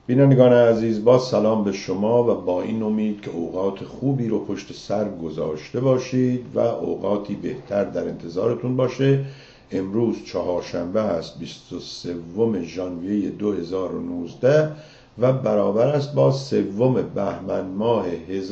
بینندگان عزیز، با سلام به شما و با این امید که اوقات خوبی رو پشت سر گذاشته باشید و اوقاتی بهتر در انتظارتون باشه. امروز چهارشنبه هست، 23 ژانویه 2019 و برابر است با 3 بهمن ماه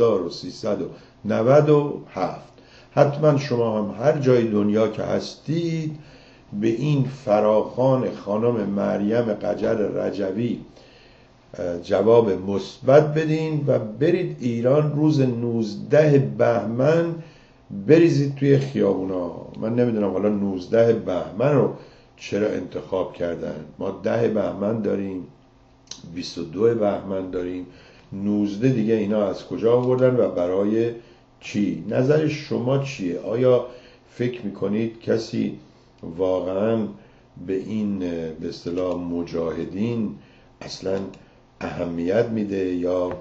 1397. حتما شما هم هر جای دنیا که هستید به این فراخوان خانم مریم قجر رجوی جواب مثبت بدین و برید ایران روز 19 بهمن بریزید توی خیابونا. من نمیدونم حالا 19 بهمن رو چرا انتخاب کردن. ما 10 بهمن داریم، 22 بهمن داریم، 19 دیگه اینا از کجا آوردن و برای چی؟ نظر شما چیه؟ آیا فکر میکنید کسی واقعا به این به اصطلاح مجاهدین اصلا اهمیت میده یا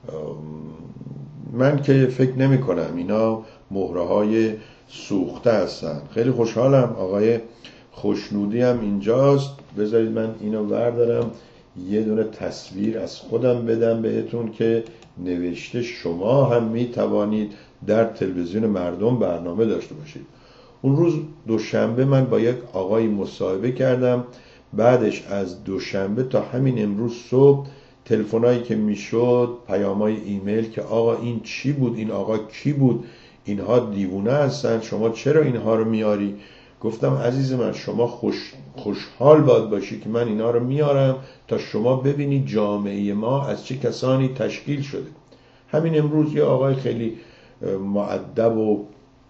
من که فکر نمی کنم. اینا مهره های سوخته هستن. خیلی خوشحالم آقای خوشنودی هم اینجاست. بذارید من اینو بردارم یه دونه تصویر از خودم بدم بهتون که نوشته شما هم می توانید در تلویزیون مردم برنامه داشته باشید. اون روز دوشنبه من با یک آقای مصاحبه کردم. بعدش از دوشنبه تا همین امروز صبح تلفنایی که میشد، پیامای ایمیل که آقا این چی بود، این آقا کی بود، اینها دیوونه هستن، شما چرا اینها رو میاری؟ گفتم عزیز من، شما خوشحال باید باشی که من اینها رو میارم تا شما ببینید جامعه ما از چه کسانی تشکیل شده. همین امروز یه آقای خیلی مؤدب و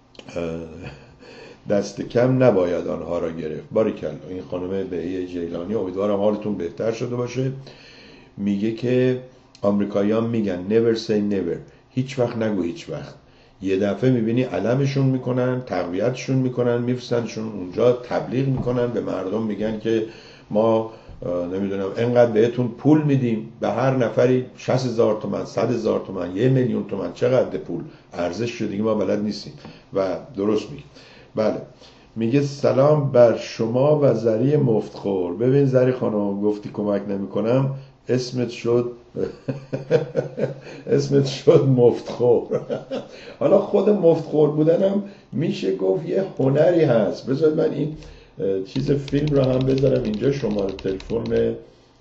دست کم نباید آنها را گرفت، باریکلا، این خانم بهیه جیلانی، امیدوارم حالتون بهتر شده باشه، میگه که آمریکایی‌ها میگن never say never، هیچ وقت نگو هیچ وقت. یه دفعه میبینی علمشون میکنن، تقویتشون میکنن، میفرستنشون اونجا، تبلیغ میکنن، به مردم میگن که ما نمیدونم انقدر بهتون پول میدیم، به هر نفری 60,000 تومان، 100,000 تومان، 1,000,000 تومان، چقدر پول ارزش شده دیگه ما بلد نیستیم. و درست میگه. بله، میگه سلام بر شما و زری مفتخور. ببین زری خانم، گفتی کمک نمیکنم، اسمت شد اسمت شد مفتخور. حالا خود مفتخور بودنم میشه گفت یه هنری هست. بذارید من این چیز فیلم رو هم بذارم اینجا، شماره تلفن.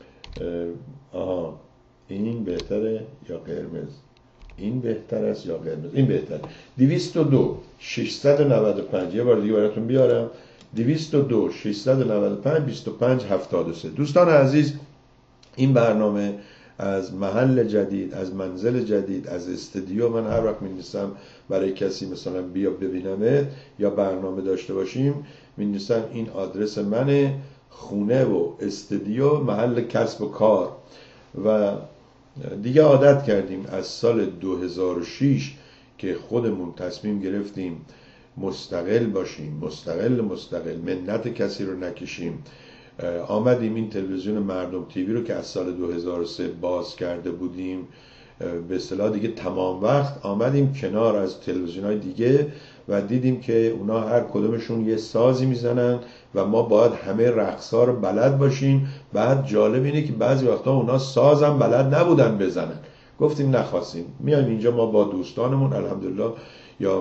آها، این بهتره یا قرمز؟ این بهتر است یا قرمز؟ این بهتره. 202 695، یه بار دیگه براتون بیارم، 202 695 25 73. دوستان عزیز، این برنامه از محل جدید، از منزل جدید، از استودیو، من هر وقت می‌نویسم برای کسی مثلا بیا ببینمت یا برنامه داشته باشیم، می‌نویسم این آدرس منه، خونه و استودیو، محل کسب و کار. و دیگه عادت کردیم از سال 2006 که خودمون تصمیم گرفتیم مستقل باشیم، مستقل منت کسی رو نکشیم. آمدیم این تلویزیون مردم تیوی رو که از سال 2003 باز کرده بودیم، به اصطلاح دیگه تمام وقت آمدیم کنار از تلویزیون‌های دیگه و دیدیم که اونا هر کدومشون یه سازی میزنن و ما باید همه رقصا رو بلد باشیم. بعد جالب اینه که بعضی وقتا اونا سازم بلد نبودن بزنن. گفتیم نخواستیم، میایم اینجا ما با دوستانمون الحمدلله، یا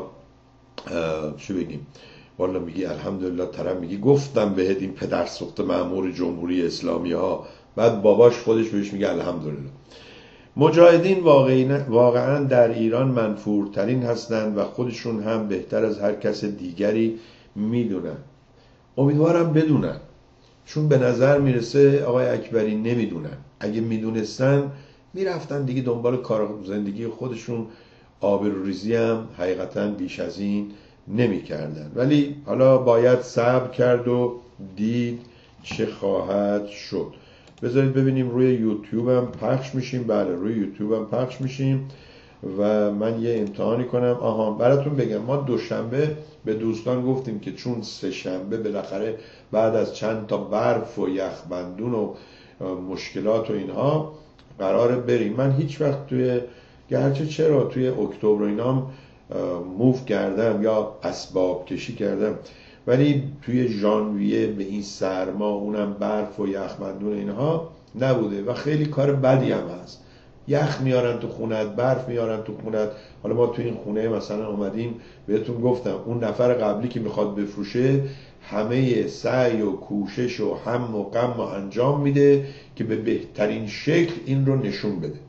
چی بگیم، والا میگی الحمدلله، طرف میگی گفتم بهت این پدر سوخته مأمور جمهوری اسلامی ها، بعد باباش خودش بهش میگه الحمدلله. مجاهدین واقعا در ایران منفورترین هستند و خودشون هم بهتر از هر کس دیگری میدونن. امیدوارم بدونن، چون به نظر میرسه آقای اکبری نمیدونن. اگه میدونستن میرفتن دیگه دنبال کار زندگی خودشون، آبروریزی هم حقیقتا بیش از این نمی کردن. ولی حالا باید صبر کرد و دید چه خواهد شد. بذارید ببینیم روی یوتیوب هم پخش میشیم. بله، روی یوتیوب هم پخش میشیم و من یه امتحانی کنم. آها، براتون بگم، ما دوشنبه به دوستان گفتیم که چون سه شنبه بالاخره بعد از چند تا برف و یخبندون و مشکلات و اینها قراره بریم. من هیچ وقت توی، گرچه چرا توی اکتبر اینام موو کردم یا اسباب کشی کردم، ولی توی ژانویه به این سرما، اونم برف و یخبندون اینها، نبوده و خیلی کار بدی هم هست. یخ میارن تو خونت، برف میارن تو خونت. حالا ما تو این خونه مثلا اومدیم بهتون گفتم اون نفر قبلی که میخواد بفروشه همه سعی و کوشش و هم و غم و انجام میده که به بهترین شکل این رو نشون بده.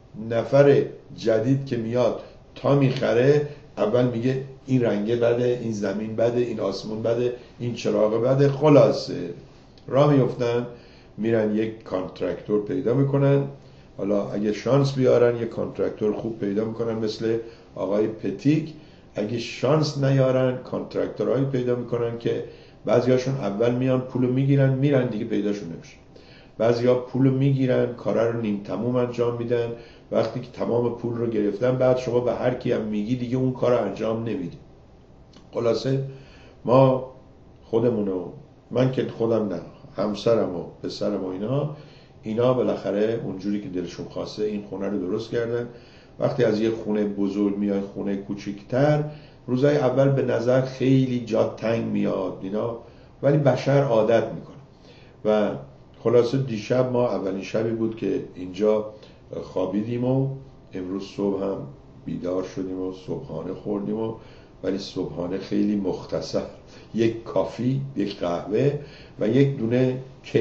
نفر جدید که میاد تا میخره اول میگه این رنگه بده، این زمین بده، این آسمون بده، این چراغ بده. خلاصه راه میفتن میرن یک کانترکتور پیدا میکنن. حالا اگه شانس بیارن یک کانترکتور خوب پیدا میکنن مثل آقای پتیک. اگه شانس نیارن کانترکتورهایی پیدا میکنن که بعضیاشون اول میان پولو میگیرن میرن دیگه پیداشون نمیشه. بعضیا پولو میگیرن کارا رو نیم تموم انجام میدن. وقتی که تمام پول رو گرفتن بعد شما به هر کی هم میگی دیگه اون کار رو انجام نمیده. خلاصه ما خودمونو، من که خودم نه، همسرم و پسرم و اینا بالاخره اونجوری که دلشون خواسته این خونه رو درست کردن. وقتی از یه خونه بزرگ میای خونه کوچیک‌تر روزای اول به نظر خیلی جا تنگ میاد اینا، ولی بشر عادت میکنه. و خلاصه دیشب ما اولین شبی بود که اینجا خوابیدیم و امروز صبح هم بیدار شدیم و صبحانه خوردیم ولی صبحانه خیلی مختصر، یک کافی، یک قهوه و یک دونه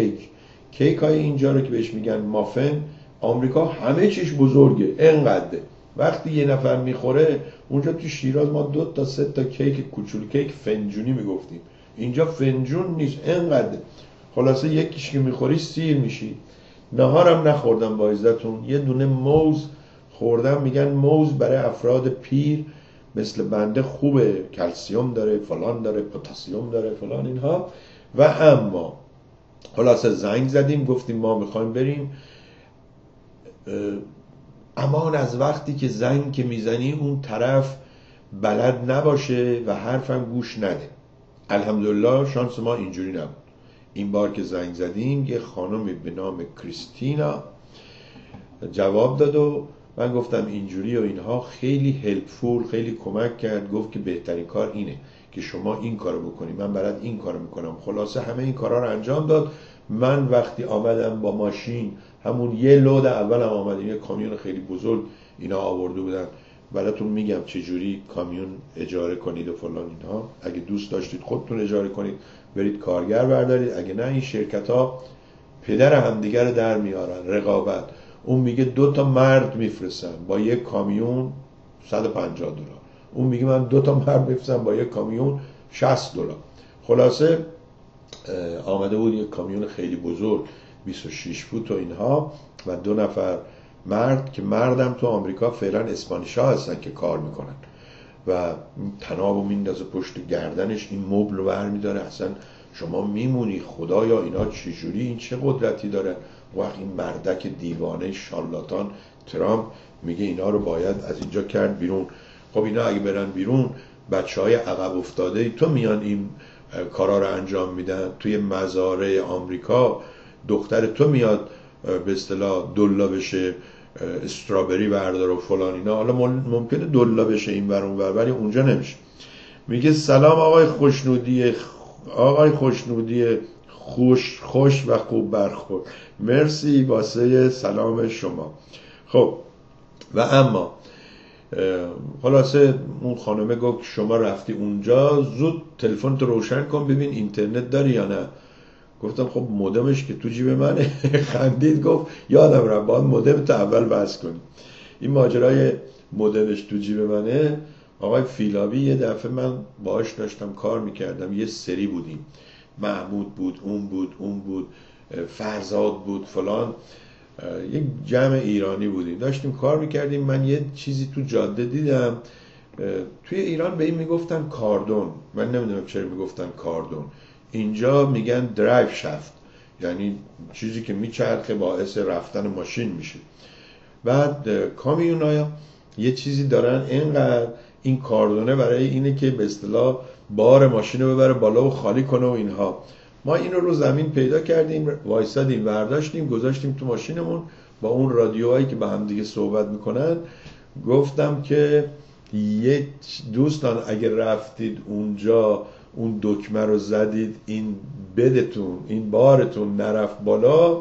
کیک های اینجا رو که بهش میگن مافن. آمریکا همه چیش بزرگه، انقدره. وقتی یه نفر میخوره اونجا تو شیراز ما 2 تا 3 تا کیک کوچولو، کیک فنجونی میگفتیم، اینجا فنجون نیست، انقدره. خلاصه یکیش که میخوری سیر میشی. نهارم نخوردم با عزتون، یه دونه موز خوردم. میگن موز برای افراد پیر مثل بنده خوبه، کلسیوم داره، فلان داره، پتاسیم داره، فلان اینها. و اما خلاصه زنگ زدیم گفتیم ما میخوایم بریم. امان از وقتی که زنگ که میزنی اون طرف بلد نباشه و حرفم گوش نده. الحمدلله شانس ما اینجوری نبود. این بار که زنگ زدیم یه خانمی به نام کریستینا جواب داد و من گفتم اینجوری و اینها. خیلی هلپفول، خیلی کمک کرد. گفت که بهترین کار اینه که شما این کارو بکنی، من برات این کارو میکنم. خلاصه همه این کارا رو انجام داد. من وقتی آمدم با ماشین، همون یه لود اولم آمدیم، یه کامیون خیلی بزرگ اینا آورده بودن. براتون میگم چجوری کامیون اجاره کنید و فلان اینها. اگه دوست داشتید خودتون اجاره کنید برید کارگر بردارید، اگه نه این شرکت ها پدر همدیگر رو در میارن. رقابت. اون میگه 2 تا مرد میفرستن با یک کامیون $150، اون میگه من 2 تا مرد میفرستم با یک کامیون $60. خلاصه آمده بود یک کامیون خیلی بزرگ 26 فوت و اینها و 2 نفر مرد که مردم تو آمریکا فعلا اسپانیشا هستن که کار میکنن و تنابو میندازه پشت گردنش، این مبل رو برمیداره. اصلا شما میمونی خدایا اینا چجوری، این چه قدرتی داره. وقت این مردک دیوانه شارلاتان ترامپ میگه اینا رو باید از اینجا کرد بیرون. خب اینا اگه برن بیرون بچهای عقب افتاده تو میان این کارا رو انجام میدن. توی مزارع آمریکا دختر تو میاد به اصطلاح دلا بشه، استرابری بردار و فلان اینا. حالا ممکنه دلا بشه این ور اون ور ولی اونجا نمیشه. میگه سلام آقای خوشنودی، آقای خوشنودی خوش و خوب برخورد. مرسی واسه سلام شما. خب و اما خلاصه اون خانمه گفت شما رفتی اونجا زود تلفن تو روشن کن ببین اینترنت داری یا نه. گفتم خب مودمش که تو جیب منه. خندید گفت یادم رفت باید مودم تو اول وصل کنی. این ماجرای مودمش تو جیب منه. آقای فیلابی یه دفعه من باهاش داشتم کار میکردم، یه سری بودیم، محمود بود، اون بود، فرزاد بود، فلان، یک جمع ایرانی بودیم داشتیم کار میکردیم. من یه چیزی تو جاده دیدم، توی ایران به این میگفتن کاردون، من نمیدونم چرا میگفتن کاردون، اینجا میگن درایو شافت، یعنی چیزی که میچرخه باعث رفتن ماشین میشه. بعد کامیونایا یه چیزی دارن اینقدر، این کاردونه برای اینه که به اصطلاح بار ماشین رو ببره بالا و خالی کنه و اینها. ما اینو رو زمین پیدا کردیم، وایسادیم، برداشتیم، گذاشتیم تو ماشینمون با اون رادیوهایی که با هم دیگه صحبت میکنن. گفتم که یه دوستان اگر رفتید اونجا اون دکمه رو زدید این بدتون، این بارتون نرفت بالا،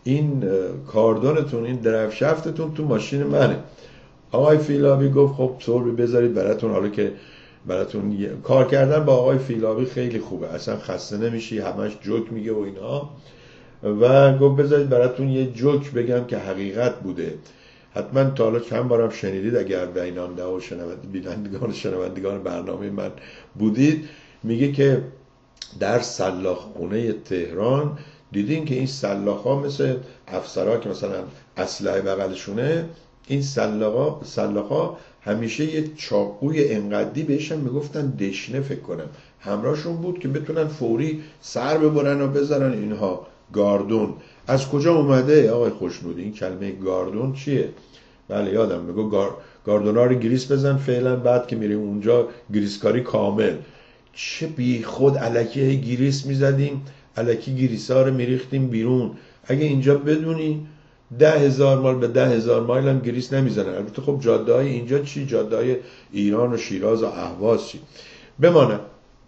این کاردونتون، این درایو شافتتون تو ماشین منه. آقای فیلابی گفت خب سوربی بذارید براتون، حالا که براتون کار کردن با آقای فیلابی خیلی خوبه، اصلا خسته نمیشی، همش جوک میگه و اینا. و گفت بذارید براتون یه جوک بگم که حقیقت بوده، حتما تا حالا چند بارم شنیدید اگر بیننده و بینندگان و شنوندگان برنامه من بودید. میگه که در سلاخ خونه تهران دیدین که این سلاخ ها مثل افسرها که مثلا اسلحه بغلشونه، این سلاخ ها همیشه یه چاقوی انقدی بهشن میگفتن دشنه فکر کنم همراهشون بود که بتونن فوری سر ببرن و بذارن اینها. گاردون از کجا اومده آقای خوشنودی؟ این کلمه گاردون چیه؟ بله یادم میگو گاردونا رو گریس بزن فعلا، بعد که میریم اونجا گریسکاری کامل. چه بی خود الکی گریس میزدیم، الکی گریسا رو میریختیم بیرون. اگه اینجا بدونی 10,000 مایل به 10,000 مایل هم گریس نمیزنن. البته خب جاده های اینجا چی؟ جاده های ایران و شیراز و اهواز چی؟ بمانم.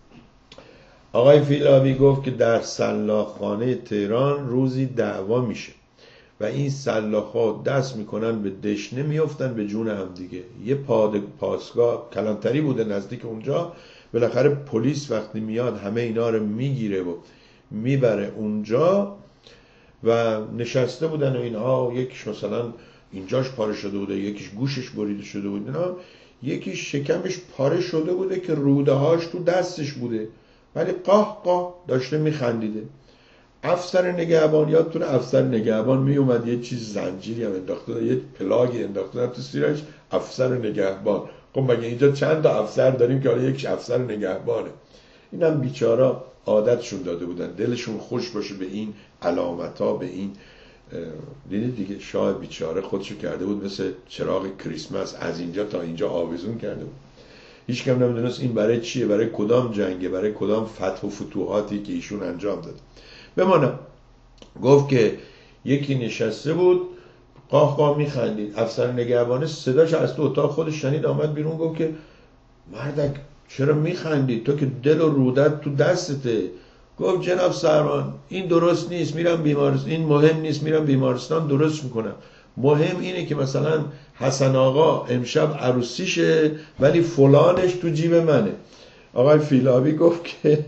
آقای فیلابی گفت که در سلاخخانه تهران روزی دعوا میشه و این سلاخ‌ها دست میکنن به دشنه، میافتن به جون هم دیگه. یه پاسگاه کلانتری بوده نزدیک اونجا، بالاخره پلیس وقتی میاد همه اینا رو میگیره و میبره اونجا و نشسته بودن و اینها، یکیش مثلا اینجاش پاره شده بوده، یکیش گوشش بریده شده بود، اینا یکیش شکمش پاره شده بوده که روده هاش تو دستش بوده، ولی قاه قاه داشته میخندیده. افسر نگهبان، یادتونه افسر نگهبان می اومد یه چیز زنجیری هم انداخته، یه پلاگی انداخته تو سیرش، افسر نگهبان. خب مگه اینجا چند تا افسر داریم که حالا یکیش افسر نگهبانه؟ اینم بیچارا عادتشون داده بودن، دلشون خوش باشه به این علامت ها، به این دیدید دیگه. شاه بیچاره خودشو کرده بود مثل چراغ کریسمس، از اینجا تا اینجا آویزون کرده بود. هیچ کم نمیدونست این برای چیه، برای کدام جنگه، برای کدام فتح و فتوحاتی که ایشون انجام داد. بمانم. گفت که یکی نشسته بود قاه قاه میخندید، افسر نگهبانه صداش از تو اتاق خودش شنید، آمد بیرون گفت که مردک چرا میخندید؟ تو که دل و رودت تو دستته. گفت جناب سرمان این درست نیست، میرم بیمارستان، این مهم نیست، میرم بیمارستان درست میکنم. مهم اینه که مثلا حسن آقا امشب عروسیشه ولی فلانش تو جیب منه. آقای فیلابی گفت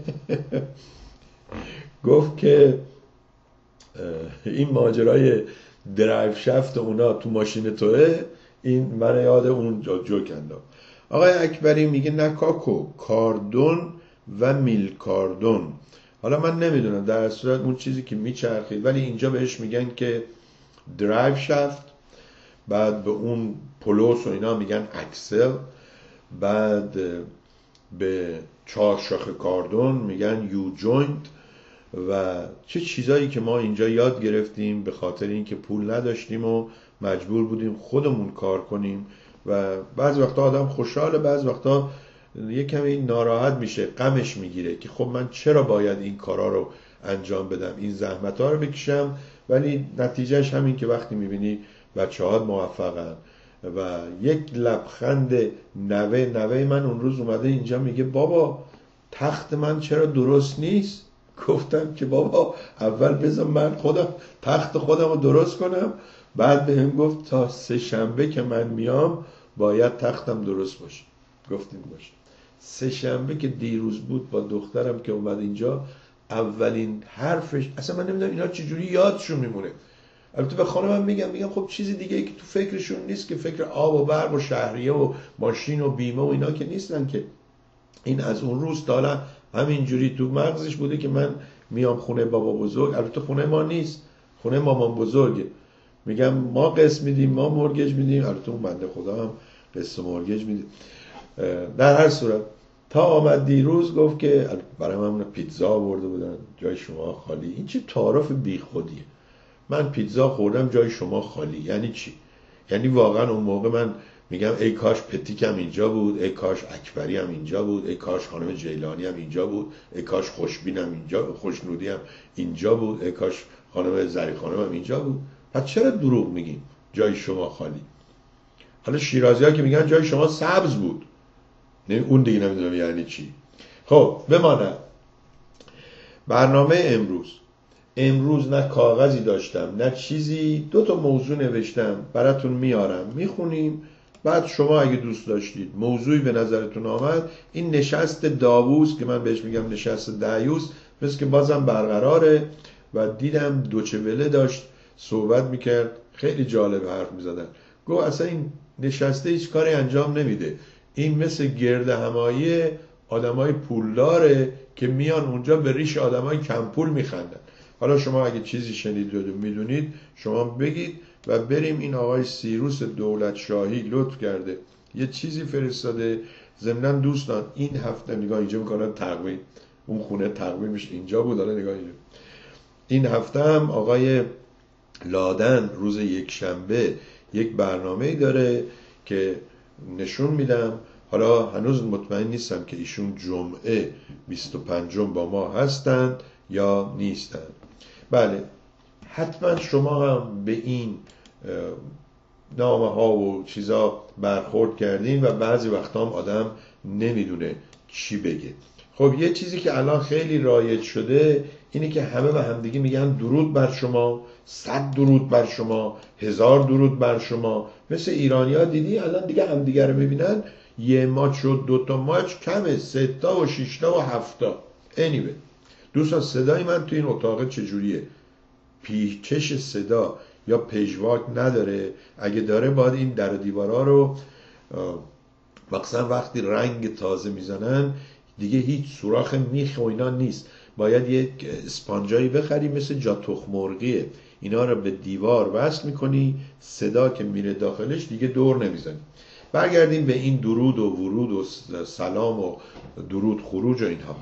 که این ماجرای درایو شافت اونا تو ماشین توه، این من یاد اون جوک انداخت. آقای اکبری میگه نکاکو کاردون و میل کاردون. حالا من نمیدونم در صورت اون چیزی که میچرخید، ولی اینجا بهش میگن که درایو شافت، بعد به اون پلوس و اینا میگن اکسل، بعد به چهار شاخ کاردون میگن یو جوینت. و چه چیزایی که ما اینجا یاد گرفتیم به خاطر اینکه پول نداشتیم و مجبور بودیم خودمون کار کنیم. و بعض وقتا آدم خوشحاله، بعض وقتا یه کمی ناراحت میشه، غمش میگیره که خب من چرا باید این کارا رو انجام بدم، این زحمت ها رو بکشم. ولی نتیجهش همین که وقتی میبینی بچه ها موفقن و یک لبخند نوه من اون روز اومده اینجا میگه بابا تخت من چرا درست نیست؟ گفتم که بابا اول بذار من خودم تخت خودم رو درست کنم. بعد به هم گفت تا 3 شنبه که من میام باید تختم درست باشه. گفتیم باشه. 3 شنبه که دیروز بود با دخترم که اومد اینجا، اولین حرفش، اصلا من نمیدونم اینا چجوری یادشون میمونه. البته به خانمم میگم خب چیزی دیگه ای که تو فکرشون نیست که فکر آب و برق و شهریه و ماشین و بیمه و اینا که نیستن، که این از اون روز تا الان همینجوری تو مغزش بوده که من میام خونه بابا بزرگ. البته خونه ما نیست، خونه مامان بزرگه. میگم ما قسط میدیم، ما مورگج میدیم، البته اون بنده خدا هم قسط و مورگج میده. در هر صورت تا آمد دیروز گفت که برای من پیتزا آورده بودن، جای شما خالی. این چه تعارف بی خودیه؟ من پیتزا خوردم جای شما خالی یعنی چی؟ یعنی واقعا اون موقع من میگم ای کاش پتیکم اینجا بود، ای کاش اکبری هم اینجا بود، ای کاش خانم جیلانی هم اینجا بود، ای کاش خوشبینم اینجا، خوشنودی هم اینجا بود، ای کاش خانم زری خانم هم اینجا بود. پس چرا دروغ میگیم جای شما خالی؟ حالا شیرازی ها که میگن جای شما سبز بود، اون دیگه نمیدونم یعنی چی. خب بماند. برنامه امروز امروز نه کاغذی داشتم نه چیزی، 2 موضوع نوشتم براتون میارم میخونیم، بعد شما اگه دوست داشتید موضوعی به نظرتون آمد، این نشست داووس که من بهش میگم نشست دعیوس مثل که بازم برقراره. و دیدم دوچه داشت صحبت میکرد، خیلی جالب حرف میزدن. گفت اصلا این نشسته هیچ کاری انجام نمیده، این مثل گرد همایی آدمای پولداره که میان اونجا به ریش آدمای کم پول میخندن. حالا شما اگه چیزی شنیدید و میدونید شما بگید و بریم. این آقای سیروس دولت شاهی لطف کرده یه چیزی فرستاده. ضمناً دوستان این هفته نگاه اینجا میکنن تقویم، اون خونه تقویمش اینجا بود، حالا نگاه اینجا. این هفته هم آقای لادن روز یک شنبه یک برنامه‌ای داره که نشون میدم. حالا هنوز مطمئن نیستم که ایشون جمعه 25 با ما هستند یا نیستند. بله حتما شما هم به این نامه ها و چیزا برخورد کردین و بعضی وقتا هم آدم نمیدونه چی بگه. خب یه چیزی که الان خیلی رایج شده اینه که همه به همدیگه میگن درود بر شما، 100 درود بر شما، 1000 درود بر شما. مثل ایرانی‌ها دیدی الان دیگه همدیگه رو میبینن یه ماچ و 2 تا ماچ کمه، 3 تا و 6 تا و 7 تا. anyway دوستان صدای من تو این اتاق چجوریه؟ پیچش صدا یا پژواک نداره؟ اگه داره باید این در و دیوارا رو مثلا وقتی رنگ تازه میزنن دیگه هیچ سوراخ میخ و اینا نیست، باید یک اسپانجایی بخری مثل جا تخم مرغیه، اینا رو به دیوار وصل میکنی، صدا که میره داخلش دیگه دور نمیزنی. برگردیم به این درود و ورود و سلام و درود خروج و اینها.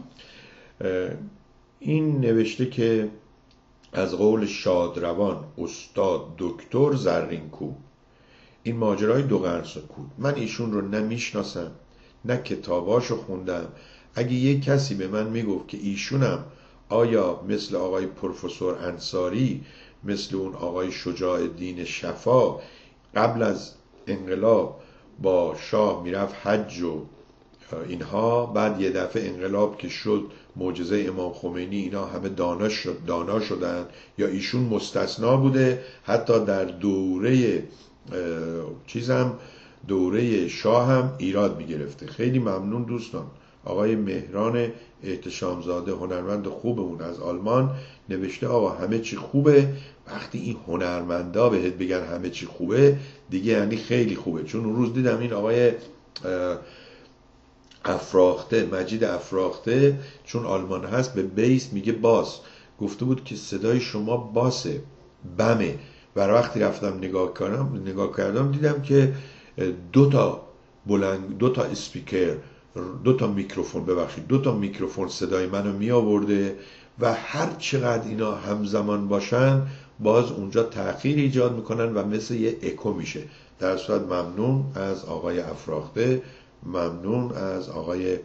این نوشته که از قول شادروان استاد دکتر زرینکوب، این ماجرای 2 قرن سکوت. من ایشون رو نه میشناسم نه کتاباشو خوندم. اگه یک کسی به من میگفت که ایشونم آیا مثل آقای پروفسور انصاری، مثل اون آقای شجاع الدین شفا قبل از انقلاب با شاه میرفت حج و اینها، بعد یه دفعه انقلاب که شد معجزه امام خمینی اینا همه دانا شدن، یا ایشون مستثنا بوده حتی در دوره دوره شاه هم ایراد میگرفته. خیلی ممنون دوستان. آقای مهران احتشامزاده هنرمند خوبمون از آلمان نوشته آقا همه چی خوبه. وقتی این هنرمندا بهت بگن همه چی خوبه دیگه یعنی خیلی خوبه. چون اون روز دیدم این آقای افراخته، مجید افراخته، چون آلمان هست به بیس میگه باس، گفته بود که صدای شما باسه، بمه. و وقتی رفتم نگاه کردم دیدم که 2 تا اسپیکر، 2 تا میکروفون صدای منو می آورده و هر چقدر اینا همزمان باشن باز اونجا تأخیر ایجاد میکنن و مثل یه اکو میشه. در صورت ممنون از آقای افراخته، ممنون از آقای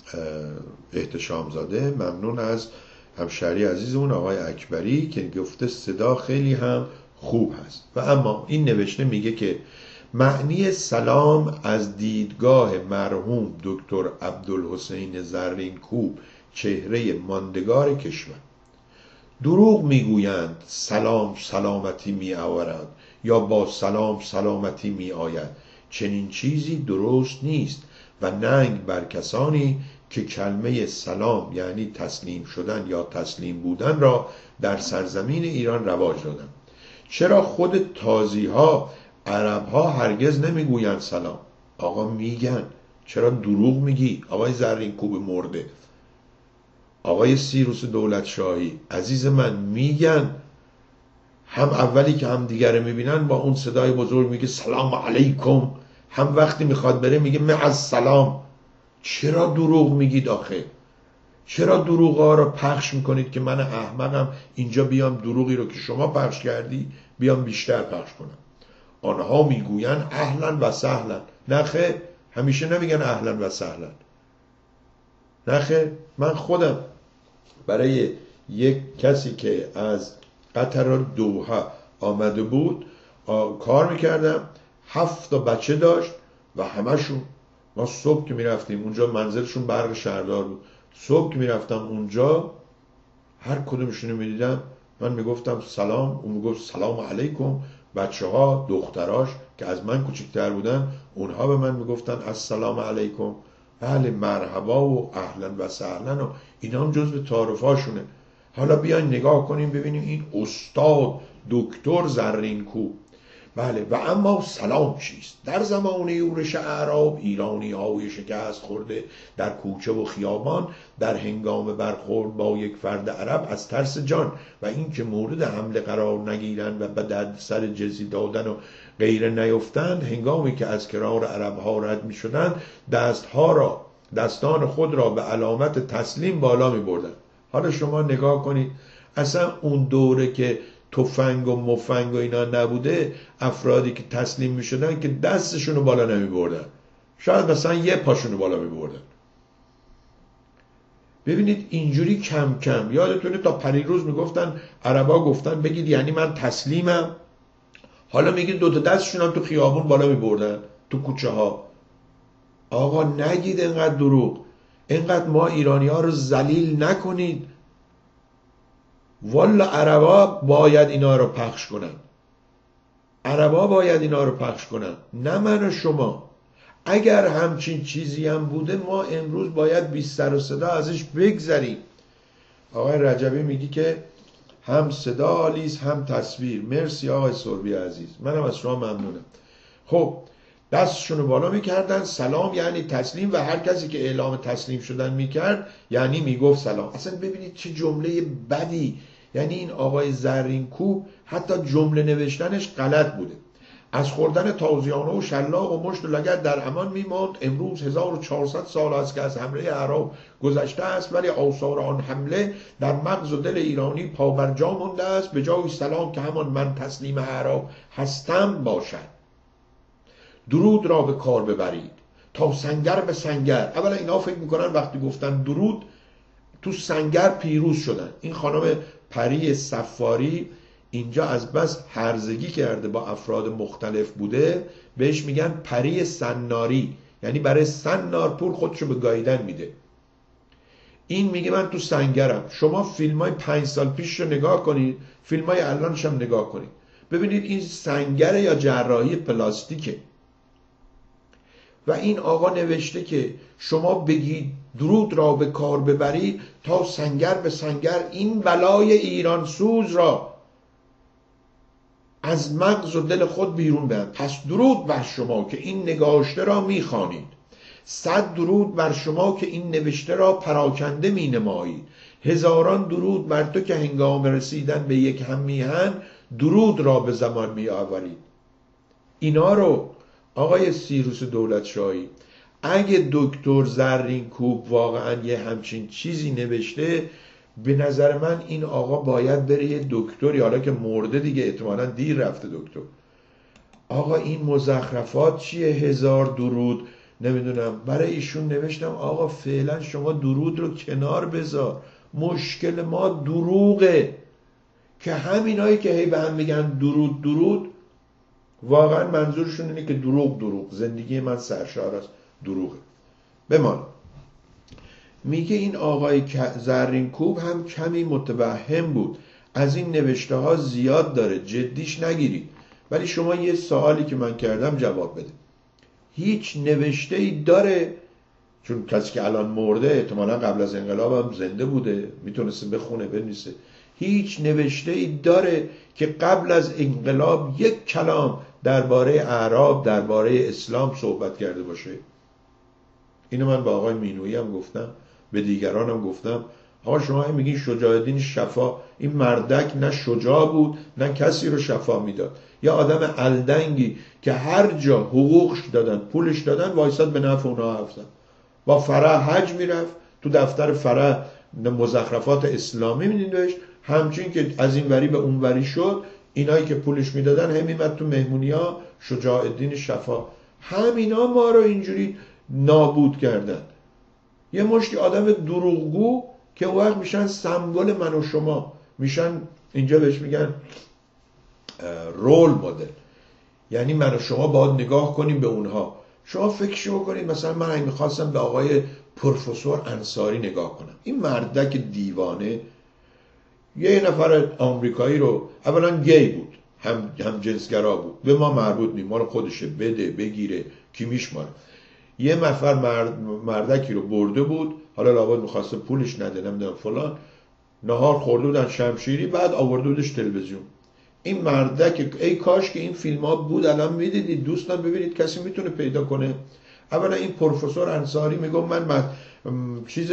احتشامزاده، ممنون از همشهری عزیزمون آقای اکبری که گفته صدا خیلی هم خوب هست. و اما این نوشته میگه که معنی سلام از دیدگاه مرحوم دکتر عبدالحسین زرینکوب، چهره ماندگار کشور. دروغ میگویند سلام سلامتی می آورد یا با سلام سلامتی می آید. چنین چیزی درست نیست و ننگ بر کسانی که کلمه سلام یعنی تسلیم شدن یا تسلیم بودن را در سرزمین ایران رواج دادند. چرا خود تازی ها عرب ها هرگز نمیگویند سلام؟ آقا میگن، چرا دروغ میگی؟ آقای زرینکوب مرده، آقای سیروس دولت شاهی عزیز من، میگن. هم اولی که هم دیگر میبینن با اون صدای بزرگ میگه سلام علیکم، هم وقتی میخواد بره میگه مع السلام. چرا دروغ میگید آخه؟ چرا دروغ ها رو پخش میکنید که من احمقم اینجا بیام دروغی رو که شما پخش کردی بیام بیشتر پخش کنم؟ آنها میگوین اهلا و سهلا. نخه، همیشه نمیگن اهلا و سهلا. نخه، من خودم برای یک کسی که از قطر دوحه آمده بود کار میکردم، 7 تا بچه داشت و همشون، ما صبح که میرفتیم اونجا، منزلشون برق شهردار بود، صبح که میرفتم اونجا هر کدومشون رو میدیدم من میگفتم سلام، اون میگفت سلام علیکم. بچه ها دختراش که از من کوچکتر بودن اونها به من میگفتن السلام علیکم. بله مرحبا و اهلا و سهلا و اینا هم جزو تعارفاشونه. حالا بیاین نگاه کنیم ببینیم این استاد دکتر زرینکوب. بله و اما سلام چیست؟ در زمان یورش اعراب ایرانی های شکست خورده در کوچه و خیابان در هنگام برخورد با یک فرد عرب از ترس جان و اینکه مورد حمله قرار نگیرند و به درد سر جزی دادن و غیره نیفتند، هنگامی که از کنار عرب ها رد می شدند دستان خود را به علامت تسلیم بالا می بردند. حالا شما نگاه کنید، اصلا اون دوره که تفنگ و مفنگ و اینا نبوده، افرادی که تسلیم می شدن که دستشون رو بالا نمی بردن، شاید مثلا یه پاشون رو بالا می بردن. ببینید اینجوری کم کم، یادتونه تا پریروز می گفتن عربا گفتن بگید یعنی من تسلیمم، حالا میگید دوتا دستشون هم تو خیابون بالا می بردن تو کوچه ها. آقا نگید اینقدر دروغ، اینقدر ما ایرانی ها رو ذلیل نکنید. والا عربا باید اینا رو پخش کنن، عربا باید اینا رو پخش کنن، نه من و شما. اگر همچین چیزی هم بوده ما امروز باید بی سر و صدا ازش بگذریم. آقای رجبی میگی که هم صدا عالیست هم تصویر. مرسی آقای سربی عزیز، منم از شما ممنونم. خب دستشون رو بالا میکردن، سلام یعنی تسلیم، و هر کسی که اعلام تسلیم شدن میکرد یعنی میگفت سلام. اصلا ببینید چه جمله بدی، یعنی این آقای زرینکوب حتی جمله نوشتنش غلط بوده. از خوردن تازیانه و شلاق و مشت و لگد در امان میماند. امروز 1400 سال است که از حمله اعراب گذشته است، ولی آثار آن حمله در مغز و دل ایرانی پابرجا مانده است. به جای سلام که همان من تسلیم اعراب هستم باشد. درود را به کار ببرید تا سنگر به سنگر. اولا اینا فکر میکنن وقتی گفتن درود تو سنگر پیروز شدن. این خانم پری صفاری اینجا از بس هرزگی کرده با افراد مختلف بوده، بهش میگن پری سناری، یعنی برای سنار پول خودشو به گاییدن میده. این میگه من تو سنگرم. شما فیلم های 5 سال پیش رو نگاه کنید، فیلم های الانش هم نگاه کنید، ببینید این سنگره یا جراحی پلاستیکه. و این آقا نوشته که شما بگید درود را به کار ببرید تا سنگر به سنگر این بلای ایران سوز را از مغز و دل خود بیرون برد. پس درود بر شما که این نگاشته را میخوانید، 100 درود بر شما که این نوشته را پراکنده می نمایید، هزاران درود بر تو که هنگام رسیدن به یک هم میهن درود را به زمان می آورید. اینا رو آقای سیروس دولتشاهی اگه دکتر زرینکوب واقعا یه همچین چیزی نوشته، به نظر من این آقا باید بره یه دکتری، حالا که مرده دیگه احتمالاً دیر رفته دکتر. آقا این مزخرفات چیه؟ 1000 درود نمیدونم برای ایشون نوشتم. آقا فعلا شما درود رو کنار بذار، مشکل ما دروغه. که همینایی که هی به هم میگن درود درود واقعا منظورشون اینه که دروغ زندگی من سرشار از دروغه. بمان میگه این آقای زرینکوب هم کمی متوهم بود، از این نوشته ها زیاد داره، جدیش نگیرید. ولی شما یه سوالی که من کردم جواب بده. هیچ نوشته ای داره؟ چون کسی که الان مرده احتمالا قبل از انقلاب هم زنده بوده، میتونسته بخونه بنویسه. هیچ نوشته ای داره که قبل از انقلاب یک کلام درباره اعراب، درباره اسلام صحبت کرده باشه؟ اینو من با آقای مینویی هم گفتم، به دیگران هم گفتم. آقا شما میگین شجاع الدین شفا، این مردک نه شجاع بود نه کسی رو شفا میداد. یا آدم الدنگی که هر جا حقوقش دادن پولش دادن وایساد به نفع اونا حرف زد. با فرح حج میرفت، تو دفتر فرح مزخرفات اسلامی می‌نوشت، همچین که از این وری به اون وری شد اینایی که پولش میدادن هم میمد تو مهمونی‌ها شجاع الدین شفا. همینا ما رو اینجوری نابود کردن. یه مشتی آدم دروغگو که اون وقت میشن سمبل من و شما، میشن اینجا بهش میگن رول مدل، یعنی من و شما باید نگاه کنیم به اونها. شما فکرشو بکنید مثلا من اگه میخواستم به آقای پروفسور انصاری نگاه کنم، این مردک دیوانه یه نفر آمریکایی رو اولا گی بود، هم جنسگرا بود، به ما مربوط نیم، ما رو خودشه بده بگیره کی میشماره. یه نفر مردکی رو برده بود، حالا لابد میخواسته پولش نده نمیدونم فلان، نهار خورده بودن شمشیری، بعد آورده بودش تلویزیون. این مردک، ای کاش که این فیلم ها بود الان میدیدید دوستان، ببینید کسی میتونه پیدا کنه. اولا این پروفسور انصاری میگم من چیز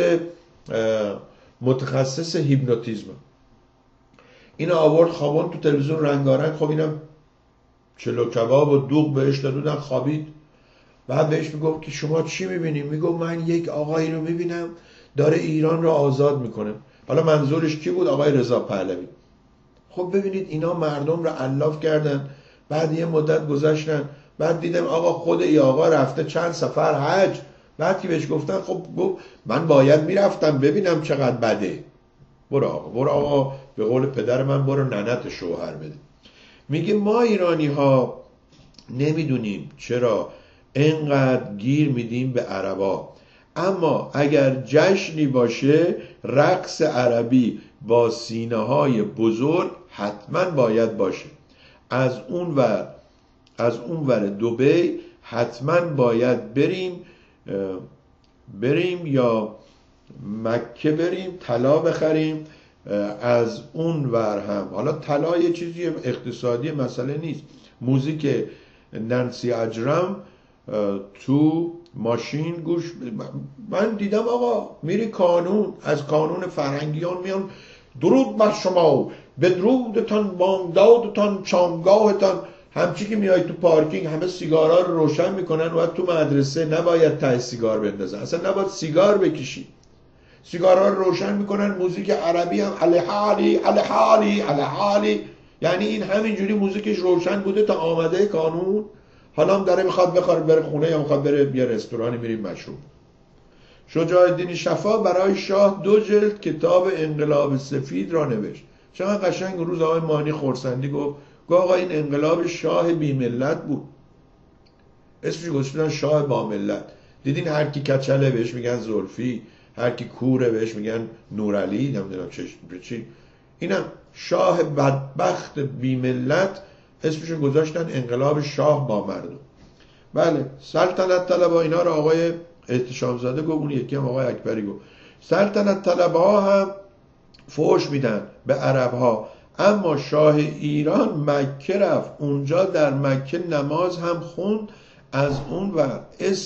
متخصص هیپنوتیزم، این آورد خوابون تو تلویزیون رنگارنگ، خب اینم چلو کباب و دوغ بهش دادن خوابید. بعد بهش میگم که شما چی میبینیم؟ میگم من یک آقایی رو میبینم داره ایران رو آزاد میکنه. حالا منظورش کی بود؟ آقای رضا پهلوی. خب ببینید اینا مردم رو الاف کردن. بعد یه مدت گذشتن، بعد دیدم آقا خود ای آقا رفته چند سفر حج. بعد که بهش گفتن خب گفت من باید میرفتم ببینم چقدر بده. برو آقا به قول پدر من برو ننت شوهر بده. میگه ما ایرانی ها نمیدونیم چرا اینقدر گیر میدیم به عربا، اما اگر جشنی باشه رقص عربی با سینه های بزرگ حتما باید باشه. از اون ور دبی حتما باید بریم یا مکه بریم طلا بخریم. از اون ور هم حالا طلا یه چیزی اقتصادی مسئله نیست. موزیک نانسی عجرم تو ماشین گوش، من دیدم آقا میری کانون، از کانون فرهنگیان میان درود بر شما، بدرودتان، بامدادتان، شامگاهتان. همچی که میای تو پارکینگ همه سیگارا رو روشن میکنن و تو مدرسه نباید ته سیگار بندازن، اصلا نباید سیگار بکشی، سیگارا رو روشن میکنن. موزیک عربی هم الحالی الحالی الحالی، یعنی این همینجوری موزیکش روشن بوده تا آمده کانون. حالا هم داره میخواد بخوره بره خونه یا میخواد بره یه رستورانی میریم مشروب. شجاع الدین شفا برای شاه 2 جلد کتاب انقلاب سفید را نوشت. چقدر قشنگ روز آقای مانی خورسندی گفت آقا این انقلاب شاه بی ملت بود، اسمش گذاشتن شاه با ملت. دیدین هر کی کچله بهش میگن زلفی، هر کی کوره بهش میگن نورعلی، نمیدونم چی. اینم شاه بدبخت بی ملت اسمشون گذاشتن انقلاب شاه با مردم. بله سلطنت طلبها اینا رو آقای احتشام زاده گفت، اون یکی هم آقای اکبری گفت. سلطنت طلبها هم فوش میدن به عرب ها، اما شاه ایران مکه رفت، اونجا در مکه نماز هم خوند. از اون ور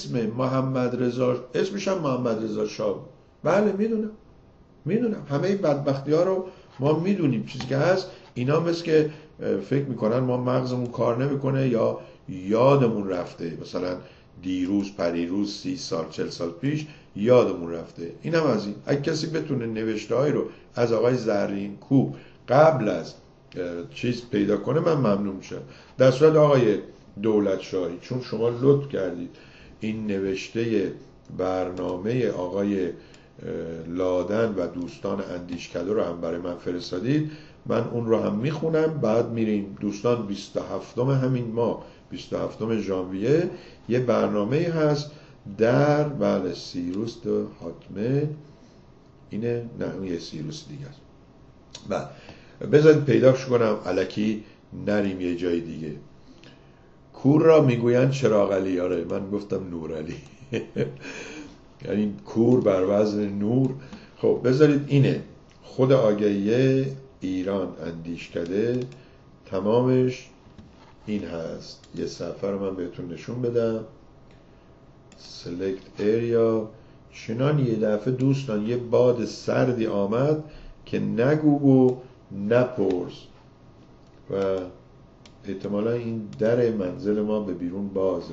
اسمش هم محمد رضا شاه بود. بله میدونم همه بدبختی ها رو ما میدونیم. چیزی که هست اینا مثل که فکر میکنن ما مغزمون کار نمیکنه یا یادمون رفته، مثلا دیروز پریروز 30 سال 40 سال پیش یادمون رفته. اینم از این. اگه کسی بتونه نوشته‌هایی رو از آقای زرین کوه قبل از چیز پیدا کنه من ممنون میشم. در صورت آقای دولت شاهی، چون شما لطف کردید این نوشته برنامه آقای لادن و دوستان اندیشکده رو هم برای من فرستادید، من اون رو هم میخونم. بعد میریم دوستان 27 همین ماه 27 ژانویه یه برنامه هست در بله سیروس دو حاتمه، اینه نه اون یه سیروس دیگه است. بله بذارید پیداش کنم الکی نریم یه جای دیگه. کور را میگویند چراغ علی، آره من گفتم نور علی یعنی کور بر وزن نور. خب بذارید اینه خود آگهی ایران اندیشکده تمامش این هست. یه صفحه رو من بهتون نشون بدم. select area. چنان یه دفعه دوستان یه باد سردی آمد که نگو و نپرس و احتمالا این در منزل ما به بیرون بازه.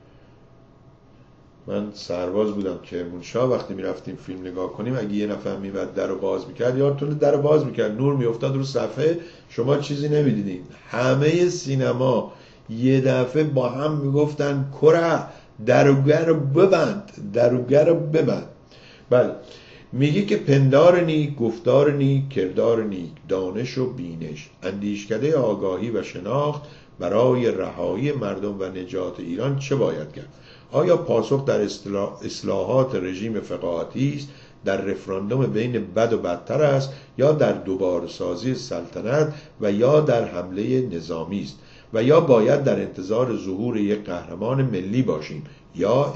من سرباز بودم کرمانشاه، وقتی میرفتیم فیلم نگاه کنیم اگه یه نفر میمد در رو باز میکرد، یادتونه در رو باز میکرد نور میافتاد رو صفحه، شما چیزی نمیدیدین. همه سینما یه دفعه با هم میگفتن کره دروگر رو ببند. بله میگه که پندار نیک، گفتار نیک، کردار نیک، دانش و بینش، اندیشکده آگاهی و شناخت برای رهایی مردم و نجات ایران چه باید کرد؟ آیا پاسخ در اصلاحات رژیم فقاهتی است در رفراندوم بین بد و بدتر است یا در دوباره سازی سلطنت و یا در حمله نظامی است و یا باید در انتظار ظهور یک قهرمان ملی باشیم یا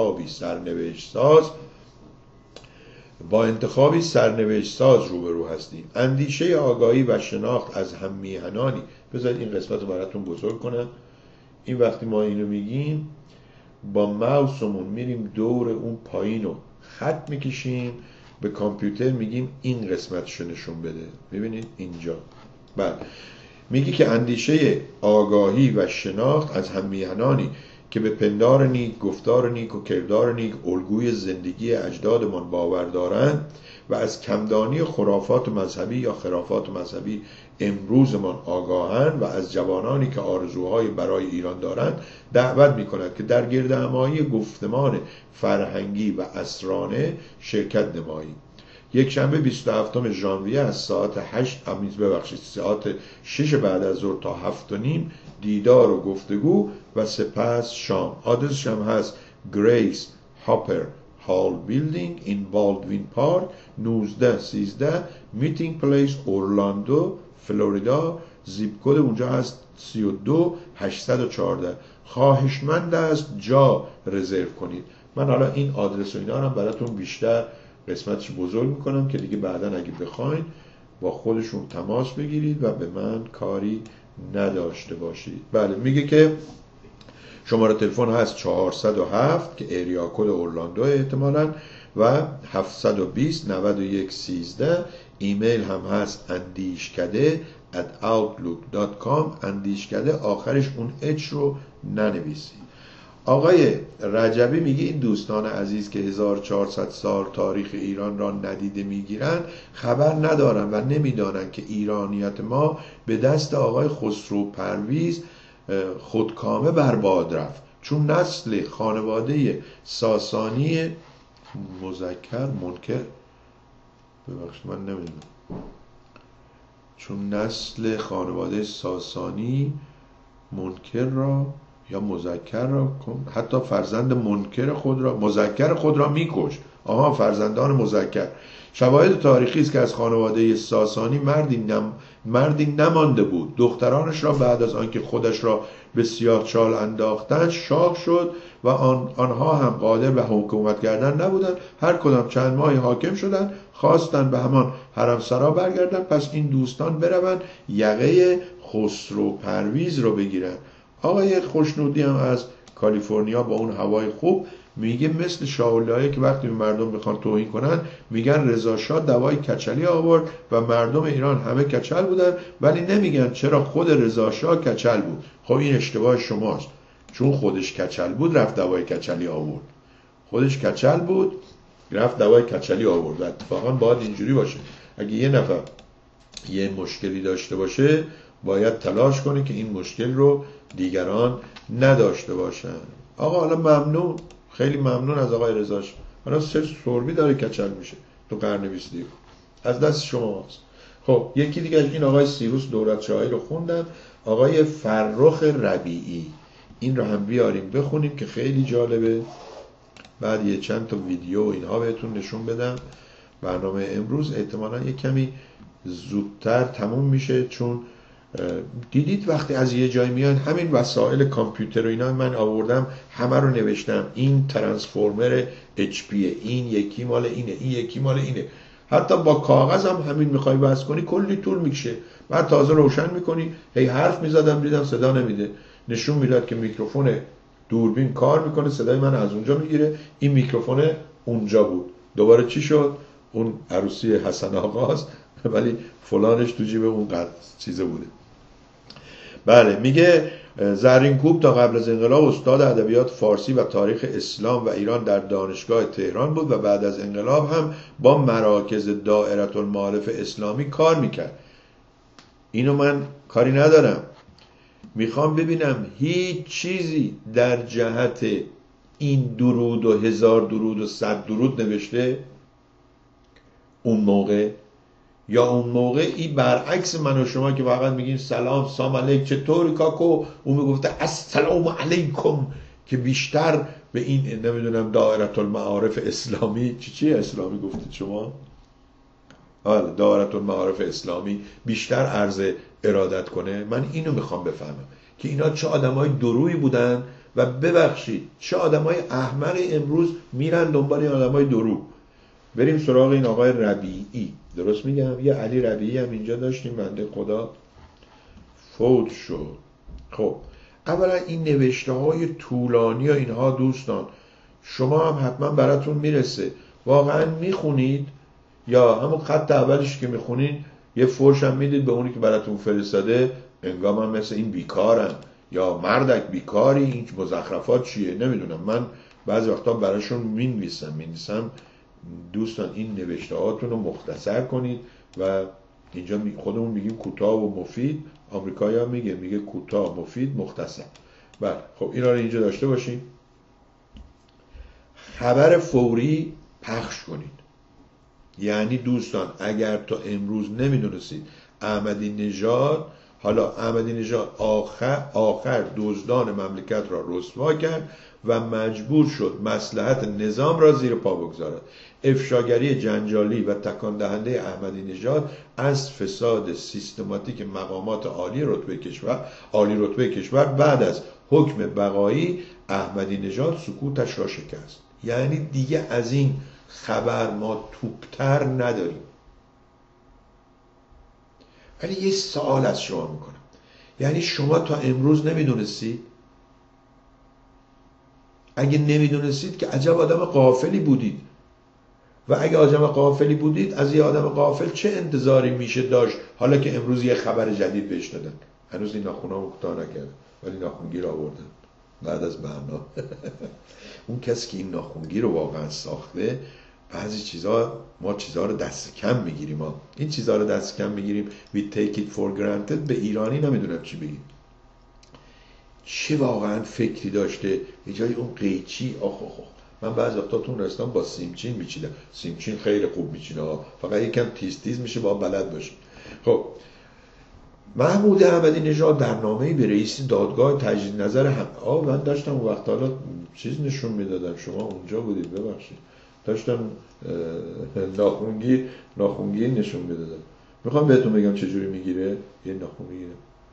با انتخابی سرنوشت ساز روبرو هستیم. اندیشه آگاهی و شناخت از هم میهنانی. بذارید این قسمت رو براتون بزرگ کنم. این وقتی ما اینو میگیم با ماوسمون میریم دور اون پایین رو خط میکشیم، به کامپیوتر میگیم این قسمتشو نشون بده. ببینید اینجا. بله. میگه که اندیشه آگاهی و شناخت از هم میهنانی که به پندار نیک، گفتار نیک و کردار نیک الگوی زندگی اجدادمان باور دارند و از کمدانی خرافات مذهبی یا خرافات مذهبی امروزمان آگاهند و از جوانانی که آرزوهای برای ایران دارند دعوت می‌کند که در گردهمایی گفتمان فرهنگی و اسرانه شرکت نماییم. یک شنبه 27 ژانویه از ساعت 6 بعد از ظهر تا 7:30 دیدار و گفتگو و سپس شام. آدرسش هم هست گریس هاپر هال بیلدینگ این بالدوین پارک 1913 میتینگ پلیس اورلاندو فلوریدا. زیپ کد اونجا هست 32814. خواهشمند است جا رزرو کنید. من حالا این آدرس و اینا رو براتون بیشتر قسمتش بزرگ میکنم که دیگه بعدا اگه بخواین با خودشون تماس بگیرید و به من کاری نداشته باشید. بله میگه که شماره تلفن هست 407 که ایریا کد اورلاندو احتمالاً و 720 9113. ایمیل هم هست andishkade@outlook.com. اندیشکده آخرش اون اچ رو ننویسید. آقای رجبی میگه این دوستان عزیز که 1400 سال تاریخ ایران را ندیده میگیرن خبر ندارن و نمیدانن که ایرانیت ما به دست آقای خسرو پرویز خودکامه برباد رفت، چون نسل خانواده ساسانی من نمیدونم، چون نسل خانواده ساسانی منکر را یا مذکر را حتی فرزند مذکر خود را میکش. فرزندان مذکر. شواهد تاریخی است که از خانواده ساسانی مردی نمانده بود. دخترانش را بعد از آنکه خودش را به سیاه چال انداختند شاه شد و آنها هم قادر به حکومت کردن نبودند. هر کدام چند ماهی حاکم شدند، خواستند به همان حرمسرا برگردند. پس این دوستان بروند یقه خسرو پرویز رو بگیرن. آقای خوشنودی هم از کالیفرنیا با اون هوای خوب میگه مثل شاه‌الله که وقتی مردم بخوان توهین کنن میگن رضا شاه دوای کچلی آورد و مردم ایران همه کچل بودن، ولی نمیگن چرا خود رضا شاه کچل بود. خب این اشتباه شماست، چون خودش کچل بود رفت دوای کچلی آورد. خودش کچل بود رفت دوای کچلی آورد. اتفاقا باید اینجوری باشه، اگه یه نفر یه مشکلی داشته باشه باید تلاش کنه که این مشکل رو دیگران نداشته باشن. آقا حالا ممنون، خیلی ممنون از آقای رضا شاه. حالا سربی داره کچل میشه تو قرن 21 از دست شماست. خب یکی دیگه این آقای سیروس دولتشاهی رو خوندم. آقای فرخ ربیعی این رو هم بیاریم بخونیم که خیلی جالبه. بعد یه چند تا ویدیو اینها بهتون نشون بدم. برنامه امروز احتمالاً یه کمی زودتر تموم میشه، چون دیدید وقتی از یه جای میان همین وسایل کامپیوتر و اینا من آوردم همه رو نوشتم. این ترانسفورمر HP، این یکی مال اینه، این یکی مال اینه. حتی با کاغذ هم همین میخوای بس کنی کلی طول میکشه. بعد تازه روشن میکنی. هی حرف میزدم دیدم صدا نمیده، نشون میداد که میکروفون دوربین کار میکنه، صدای من از اونجا میگیره. این میکروفون اونجا بود. دوباره چی شد؟ اون عروسی حسن آقاست ولی فلانش تو جیب اون چیزه بوده. بله میگه زرینکوب تا قبل از انقلاب استاد ادبیات فارسی و تاریخ اسلام و ایران در دانشگاه تهران بود و بعد از انقلاب هم با مراکز دائره المعارف اسلامی کار میکرد. اینو من کاری ندارم، میخوام ببینم هیچ چیزی در جهت این درود و 1000 درود و 100 درود نوشته اون موقع، یا اون موقع ای برعکس من و شما که فقط میگین سلام علیک چطوری کاکو، اون میگفته السلام علیکم که بیشتر به این نمیدونم دائره المعارف اسلامی چی اسلامی گفتید شما؟ آره دائره المعارف اسلامی بیشتر عرض ارادت کنه. من اینو میخوام بفهمم که اینا چه آدمای درویی بودن و ببخشید چه آدمای احمق امروز میرن دنبال این آدمای درو. بریم سراغ این آقای ربیعی. درست میگم؟ یه علی ربیعی هم اینجا داشتیم، بنده خدا فوت شد. خب اولا این نوشته های طولانی و اینها دوستان شما هم حتما براتون میرسه، واقعا میخونید یا همون خط اولش که میخونید یه فوش هم میدید به اونی که براتون فرستاده، انگام هم مثل این بیکارن یا مردک بیکاری، این مزخرفات چیه نمیدونم. من بعضی وقتا براشون مینویسم دوستان این نوشته هاتون رو مختصر کنید و اینجا خودمون میگیم کوتاه و مفید، آمریکایی ها میگه کوتاه مفید مختصر. بله خب اینا رو اینجا داشته باشیم. خبر فوری پخش کنید. یعنی دوستان اگر تا امروز نمیدونستید احمدی نژاد، حالا احمدی نژاد آخر دزدان مملکت را رسوا کرد و مجبور شد مصلحت نظام را زیر پا بگذارد. افشاگری جنجالی و تکان دهنده احمدی نژاد از فساد سیستماتیک مقامات عالی رتبه کشور بعد از حکم بقایی احمدی نژاد سکوتش را شکست. یعنی دیگه از این خبر ما توپتر نداریم. ولی یه سوال از شما میکنم، یعنی شما تا امروز نمیدونستید؟ اگه نمیدونستید که عجب آدم غافلی بودید. و اگه آدم غافلی بودید از یه آدم غافل چه انتظاری میشه داشت حالا که امروز یه خبر جدید بهش دادن؟ هنوز این ناخونامو کوتاه نکردن ولی ناخونگیر آوردن بعد از برنامه. اون کسی که این ناخونگیر رو واقعا ساخته، بعضی چیزا ما چیزا رو دست کم میگیریم. این چیزا رو دست کم میگیریم. we take it for granted. به ایرانی نمیدونم چی بگیم. چه واقعا فکری داشته یه جای اون قیچی. من بعضی وقتا تو رستوران با سیمچین میچیدم. سیمچین خیلی خوب میچینه فقط یکم تیز میشه با بلد باشی. خب محمود احمدی نژاد در نامه‌ای به رئیس دادگاه تجدید نظر من داشتم اون وقت حالا چیز نشون میدادم، شما اونجا بودید ببخشید، داشتم ناخونگیر نشون میدادم. میخوام بهتون بگم چجوری میگیره. یه ناخون میگیره.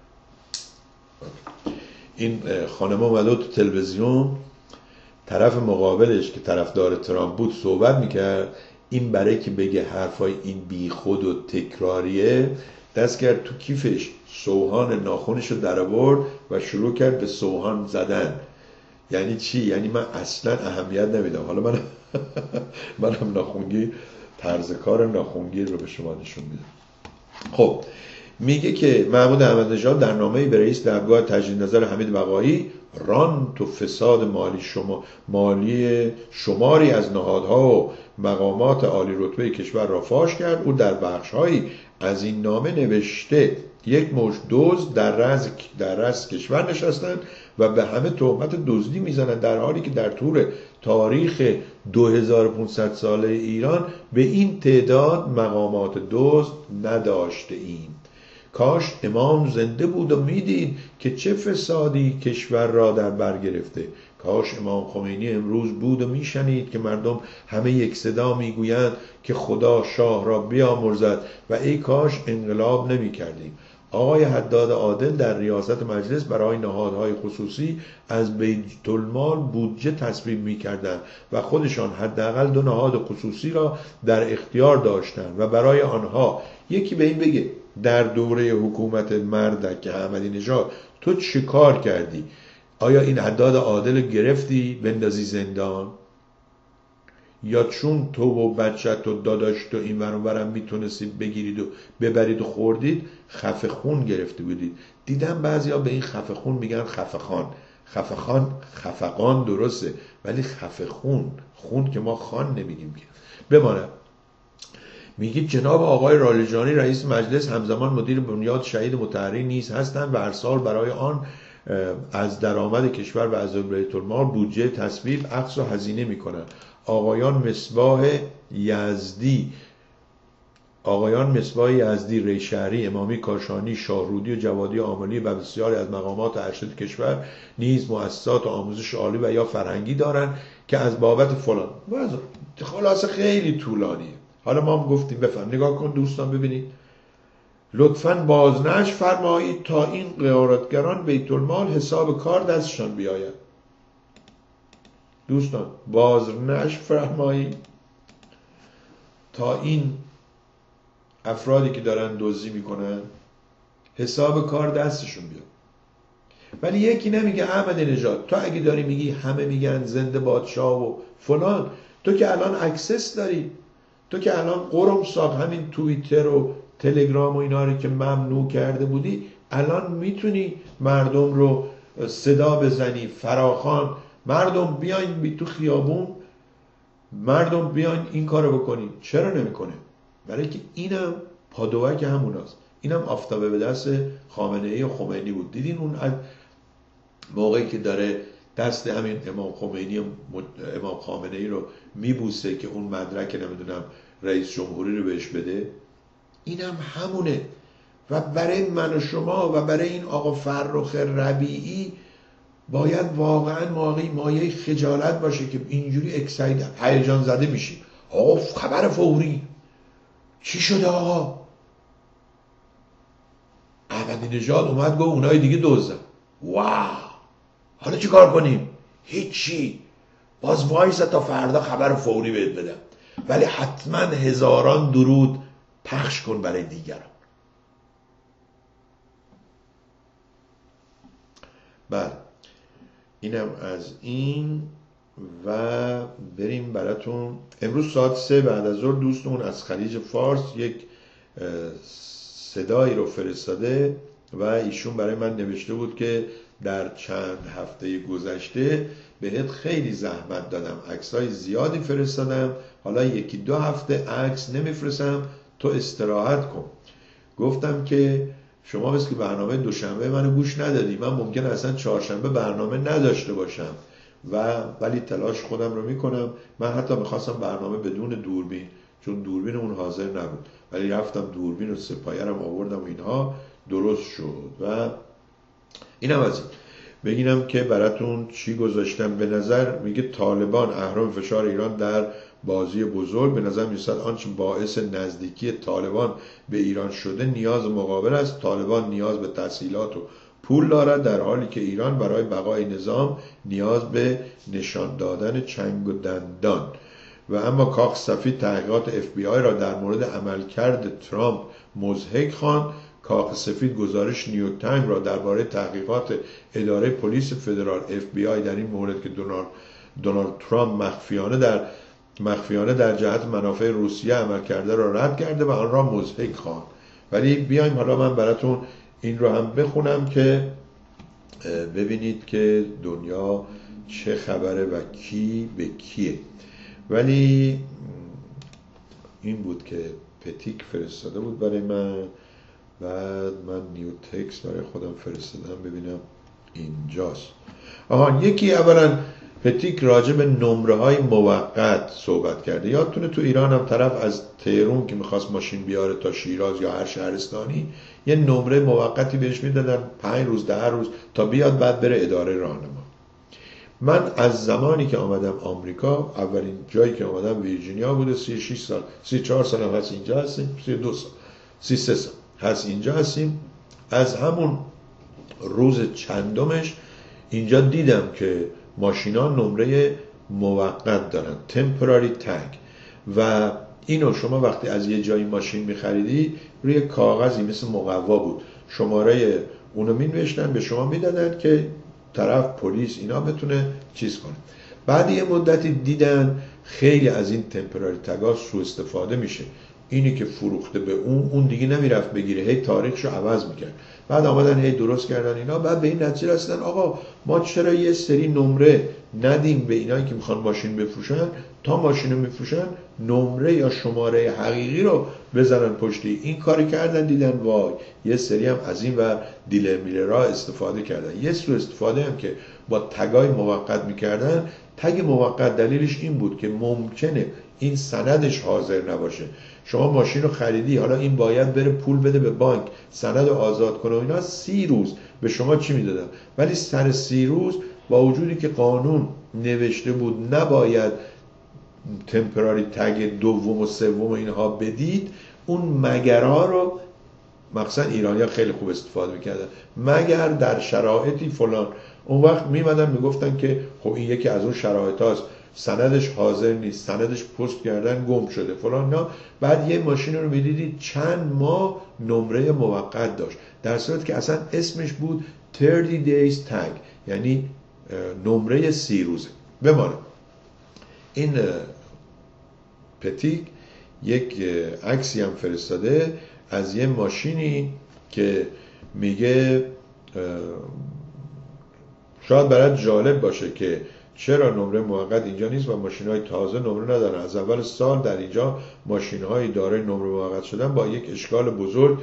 این خانم اومده تو تلویزیون، طرف مقابلش که طرفدار ترامپ بود صحبت میکرد، این برای که بگه حرفای این بی خود و تکراریه دست کرد تو کیفش، سوهان ناخونش رو در آورد و شروع کرد به سوهان زدن. یعنی چی؟ یعنی من اصلا اهمیت نمیدم. حالا منم ناخونگیر، طرز کار ناخونگیر رو به شما نشون میدم. خب میگه که محمود احمدی نژاد در نامه‌ای به رئیس دادگاه تجدید نظر حمید بقایی رانت و فساد مالی شماری از نهادها و مقامات عالی رتبه کشور را فاش کرد. او در بخش‌هایی از این نامه نوشته یک موج دزد در رأس کشور نشستند و به همه تهمت دزدی میزنند، در حالی که در طول تاریخ 2500 ساله ایران به این تعداد مقامات دزد نداشته ایم. کاش امام زنده بود و میدید که چه فسادی کشور را در بر گرفته. کاش امام خمینی امروز بود و میشنید که مردم همه یک صدا میگویند که خدا شاه را بیامرزد و ای کاش انقلاب نمی کردیم. آقای حداد عادل در ریاست مجلس برای نهادهای خصوصی از بیت المال بودجه تصویب می‌کردند و خودشان حداقل 2 نهاد خصوصی را در اختیار داشتند و برای آنها یکی به این بگه در دوره حکومت مردک احمدی نژاد تو چه کار کردی؟ آیا این حداد عادل گرفتی بندازی زندان؟ یا چون تو و بچت و داداش تو این ورم میتونستید بگیرید و ببرید و خوردید خفه خون گرفته بودید؟ دیدم بعضیا به این خفه خون میگن خفقان درسته ولی خفه خون که ما خان نمیگیم که. بماند میگید جناب آقای رالیجانی رئیس مجلس همزمان مدیر بنیاد شهید مطهری نیز هستند و هر سال برای آن از درآمد کشور و از بیت المال بودجه تصویب اخذ و هزینه میکنند. آقایان مصباح یزدی آقایان مصباح یزدی، ریشهری، امامی، کاشانی، شاهرودی و جوادی عاملی و بسیاری از مقامات ارشد کشور نیز مؤسسات آموزش عالی و یا فرهنگی دارند که از بابت فلان، خلاصه خیلی طولانیه. حالا ما هم گفتیم بفهم، نگاه کن دوستان ببینید، لطفاً بازنشر فرمایید تا این غارتگران بیت المال حساب کار دستشان بیاید. دوستان بازنشر فرمایید تا این افرادی که دارن دزدی میکنن حساب کار دستشون بیاد. ولی یکی نمیگه احمد نژاد، تو اگه داری میگی همه میگن زنده بادشاه و فلان، تو که الان اکسس داری، تو که الان قرم ساق همین توییتر و تلگرام و اینا رو که ممنوع کرده بودی، الان میتونی مردم رو صدا بزنی، فراخوان، مردم بیاین بی تو خیابون، مردم بیاین این کارو بکنین. چرا نمیکنه؟ برای که اینم پادوک هموناست، اینم آفتابه به دست خامنه ای و خمینی بود. دیدین اون موقعی که داره دست همین امام خامنه ای رو میبوسه که اون مدرک نمیدونم رئیس جمهوری رو بهش بده، اینم همونه. و برای من و شما و برای این آقا فرخ ربیعی باید واقعا مایه خجالت باشه که اینجوری اکساید هیجان زده میشی. آقا خبر فوری چی شده آقا؟ احمدی نژاد اومد گفت اونای دیگه دزدن. واو، حالا چی کار کنیم؟ هیچی، باز وایسا تا فردا خبر فوری بهت بدم، ولی حتما هزاران درود پخش کن برای دیگران. بله اینم از این. و بریم براتون امروز ساعت 3 بعد از ظهر دوستمون از خلیج فارس یک صدایی رو فرستاده و ایشون برای من نوشته بود که در چند هفته گذشته بهت خیلی زحمت دادم، عکسای زیادی فرستادم، حالا یکی دو هفته عکس نمیفرستم، تو استراحت کن. گفتم که شما مثل که برنامه دوشنبه منو گوش ندادی، من ممکن اصلا چهارشنبه برنامه نداشته باشم ولی تلاش خودم رو میکنم. من حتی میخواستم برنامه بدون دوربین، چون دوربین اون حاضر نبود، ولی رفتم دوربین و سپایرم آوردم و اینها درست شد. و اینم از این. بگینم که براتون چی گذاشتم. به نظر میگه طالبان اهرام فشار ایران در بازی بزرگ. به نظر میرسد آنچه باعث نزدیکی طالبان به ایران شده نیاز مقابل است. طالبان نیاز به تسهیلات و پول دارد، در حالی که ایران برای بقای نظام نیاز به نشان دادن چنگ و دندان. و اما کاخ سفید تحقیقات FBI را در مورد عملکرد ترامپ مضحک خواند. کاخ سفید گزارش نیویورک تایمز را درباره تحقیقات اداره پلیس فدرال FBI در این مورد که دونالد ترامپ مخفیانه در جهت منافع روسیه عمل کرده را رد کرده و آن را مضحک خواند. ولی بیایم حالا من براتون این رو هم بخونم که ببینید که دنیا چه خبره و کی به کیه. ولی این بود که پتیک فرستاده بود برای من، بعد من نیو تکس برای خودم فرستادم ببینم اینجاست. یکی اولا پتیک راجع به نمره های موقت صحبت کرده. یادتونه تو ایران هم طرف از تهران که میخواست ماشین بیاره تا شیراز یا هر شهرستانی یه نمره موقتی بهش میدادن 5 روز 10 روز تا بیاد بعد بره اداره راهنما. من از زمانی که آمدم آمریکا، اولین جایی که آمدم ویرجینیا بوده، 36 سال 34 سال هم هست اینجا هستیم، 32 سال 33 سال هست اینجا هستیم. از همون روز چندمش اینجا دیدم که ماشینا نمره موقت دارن، temporary tag، و اینو شما وقتی از یه جایی ماشین میخریدی روی کاغذی مثل مقوا بود، شماره اونو مینوشتن به شما میدادن که طرف پلیس اینا بتونه چیز کنه. بعد یه مدتی دیدن خیلی از این temporary tag ها سوء استفاده میشه، اینی که فروخته به اون دیگه نمیرفت بگیره، هی تاریخشو عوض میکرد. بعد آمدن هی درست کردن اینا، بعد به این نتیجه رسیدن آقا ما چرا یه سری نمره ندیم به اینایی که میخوان ماشین بفروشن، تا ماشینو میفروشن نمره یا شماره حقیقی رو بزنن پشتی. این کاری کردن، دیدن وای یه سری هم از این و دیلر میلرها استفاده کردن. یه سو استفاده هم که با تگای موقت میکردن تگ موقت دلیلش این بود که ممکنه این سندش حاضر نباشه. شما ماشین رو خریدی، حالا این باید بره پول بده به بانک، سند رو آزاد کنه و اینا، 30 روز به شما چی میدادن؟ ولی سر 30 روز با وجودی که قانون نوشته بود نباید تمپراری تگ دوم و سوم اینها بدید، اون مگرها رو مخصوصا ایرانی‌ها خیلی خوب استفاده میکردن، مگر در شرایطی فلان. اون وقت میمدن میگفتن که خب این یکی از اون شرایط هاست، سندش حاضر نیست، سندش پست کردن گم شده فلان. نه، بعد یه ماشین رو میدیدید چند ماه نمره موقت داشت، در صورتی که اصلا اسمش بود 30 days tag، یعنی نمره 30 روزه. بمانه این پتیک یک عکسی هم فرستاده از یه ماشینی که میگه شاید برات جالب باشه که چرا نمره موقت اینجا نیست و ماشین‌های تازه نمره ندارن. از اول سال در اینجا ماشین‌های دارای نمره موقت شدن با یک اشکال بزرگ.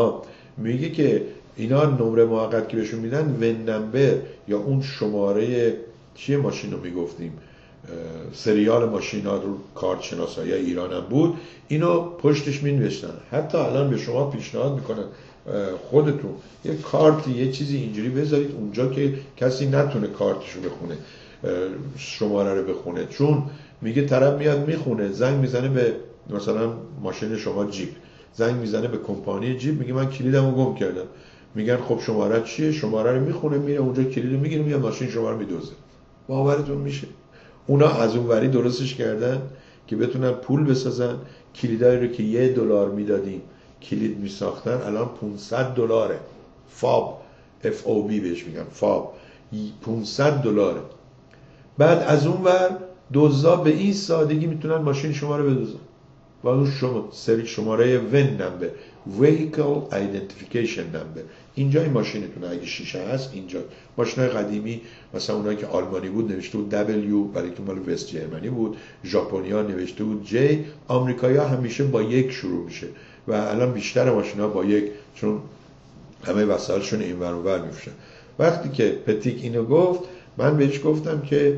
میگه که اینا نمره موقت که بهشون میدن ون نمبر یا اون شماره چیه ماشین رو میگفتیم، سریال ماشینا رو کارت شناسایی ایران هم بود، اینو پشتش مینوشتن. حتی الان به شما پیشنهاد میکنن خودتون یه کارت یه چیزی اینجوری بذارید اونجا که کسی نتونه کارتشو بخونه، شماره رو بخونه، چون میگه طرف میاد میخونه، زنگ میزنه به مثلا ماشین شما جیپ، زنگ میزنه به کمپانی جیپ، میگه من کلیدمو گم کردم، میگن خب شماره چیه، شماره رو میخونه، میره اونجا کلیدو میگیره، میاد ماشین شما رو میدزده. باورتون میشه اونا از اون وری درستش کردن که بتونن پول بسازن. کلیدایی رو که $1 میدادیم کلید میساختن الان $500. فاب، FOB بهش میگن، فاب، $500. بعد از اون ور دزدا به این سادگی میتونن ماشین شما رو بدزدن و اون سری شماره ون نمبر، Vehicle Identification Number، اینجای ماشینتون اگه شیشه هست اینجا. ماشینای قدیمی مثلا اونایی که آلمانی بود نوشته بود W، برای که مال وست جرمنی بود، ژاپنیا نوشته بود J، آمریکایی‌ها همیشه با 1 شروع میشه و الان بیشتر ماشینا با 1، چون همه وسایلشون اینور اونور میفروشن. وقتی که پتیک اینو گفت من بهش گفتم که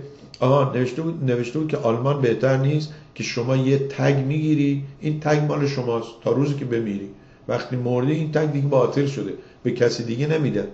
نوشته بود که آلمان بهتر نیست که شما یه تگ میگیری، این تگ مال شماست تا روزی که بمیری، وقتی مردی این تگ دیگه باطل شده، به کسی دیگه نمیدن.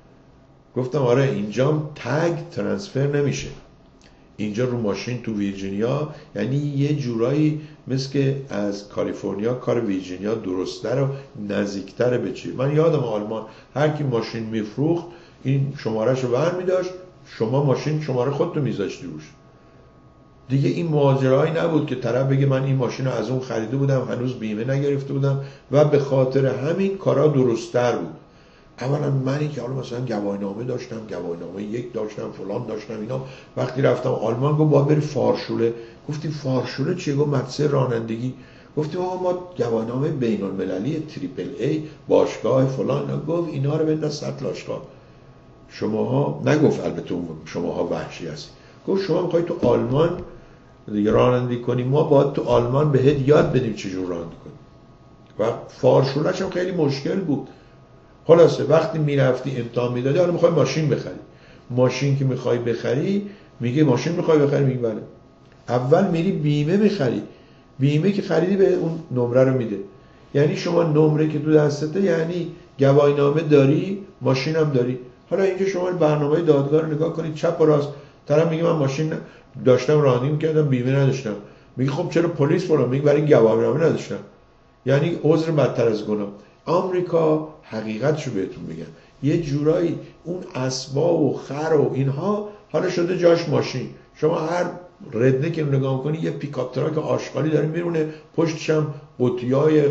گفتم آره اینجا تگ ترانسفر نمیشه، اینجا رو ماشین تو ویرجینیا، یعنی یه جورایی مثل که از کالیفرنیا کار ویرجینیا درست‌تر و نزدیک‌تر به چی. من یادم آلمان هر کی ماشین میفروخت این شماره‌شو برمی‌داشت، شما ماشین شماره خودتو میذاشتی روش دیگه. این ماجرایی نبود که طرف بگه من این ماشین رو از اون خریده بودم هنوز بیمه نگرفته بودم و به خاطر همین کارا درست‌تر بود. اولا منی که حالا مثلا گواهینامه داشتم، گواهینامه 1 داشتم، فلان داشتم، اینا وقتی رفتم آلمان گفت باید بری فارشوله. گفتیم فارشوله چیه؟ گفت مدرسه رانندگی. گفتیم آقا ما گواهینامه بین‌المللی تریپل ای باشگاه فلان. گفت اینا رو بنداز سطل آشغال. شماها، نگفت البته شماها وحشی هستید، گفت شما میخوای تو آلمان رانندگی کنی، ما باید تو آلمان بهت یاد بدیم چجور رانندگی کنی. و فارشولش هم خیلی مشکل بود. خلاصه وقتی میرفتی امتحان میدادی، حالا میخوای ماشین بخری، ماشین که میخوای بخری میگه ماشین میخوای بخری، میگه بله. اول میری بیمه بخری، بیمه که خریدی به اون نمره رو میده، یعنی شما نمره که تو دستته یعنی گواهینامه داری، ماشین هم داری. حالا اینکه شما برنامه دادگاه رو نگاه کنید چپ و راست، طرف میگه من ماشین داشتم رانندگی میکردم بیمه نداشتم، میگه خب چرا پلیس فلان، میگه برای گواهینامه نداشتم، یعنی عذر بدتر از گناه. آمریکا حقیقتشو بهتون بگم یه جورایی اون اسباب و خر و اینها حالا شده جاش ماشین. شما هر ردنه که نگاه کنی یه پیکاپ تراک آشغالی داره میرونه، پشتش هم قطیای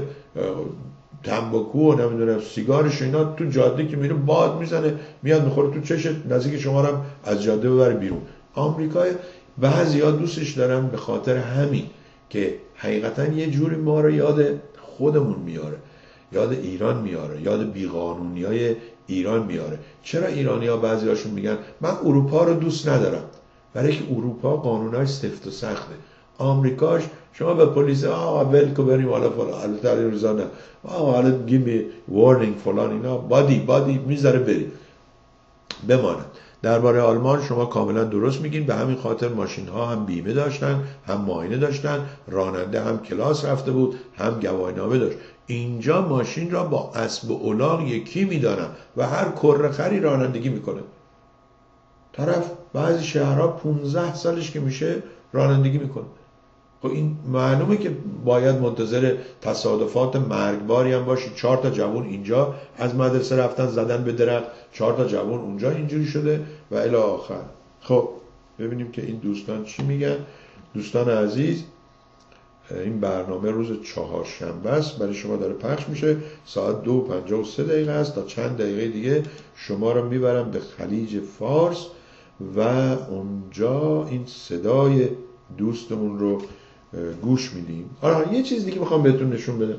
تنباکو و نمیدونم سیگارش اینا، تو جاده که میره باد میزنه میاد میخوره تو چشت، نزدیک شما رو از جاده ببره بیرون. آمریکا بعضیا دوستش دارن به خاطر همین که حقیقتا یه جوری ما رو یاد خودمون میاره، یاد ایران میاره، یاد بیقانونیای ایران میاره. چرا ایرانی‌ها بعضی‌هاشون میگن من اروپا رو دوست ندارم؟ برای که اروپا قانوناش سفت و سخته. آمریکاش شما به پلیس آقا ولکو بریم حالا فلان، البته این روزا نه، آقا حالا گیو می وارنینگ فلان، اینا بادی میذاره بری. بماند درباره آلمان شما کاملا درست میگین، به همین خاطر ماشین ها هم بیمه داشتن، هم معاینه داشتن، راننده هم کلاس رفته بود، هم گواهینامه داشت. اینجا ماشین را با اسب و الاغ یکی میدانن و هر کره خری رانندگی میکنه. طرف بعضی شهرها 15 سالش که میشه رانندگی میکنه. خب این معلومه که باید منتظر تصادفات مرگباری هم باشی. 4 تا جوان اینجا از مدرسه رفتن زدن به درخت، 4 تا جوان اونجا اینجوری شده و الی آخر. خب ببینیم که این دوستان چی میگن. دوستان عزیز، این برنامه روز چهارشنبه است، برای شما داره پخش میشه، ساعت 2:53 است. تا چند دقیقه دیگه شما رو میبرم به خلیج فارس و اونجا این صدای دوستمون رو گوش میدیم. حالا یه چیز دیگه میخوام بهتون نشون بدم.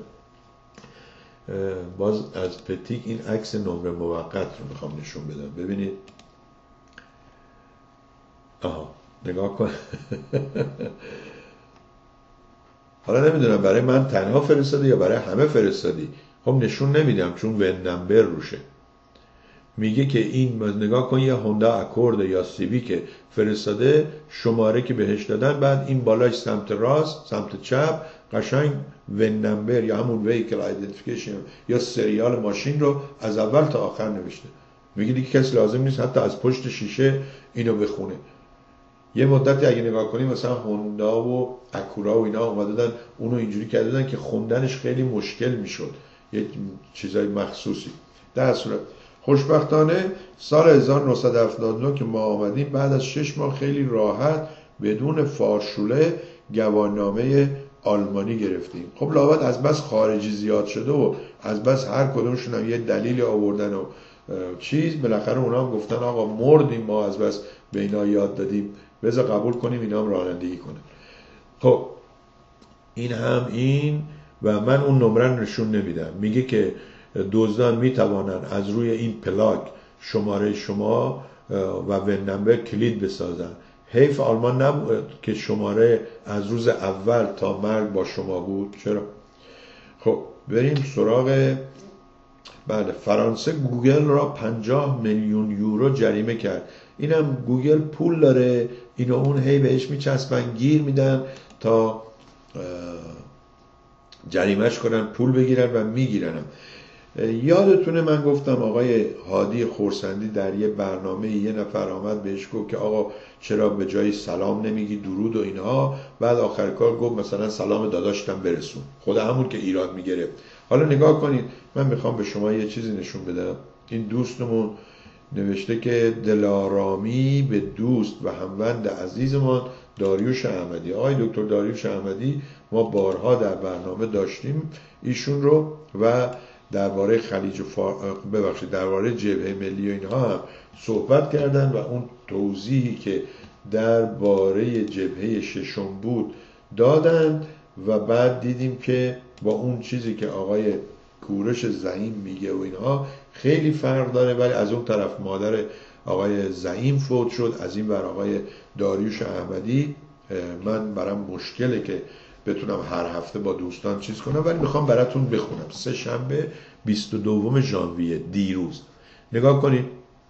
باز از پتیک این عکس نمره موقت رو میخوام نشون بدم. ببینید، آها نگاه کن. حالا نمیدونم برای من تنها فرستادی یا برای همه فرستادی. خب نشون نمیدم چون ون نمبر روشه. میگه که این نگاه کن، یه هوندا اکورد یا سیویک فرستاده، شماره که بهش دادن، بعد این بالاش سمت راست سمت چپ قشنگ ون نمبر یا همون ویکل ایدنتیفیکیشن یا سریال ماشین رو از اول تا آخر نوشته. میگه دیگه کسی لازم نیست حتی از پشت شیشه اینو بخونه. یه مدتی اگه نگاه کنیم مثلا هوندا و اکورا و اینا اومده دادن اونو اینجوری کرده بودن که خوندنش خیلی مشکل میشد، یه چیزای مخصوصی. در صورت خوشبختانه سال 1979 که ما آمدیم، بعد از 6 ماه خیلی راحت بدون فارشوله گواهینامه آلمانی گرفتیم. خب لابد از بس خارجی زیاد شده و از بس هر کدومشون هم یه دلیلی آوردن و چیز، بالاخره اونا هم گفتن آقا مردیم ما از بس به اینا یاد دادیم، بذار قبول کنیم اینا هم رانندگی کنن. خب این هم این و من اون نمره نشون نمیدم. میگه که دزدان میتوانن از روی این پلاک شماره شما و ون نمبر کلید بسازن. حیف آلمان نبود که شماره از روز اول تا مرگ با شما بود. چرا؟ خب بریم سراغ بله. فرانسه گوگل را 50 میلیون یورو جریمه کرد. اینم گوگل پول داره، اینو اون هی بهش میچسبن، گیر میدن تا جریمهش کنن، پول بگیرن و میگیرن. یادتونه من گفتم آقای هادی خورسندی در یه برنامه یه نفر آمد بهش گفت که آقا چرا به جای سلام نمیگی درود و اینها، بعد آخر کار گفت مثلا سلام داداشتم برسون، خود همون که ایراد میگرفت. حالا نگاه کنید، من میخوام به شما یه چیزی نشون بدم. این دوستمون نوشته که دلارامی به دوست و هموند عزیزمان داریوش احمدی. آقای دکتر داریوش احمدی ما بارها در برنامه داشتیم ایشون رو و درباره درباره جبهه ملی و اینها هم صحبت کردن و اون توضیحی که درباره جبهه ششم بود دادن و بعد دیدیم که با اون چیزی که آقای کوروش زعیم میگه و اینها خیلی فرق داره. ولی از اون طرف مادر آقای زعیم فوت شد، از این بر آقای داریوش احمدی. من برام مشکله که بتونم هر هفته با دوستان چیز کنم، ولی میخوام براتون بخونم. سه شنبه 22 ژانویه دیروز. نگاه کنید.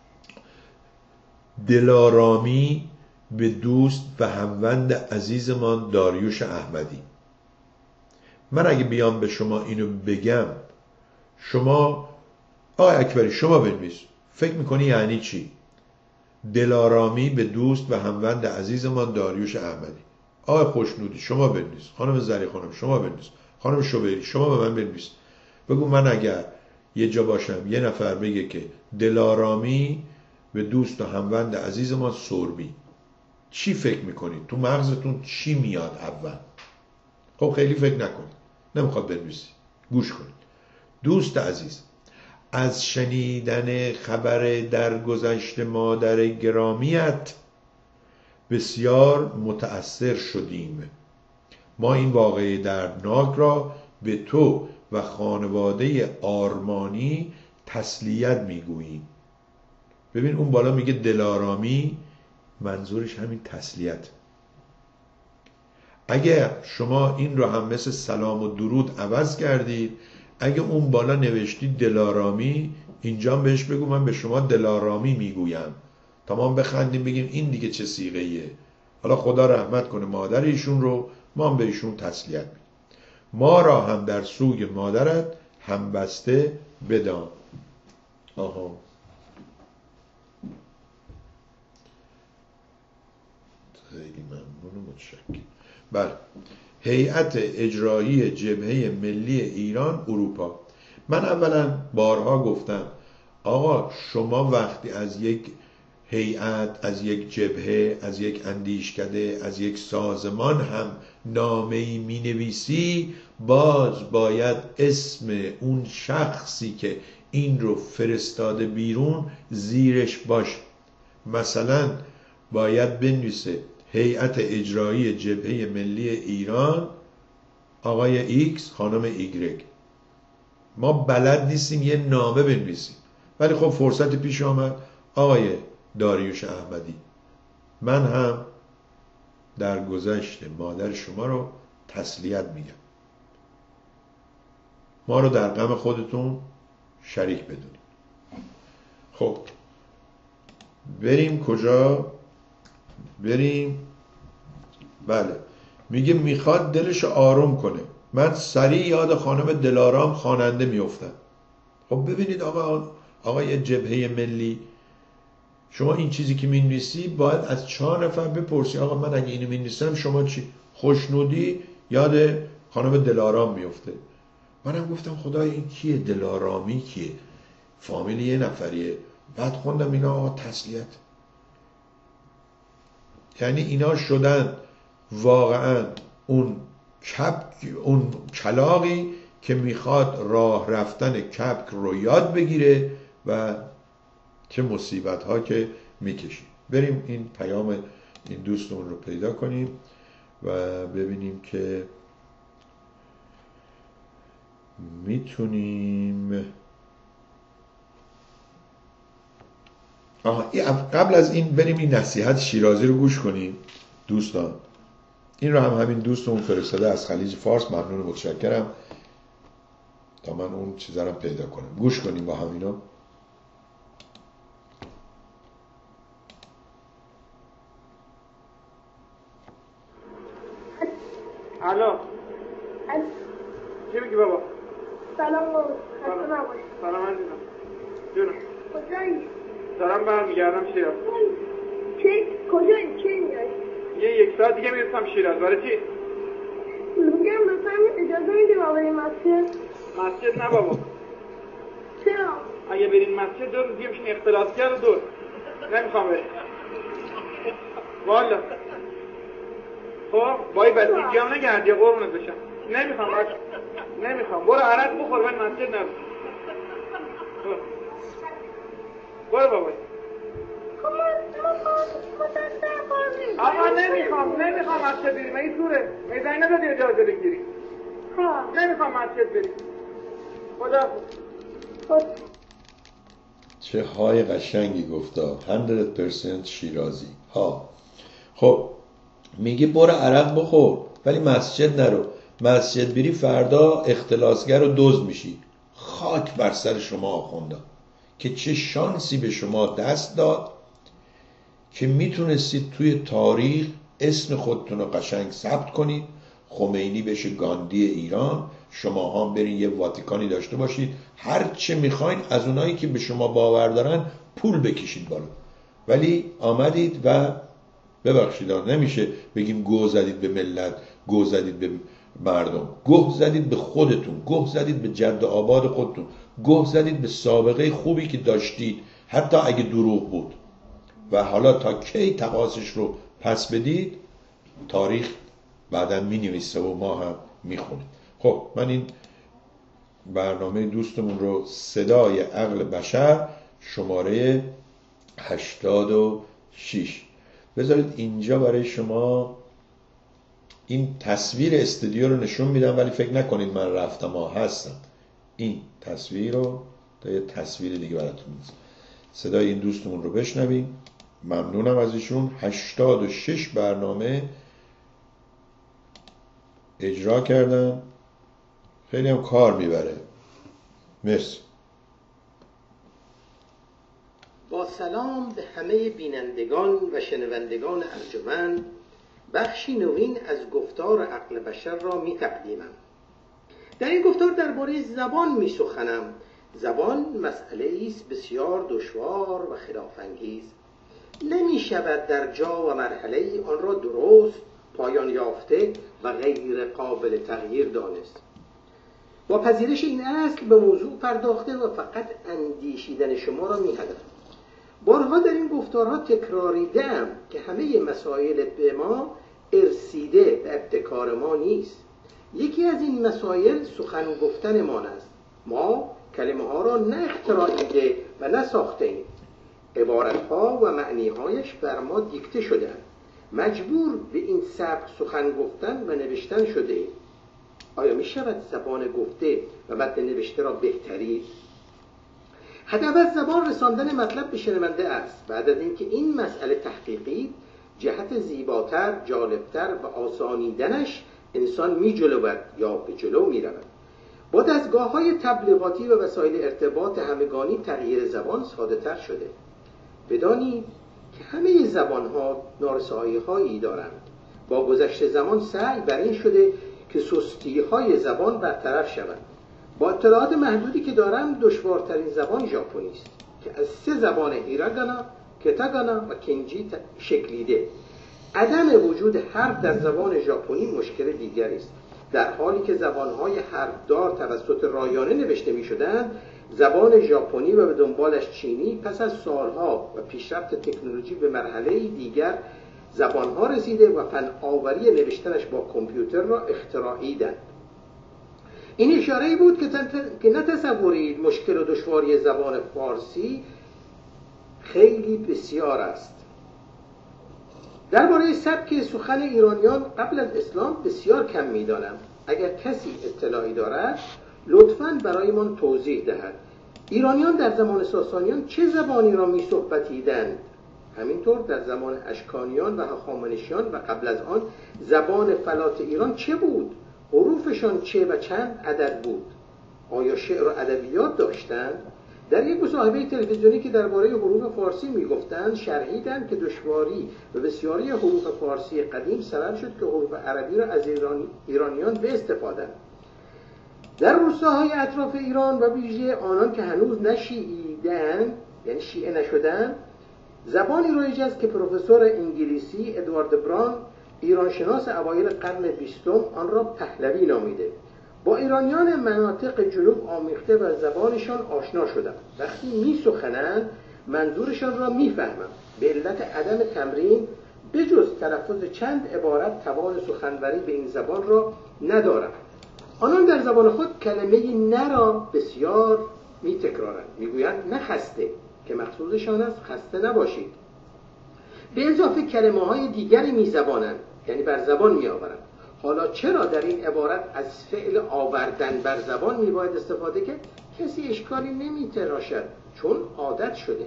دلارامی به دوست و هموند عزیزمان داریوش احمدی. من اگه بیام به شما اینو بگم، شما آقای اکبری شما بنویس، فکر میکنی یعنی چی؟ دلارامی به دوست و هموند عزیزمان داریوش احمدی. آقای خوشنودی شما بنویس، خانم زری خانم شما بنویس، خانم شوبری شما به من بنویس. بگو من اگر یه جا باشم یه نفر بگه که دلارامی به دوست و هموند عزیزمان سربی، چی فکر میکنید؟ تو مغزتون چی میاد اول؟ خب خیلی فکر نکنید، نمیخواد بنویسی، گوش کنید. دوست عزیز، از شنیدن خبر درگذشت مادر گرامیت بسیار متأثر شدیم. ما این واقعه دردناک را به تو و خانواده آرمانی تسلیت میگوییم. ببین اون بالا میگه دلارامی، منظورش همین تسلیت. اگه شما این رو هم مثل سلام و درود عوض کردید، اگه اون بالا نوشتی دلارامی، اینجا بهش بگو من به شما دلارامی میگویم. تمام بخندیم بگیم این دیگه چه صیغه‌ایه. حالا خدا رحمت کنه مادر ایشون رو، ما هم به ایشون تسلیت میدیم. ما را هم در سوی مادرت همبسته بدان. آها، خیلی ممنون و متشکرم. بله، هیئت اجرایی جبهه ملی ایران اروپا. من اولا بارها گفتم آقا شما وقتی از یک هیئت، از یک جبهه، از یک اندیشکده، از یک سازمان هم نامه‌ای می‌نویسی، باز باید اسم اون شخصی که این رو فرستاده بیرون زیرش باشه. مثلا باید بنویسه هیئت اجرایی جبهه ملی ایران آقای ایکس خانم ایگرگ. ما بلد نیستیم یه نامه بنویسیم، ولی خب فرصت پیش آمد آقای داریوش احمدی، من هم در گذشته مادر شما رو تسلیت میگم، ما رو در غم خودتون شریک بدونید. خب بریم کجا؟ بریم، بله، میگه میخواد دلش آروم کنه. من سریع یاد خانم دلارام خواننده میافتم. خب ببینید آقای جبهه ملی، شما این چیزی که می‌نویسی باید از 4 نفر بپرسی آقا من اگه اینو می‌نویسم شما چی؟ خوشنودی یاد خانم دلارام میفته. منم گفتم خدای این کیه؟ دلارامی کیه؟ فامیل یه نفریه. بعد خوندم اینا آقا تسلیت. یعنی اینا شدن واقعا اون کلاغی که میخواد راه رفتن کبک رو یاد بگیره و چه مصیبت ها که میکشید. بریم این پیام این دوستمون رو پیدا کنیم و ببینیم که میتونیم قبل از این بریم این نصیحت شیرازی رو گوش کنیم دوستان. این رو همین دوستمون فرستاده از خلیج فارس، ممنون و متشکرم، تا من اون چیزا رو پیدا کنم. گوش کنیم با همینا. الو چی میگی بابا؟ سلام بابا، خسته نباشی. سلام عزیزم. جونم. کجایی؟ دارم برمیگردم شیراز. کجایی؟ چی میای؟ یک ساعت دیگه میرسم شیراز. برای چی؟ میگم لطفا اجازه میدی ما بریم مسجد؟ مسجد نه بابا. چرا؟ اگه بریم مسجد 2 روز دیگه میشین اختلاطگر و دور. نمیخوام بریم. والا. خب بای بسیجی هم نگردی قربونت بشم. نمیخوام. برو عرق بخور من مسجد نرو. برو بابا. آقا نمیخوام مسجد بریم. این توره میزنی ندادی اجازه بگیری. نمیخوام مسجد بریم. خدا چه های قشنگی گفتا. 100% شیرازی ها. خب میگه برو عرق بخور ولی مسجد نرو. مسجد بری فردا اختلاسگر و دزد میشی. خاک بر سر شما آخوندا که چه شانسی به شما دست داد که میتونستید توی تاریخ اسم خودتون رو قشنگ ثبت کنید. خمینی بشه گاندی ایران، شما هم برین یه واتیکانی داشته باشید، هر چه میخواین از اونایی که به شما باور دارن پول بکشید بالا. ولی آمدید و ببخشید نمیشه بگیم گوه زدید به ملت، گوه زدید به مردم، گوه زدید به خودتون، گوه زدید به جد آباد خودتون، گوه زدید به سابقه خوبی که داشتید حتی اگه دروغ بود. و حالا تا کی تقاصش رو پس بدید تاریخ بعداً می نویسه و ما هم می خونیم. خب من این برنامه دوستمون رو صدای عقل بشر شماره 86 بذارید اینجا برای شما این تصویر استودیو رو نشون میدم، ولی فکر نکنید من رفتم هستم. این تصویر رو تا یه تصویر دیگه براتون میذارم. صدای این دوستمون رو بشنویم. ممنونم از ایشون. 86 برنامه اجرا کردن، خیلی هم کار میبره. مرسی. با سلام به همه بینندگان و شنوندگان ارجمند، بخشی نوین از گفتار عقل بشر را می تقدیمم. در این گفتار درباره زبان می سخنم. زبان مسئله است بسیار دشوار و خلاف‌انگیز. نمی شود در جا و مرحله آن را درست، پایان یافته و غیر قابل تغییر دانست. با پذیرش این اصل به موضوع پرداخته و فقط اندیشیدن شما را می هدفم. بارها در این گفتارها تکراریدم که همه مسائل به ما ارسیده و ابتکار ما نیست. یکی از این مسائل سخن گفتن ما است. ما کلمه ها را نه اختراعیده و نه ساخته ایم. عبارت ها و معنی هایش بر ما دیکته شدند. مجبور به این سبک سخن گفتن و نوشتن شده ایم. آیا می شود زبان گفته و متن نوشته را بهترید؟ هدف از زبان رساندن مطلب به شنونده است. بعد از اینکه این مسئله تحقیقی جهت زیباتر، جالبتر و آسانیدنش انسان می جلود یا به جلو می رود. با دستگاه‌های تبلیغاتی و وسایل ارتباط همگانی تغییر زبان ساده تر شده. بدانید که همه زبان‌ها نارسایی‌هایی دارند. با گذشت زمان سعی بر این شده که سستی‌های زبان برطرف شوند. با اطلاعات محدودی که دارم دشوارترین زبان ژاپنی است که از 3 زبان هیراگانا، کتاگانا و کنجی شکلیده. عدم وجود حرف در زبان ژاپنی مشکل دیگری است. در حالی که زبان‌های حرفدار توسط رایانه نوشته می‌شدند، زبان ژاپنی و به دنبالش چینی پس از سالها و پیشرفت تکنولوژی به مرحله دیگر زبان‌ها رسیده و فناوری نوشتنش با کامپیوتر را اختراعیدند. این اشاره‌ای بود که نتصورید مشکل و دشواری زبان فارسی خیلی بسیار است. درباره سبک سخن ایرانیان قبل از اسلام بسیار کم می‌دانم. اگر کسی اطلاعی دارد لطفاً برایمان توضیح دهد. ایرانیان در زمان ساسانیان چه زبانی را می‌صحبتیدند؟ همینطور در زمان اشکانیان و هخامنشیان و قبل از آن زبان فلات ایران چه بود؟ حروفشان چه و چند عدد بود؟ آیا شعر و ادبیات داشتند؟ در یک مصاحبه تلویزیونی که درباره حروف فارسی میگفتند شرحیدند که دشواری و بسیاری حروف فارسی قدیم سبب شد که حروف عربی را از ایرانیان باستفادند. در روستاهای اطراف ایران و ویژه آنان که هنوز نشیعیدند، یعنی شیعه نشدند، زبانی رایج است که پروفسور انگلیسی ادوارد بران، ایرانشناس اوایل قرن 20 آن را پهلوی نامیده. با ایرانیان مناطق جنوب آمیخته و زبانشان آشنا شدم. وقتی می‌سخنند منظورشان را می‌فهمم. به علت عدم تمرین بجز تلفظ چند عبارت توان سخنوری به این زبان را ندارم. آنان در زبان خود کلمه نه را بسیار می‌تکرارند. می‌گویند نه خسته که مقصودشان است خسته نباشید. به اضافه کلمه‌های دیگری می‌زبانند، یعنی بر زبان می‌آورند. حالا چرا در این عبارت از فعل آوردن بر زبان میباید استفاده کرد؟ کسی اشکالی نمیتراشد، چون عادت شده.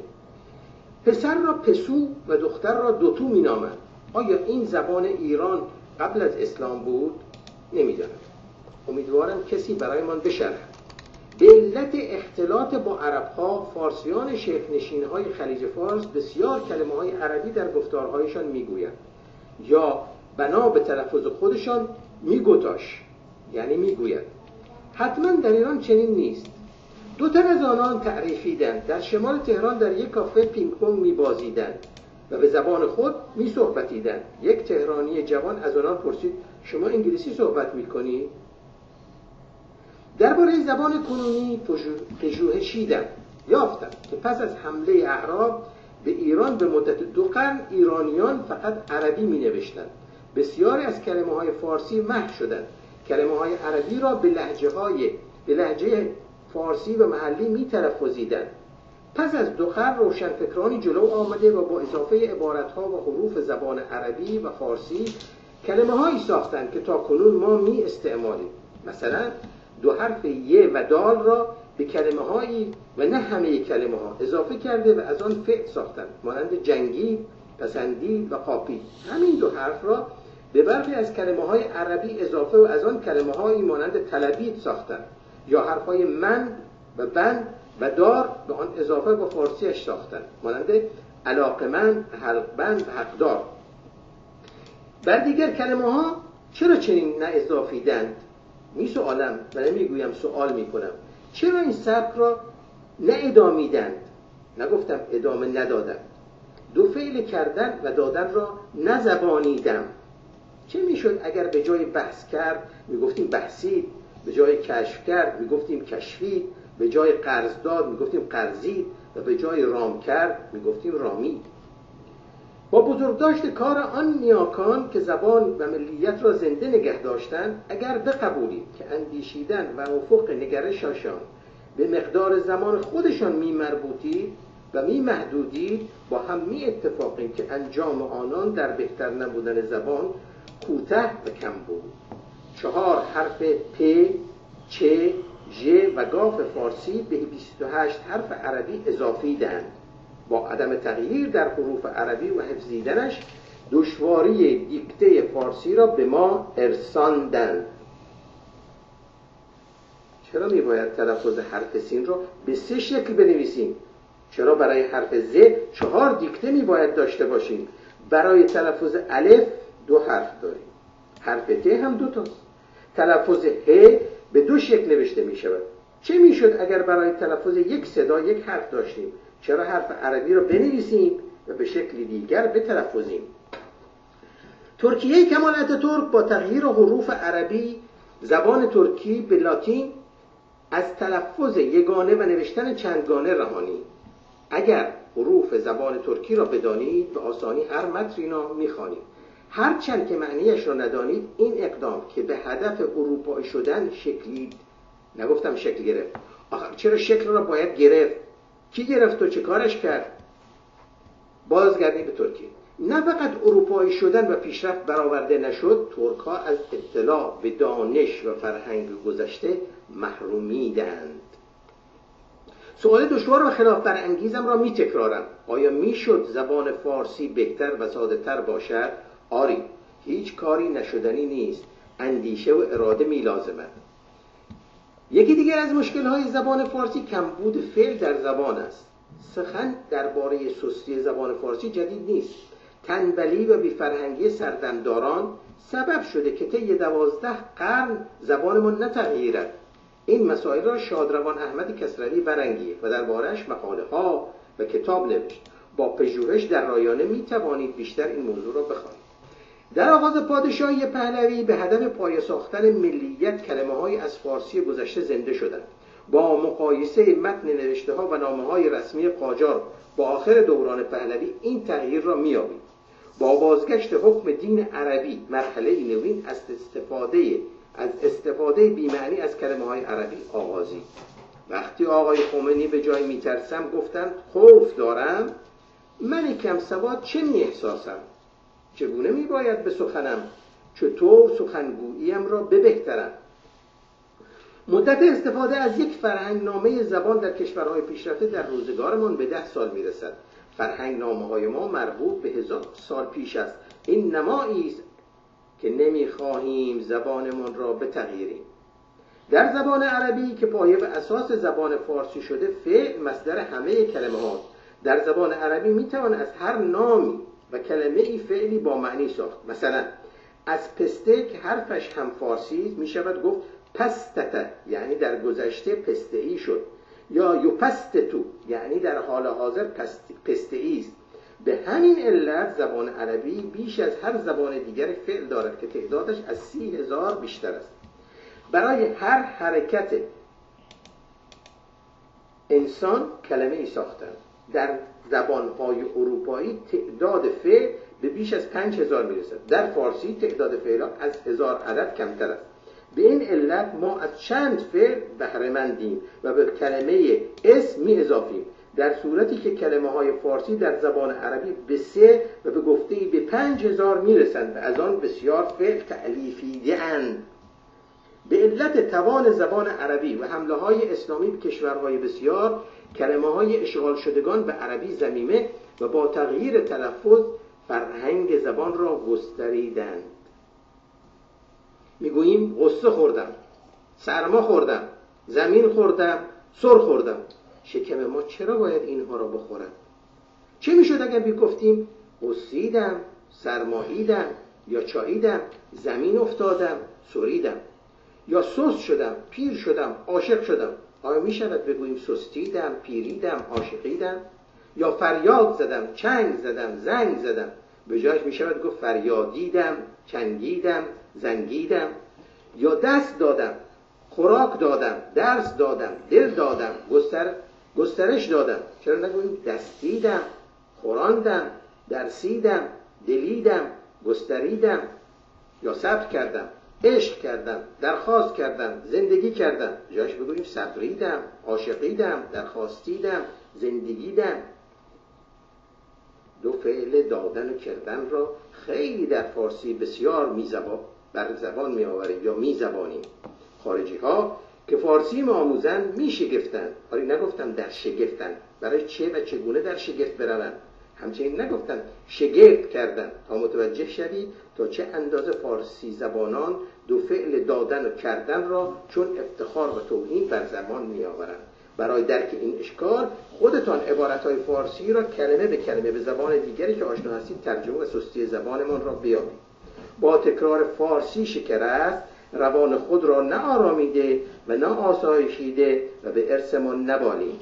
پسر را پسو و دختر را دوتو مینامند. آیا این زبان ایران قبل از اسلام بود؟ نمیدانم. امیدوارم کسی برایمان بشرحد. به علت اختلاط با عرب‌ها، فارسیان شیخ‌نشین‌های خلیج فارس بسیار کلمه‌های عربی در گفتارهایشان میگویند یا بنا به تلفظ خودشان میگوتاش، یعنی میگوید. حتما در ایران چنین نیست. 2 تن از آنان تعریفیدند در شمال تهران در یک کافه پینگ پونگ میبازیدند و به زبان خود میصحبتیدند. یک تهرانی جوان از آنان پرسید شما انگلیسی صحبت میکنی؟ درباره زبان کنونی پژوهشیدم. یافتم که پس از حمله اعراب به ایران به مدت 2 قرن ایرانیان فقط عربی مینوشتند. بسیاری از کلمه‌های فارسی محو شدند. کلمه‌های عربی را به لهجه فارسی و محلی می‌تلفظیدند. پس از 2 قرن روشنفکرانی جلو آمده و با اضافه عبارت‌ها و حروف زبان عربی و فارسی کلمه‌هایی ساختند که تا کنون ما می‌استعمالیم. مثلا 2 حرف ی و دال را به کلمه‌هایی و نه همه کلمه‌ها اضافه کرده و از آن فعل ساختند، مانند جنگید، پسندید و قاپید. همین 2 حرف را به برخی از کلمه‌های عربی اضافه و از آن کلمه‌هایی مانند طلبید ساختند، یا حرف‌های من و بند و دار به آن اضافه با فارسیش ساختن، مانند علاقمند، حلقبند و حقدار. بر دیگر کلمه ها چرا چنین نه اضافیدند؟ می سوالم و نمیگویم سوال می کنم. چرا این سبک را نه ادامیدند؟ نگفتم ادامه ندادم. دو فعل کردن و دادن را نزبانیدم. چه میشد اگر به جای بحث کرد میگفتیم بحثید، به جای کشف کرد میگفتیم کشفید، به جای قرض داد میگفتیم قرضید و به جای رام کرد میگفتیم رامید. با بزرگداشت کار آن نیاکان که زبان و ملیت را زنده نگه داشتند، اگر بقبولید که اندیشیدن و افق نگرششان به مقدار زمان خودشان میمربوطید و میمحدودید، با هم می اتفاقیم که انجام آنان در بهتر نبودن زبان کوتاه و کم بود. 4 حرف پ، چ، ژ و گاف فارسی به 28 حرف عربی اضافیدند. با عدم تغییر در حروف عربی و حفظیدنش دشواری دیکته فارسی را به ما ارساندند. چرا می باید تلفظ حرف سین را به 3 شکل بنویسیم؟ چرا برای حرف ز 4 دیکته می باید داشته باشیم؟ برای تلفظ الف 2 حرف داریم، حرف ت هم 2 تاست. تلفظ ه به 2 شکل نوشته می شود. چه می شد اگر برای تلفظ یک صدا 1 حرف داشتیم؟ چرا حرف عربی را بنویسیم و به شکل دیگر بتلفظیم؟ ترکیه کمال اتاتورک با تغییر حروف عربی زبان ترکی به لاتین از تلفظ یگانه و نوشتن چندگانه رهانی. اگر حروف زبان ترکی را بدانید به آسانی هر متنی را می‌خوانید. هرچند که معنیش را ندانید، این اقدام که به هدف اروپایی شدن شکلید، نگفتم شکل گرفت. آخر چرا شکل را باید گرفت؟ کی گرفت و چه کارش کرد؟ بازگردید به ترکیه. نه فقط اروپایی شدن و پیشرفت برآورده نشد، ترک‌ها از اطلاع به دانش و فرهنگ گذشته محرومیدند. سوال دشوار و خلاف برانگیزم را می تکرارم. آیا می شد زبان فارسی بهتر و ساده تر باشد؟ آری، هیچ کاری نشدنی نیست. اندیشه و اراده می لازمد. یکی دیگر از مشکل‌های زبان فارسی کمبود فعل در زبان است. سخن درباره سستی زبان فارسی جدید نیست. تنبلی و بی‌فرهنگی سردمداران سبب شده که طی 12 قرن زبانمان نتغییرد. این مسائل را شادروان احمد کسروی برانگیخت و درباره‌اش مقاله‌ها و کتاب نوشت. با پژوهش در رایانه می توانید بیشتر این موضوع را بخوانید. در آغاز پادشاهی پهلوی به هدف پایه ساختن ملیت کلمه‌های از فارسی گذشته زنده شدند. با مقایسه متن نوشته‌ها و نامه‌های رسمی قاجار با آخر دوران پهلوی این تغییر را می‌یابید. با بازگشت حکم دین عربی مرحله نوین از استفاده بی‌معنی از کلمه‌های عربی آغازید. وقتی آقای خمینی به جای میترسم گفتند خوف دارم، من کم سواد چه احساسم؟ چگونه باید بسخنم؟ چطور سخنگوییم را ببهترم؟ مدت استفاده از یک فرهنگنامه زبان در کشورهای پیشرفته در روزگارمان به 10 سال میرسد. فرهنگنامه‌های ما مربوط به 1000 سال پیش است. این نمایی است که نمیخواهیم زبانمان را بتغییریم. در زبان عربی که پایه و اساس زبان فارسی شده، فعل مصدر همه کلمه هاست. در زبان عربی میتوان از هر نامی و کلمه ای فعلی با معنی ساخت. مثلا از پسته که حرفش هم فارسی است میشود گفت پستته، یعنی در گذشته پسته ای شد، یا یپستتو یعنی در حال حاضر پسته ای است. به همین علت زبان عربی بیش از هر زبان دیگر فعل دارد که تعدادش از 30,000 بیشتر است. برای هر حرکت انسان کلمه ای ساختند. در زبانهای اروپایی تعداد فعل به بیش از 5,000 میرسد. در فارسی تعداد فعل‌ها از 1000 عدد کمتر است. به این علت ما از چند فعل بهره مندیم و به کلمه اسم می اضافیم، در صورتی که کلمه های فارسی در زبان عربی به 3 و به گفته‌ای به 5,000 میرسند و از آن بسیار فعل تألیفیده اند. به علت توان زبان عربی و حمله های اسلامی به کشورهای بسیار، کلمه های اشغال شدگان به عربی ضمیمه و با تغییر تلفظ فرهنگ زبان را گستریدند. میگوییم غصه خوردم، سرما خوردم، زمین خوردم، سر خوردم. شکم ما چرا باید اینها را بخورد؟ چه میشد اگر گفتیم قصیدم، سرماییدم یا چاییدم، زمین افتادم، سوریدم، یا سست شدم، پیر شدم، عاشق شدم؟ آیا میشود بگوییم سستیدم، پیریدم، عاشقیدم؟ یا فریاد زدم، چنگ زدم، زنگ زدم؟ به جایش میشود گفت فریادیدم، چنگیدم، زنگیدم؟ یا دست دادم، خوراک دادم، درس دادم، دل دادم، گسترش دادم؟ چرا نگوییم دستیدم، خوراندم، درسیدم، دلیدم، گستریدم؟ یا صبر کردم، عشق کردم، درخواست کردم، زندگی کردم؟ جاش بگوییم صبریدم، عاشقیدم، درخواستیدم، زندگیدم؟ دو فعل دادن و کردن را خیلی در فارسی بسیار بر زبان می آوریم یا می زبانیم. خارجی ها که فارسی ما آموزن می شگفتن، ولی نگفتم در شگفتن. برای چه و چگونه در شگفت بروند؟ همچنین نگفتن شگفت کردن، تا متوجه شوید تا چه اندازه فارسی زبانان دو فعل دادن و کردن را چون افتخار و توهین بر زبان می آورند. برای درک این اشکال خودتان عبارتهای فارسی را کلمه به کلمه به زبان دیگری که آشنا هستید ترجمه و سستی زبانمان را بیابید. با تکرار فارسی شکر است، روان خود را نه آرامیده و نه آسایشیده و به ارثمان نبالیم.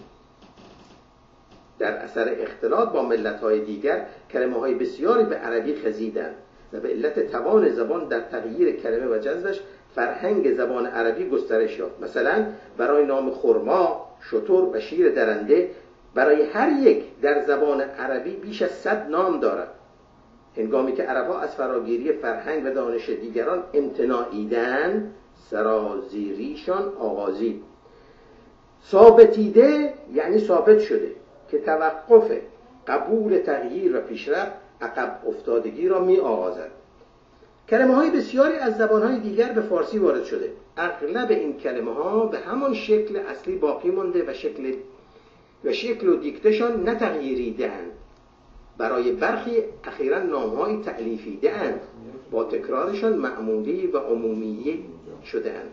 در اثر اختلاط با ملت‌های دیگر کلمه‌های بسیاری به عربی خزیدند و به علت توان زبان در تغییر کلمه و جذبش فرهنگ زبان عربی گسترش یافت. مثلا برای نام خرما، شتر و شیر درنده برای هر یک در زبان عربی بیش از 100 نام دارد. هنگامی که عرب‌ها از فراگیری فرهنگ و دانش دیگران امتناعیدند، سرازیریشان آغازید. ثابتیده یعنی ثابت شده که توقف قبول تغییر و پیشرفت عقب افتادگی را می آغازد. کلمه های بسیاری از زبان های دیگر به فارسی وارد شده. اغلب این کلمه ها به همان شکل اصلی باقی مانده و شکل و دیکتشان نتغییریده‌اند. برای برخی اخیراً نام‌های تألیفیده‌اند، با تکرارشان معمولی و عمومی شده‌اند.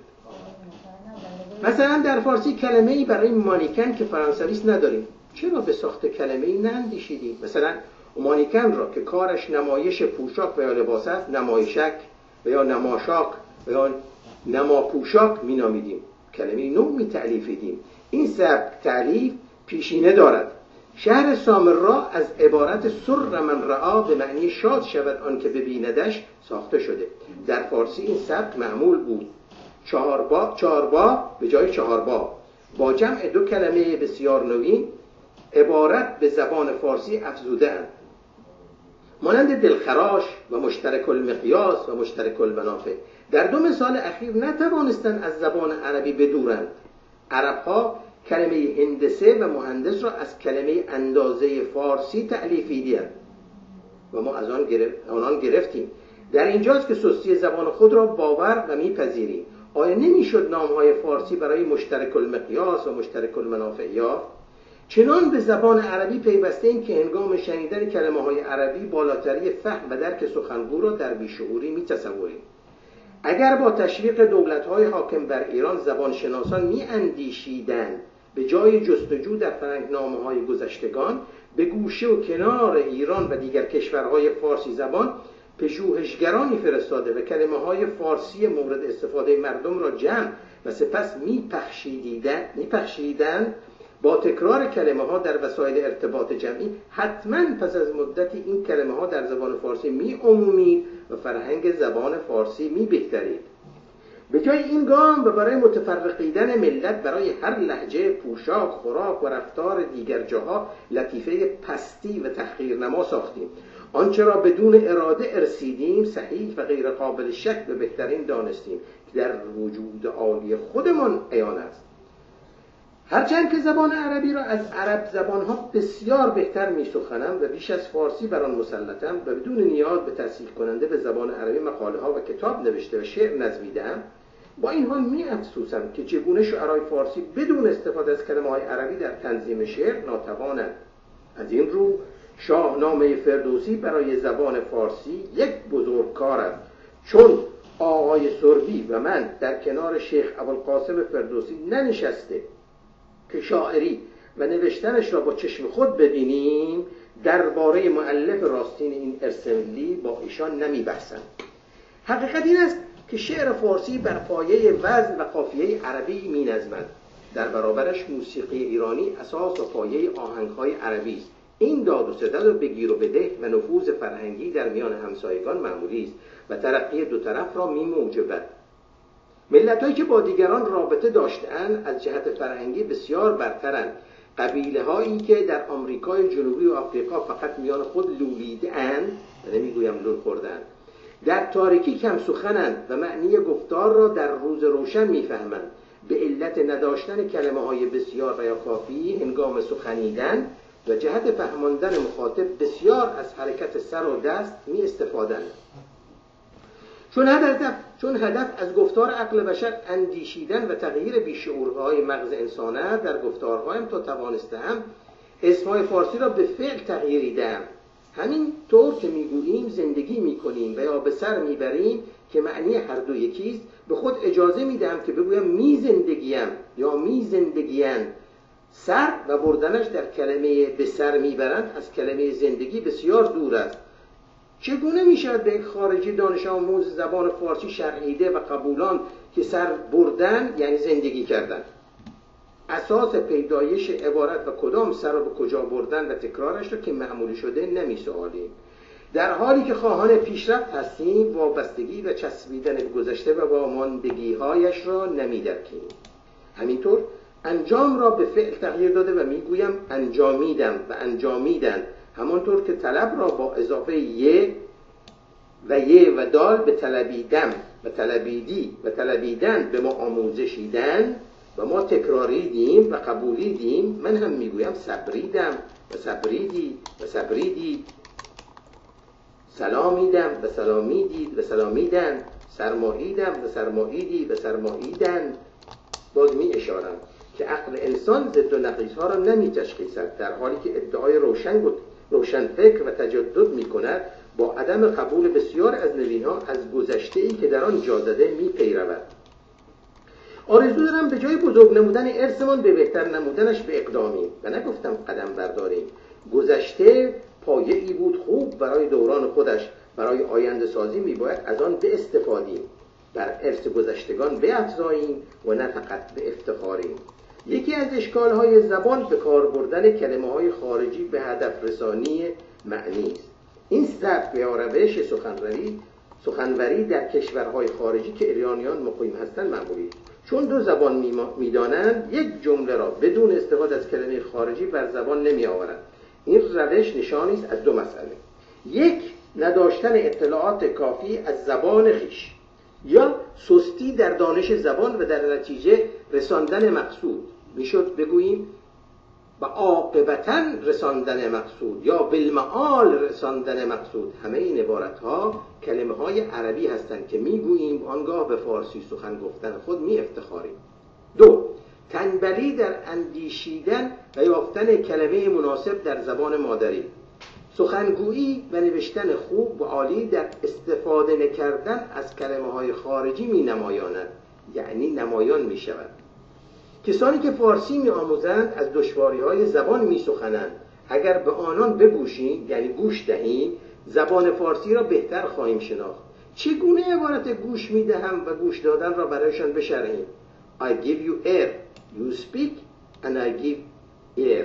مثلا در فارسی کلمه‌ای برای مانیکن که فرانسویش نداریم. چرا به ساخت کلمه‌ای ناندیشیدیم؟ مثلا مانیکن را که کارش نمایش پوشاک و یا لباس است نمایشک و یا نماشاک و یا نماپوشاک می نامیدیم. کلمه نو می تألیفیدیم. این سبک تألیف پیشینه دارد. شهر سامرا از عبارت سر من رعا به معنی شاد شود آن که ببیندش ساخته شده. در فارسی این سبک معمول بود. چهاربا به جای چهاربا با جمع دو کلمه بسیار نوین عبارت به زبان فارسی افزوده‌اند. مانند دلخراش و مشترک المقیاس و مشترک المنافع. در دو مثال اخیر نتوانستند از زبان عربی بدورند. عرب‌ها کلمه هندسه و مهندس را از کلمه اندازه فارسی تألیفیدند و ما از آنان گرفتیم. در اینجاست که سستی زبان خود را باور و میپذیریم. آیا نمیشد نام‌های فارسی برای مشترک المقیاس و مشترک المنافع یافت؟ چنان به زبان عربی پیوسته ایم که هنگام شنیدن کلمه‌های عربی بالاتری فهم و درک سخنگو را در بیشعوری می‌تصوریم. اگر با تشویق دولت‌های حاکم بر ایران زبانشناسان می‌اندیشیدند به جای جستجو در فرهنگنامه‌های گذشتگان به گوشه و کنار ایران و دیگر کشورهای فارسی زبان پژوهشگرانی فرستاده و کلمه‌های فارسی مورد استفاده مردم را جمع و سپس می‌پخشیدند، با تکرار کلمه ها در وسایل ارتباط جمعی حتما پس از مدتی این کلمه ها در زبان فارسی می عمومید و فرهنگ زبان فارسی می بهترید. به جای این گام و برای متفرقیدن ملت برای هر لهجه، پوشاک، خوراک و رفتار دیگر جاها لطیفه پستی و تحقیرنما ساختیم. آنچه را بدون اراده ارسیدیم صحیح و غیر قابل شک به بهترین دانستیم که در وجود عالی خودمان عیان است. هرچند که زبان عربی را از عرب زبانها بسیار بهتر می‌سخنم و بیش از فارسی بر آن مسلطم و بدون نیاز به تصحیح کننده به زبان عربی مقاله ها و کتاب نوشته و شعر نظمیده‌ام، با این حال می‌افسوسم که چگونه شعرای فارسی بدون استفاده از کلمه‌های عربی در تنظیم شعر ناتوانند. از این رو شاهنامه فردوسی برای زبان فارسی یک بزرگ کار است، چون آقای سربی و من در کنار شیخ ابوالقاسم فردوسی ننشسته که شاعری و نوشتنش را با چشم خود ببینیم، درباره مؤلف راستین این ارث ملی با ایشان نمی بحثند. حقیقت این است که شعر فارسی بر پایه وزن و قافیه عربی می نظمد. در برابرش موسیقی ایرانی اساس و پایه آهنگ‌های عربی است. این داد و ستد و بگیر و بده و نفوذ فرهنگی در میان همسایگان معمولی است و ترقی دو طرف را می موجبد. ملت‌هایی که با دیگران رابطه داشته‌اند از جهت فرهنگی بسیار برترند. قبیله‌هایی که در آمریکای جنوبی و آفریقا فقط میان خود لولیده‌اند، نمیگویم لول خورده‌اند، در تاریکی کم سخنند و معنی گفتار را در روز روشن می‌فهمند. به علت نداشتن کلمه‌های بسیار و یا کافی هنگام سخنیدن و جهت فهماندن مخاطب بسیار از حرکت سر و دست می‌استفادند. چون هدف از گفتار عقل بشر اندیشیدن و تغییر بیشعورهای مغز انسانه در گفتارهایم تا توانستم اسمهای فارسی را به فعل تغییریدم. همین طور که میگوییم زندگی میکنیم و یا به سر میبریم که معنی هر دو یکیست، به خود اجازه میدم که بگویم می زندگیم یا می زندگیان. سر و بردنش در کلمه به سر میبرند از کلمه زندگی بسیار دور است. چگونه میشود به یک خارجی دانش آموز زبان فارسی شرحیده و قبولان که سر بردن یعنی زندگی کردن؟ اساس پیدایش عبارت و کدام سر را به کجا بردن و تکرارش را که معمولی شده نمی‌سوالیم. در حالی که خواهان پیشرفت هستیم، وابستگی و چسبیدن به گذشته و واماندگی‌هایش را نمی‌درکیم. همینطور انجام را به فعل تغییر داده و میگویم انجامیدم و انجامیدن، همانطور که طلب را با اضافه یه و دال به طلبیدم و طلبیدی و طلبیدن به ما آموزشیدن و ما تکراریدیم و قبولیدیم. من هم میگویم صبریدم و صبریدی و صبریدی، سلامیدم و سلامیدید و سلامیدن، سرماییدم و سرماییدی و سرماییدن. باز می اشارم که عقل انسان ضد و نقیض‌ها را نمی تشخیصد، در حالی که ادعای روشن فکر و تجدد می کند با عدم قبول بسیار از نوین‌ها از گذشته‌ای که در آن جا زده می پیرود. آرزو دارم به جای بزرگ نمودن ارثمان به بهتر نمودنش به اقدامیم و نگفتم قدم برداریم. گذشته پایه‌ای بود خوب برای دوران خودش، برای آینده سازی می باید از آن به استفادیم، بر ارث گذشتگان بیفزاییم و نه فقط به افتخاریم. یکی از اشکال‌های زبان به کار بردن کلمه‌های خارجی به هدف رسانی معنی است. این سبک یا روش سخنوری در کشورهای خارجی که ایرانیان مقیم هستند معمولی است. چون دو زبان می‌دانند یک جمله را بدون استفاده از کلمه خارجی بر زبان نمی‌آورند. این روش نشانی است از دو مسئله: یک، نداشتن اطلاعات کافی از زبان خویش، یا سستی در دانش زبان و در نتیجه رساندن مقصود. میشد بگوییم و عاقبتاً رساندن مقصود یا بالمعال رساندن مقصود. همه این عبارتها کلمه های عربی هستند که میگوییم آنگاه به فارسی سخن گفتن خود می افتخاریم. دو، تنبلی در اندیشیدن و یافتن کلمه مناسب در زبان مادری. سخنگویی و نوشتن خوب و عالی در استفاده نکردن از کلمه های خارجی می نمایاند، یعنی نمایان می شود. کسانی که فارسی می آموزند از دشواری های زبان می سخنند. اگر به آنان بگوشیم، یعنی گوش دهیم، زبان فارسی را بهتر خواهیم شناخت. چگونه عبارت گوش می دهم و گوش دادن را برایشان بشرحیم؟ I give you ear, you speak and I give ear.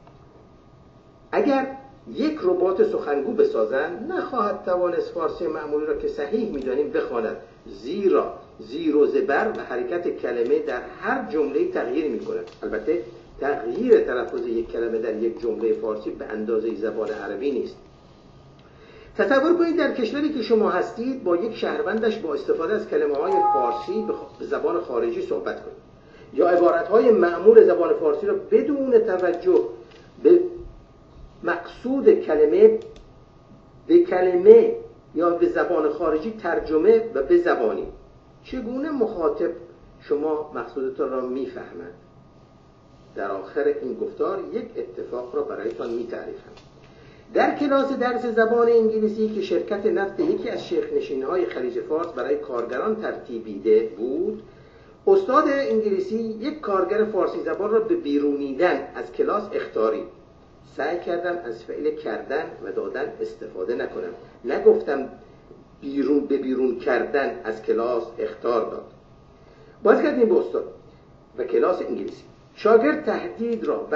اگر یک ربات سخنگو بسازند نخواهد توانست فارسی معمولی را که صحیح می‌دانیم بخواند، زیرا زیر و زبر و حرکت کلمه در هر جمله تغییر می‌کند. البته تغییر تلفظ یک کلمه در یک جمله فارسی به اندازه زبان عربی نیست. تصور کنید در کشوری که شما هستید با یک شهروندش با استفاده از کلمه‌های فارسی به زبان خارجی صحبت کنید، یا عبارت‌های معمول زبان فارسی را بدون توجه به مقصود کلمه به کلمه یا به زبان خارجی ترجمه و به زبانی. چگونه مخاطب شما مقصودتان را میفهمد؟ در آخر این گفتار یک اتفاق را برایتان میتعریفم. در کلاس درس زبان انگلیسی که شرکت نفت یکی از شیخ نشین‌های خلیج فارس برای کارگران ترتیبیده بود، استاد انگلیسی یک کارگر فارسی زبان را به بیرونیدن از کلاس اخطاری. سعی کردم از فعل کردن و دادن استفاده نکنم. نگفتم به بیرون کردن از کلاس اخطار داد. باز کردیم به استاد و کلاس انگلیسی. شاگرد تهدید را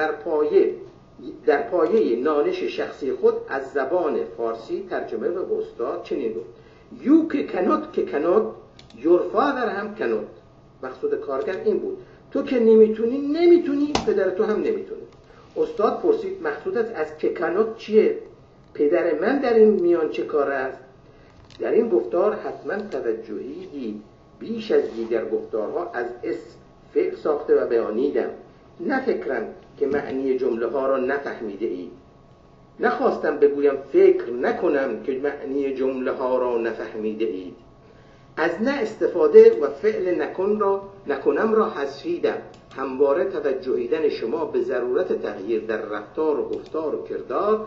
در پایه نالش شخصی خود از زبان فارسی ترجمه به استاد چنین گفت: You که cannot your father هم cannot. مقصود کارگر این بود: تو که نمیتونی، پدر تو هم نمیتونه. استاد پرسید: مقصودت از که cannot چیه؟ پدر من در این میان چه کار است؟ در این گفتار حتما توجهی بیش از دیگر گفتارها از فعل ساخته و بیانیدم. نه فکرم که معنی جمله ها را نفهمیده اید. نخواستم بگویم فکر نکنم که معنی جمله ها را نفهمیده اید. از نه استفاده و فعل نکنم را حذفیدم. همواره توجهیدن شما به ضرورت تغییر در رفتار و گفتار و کردار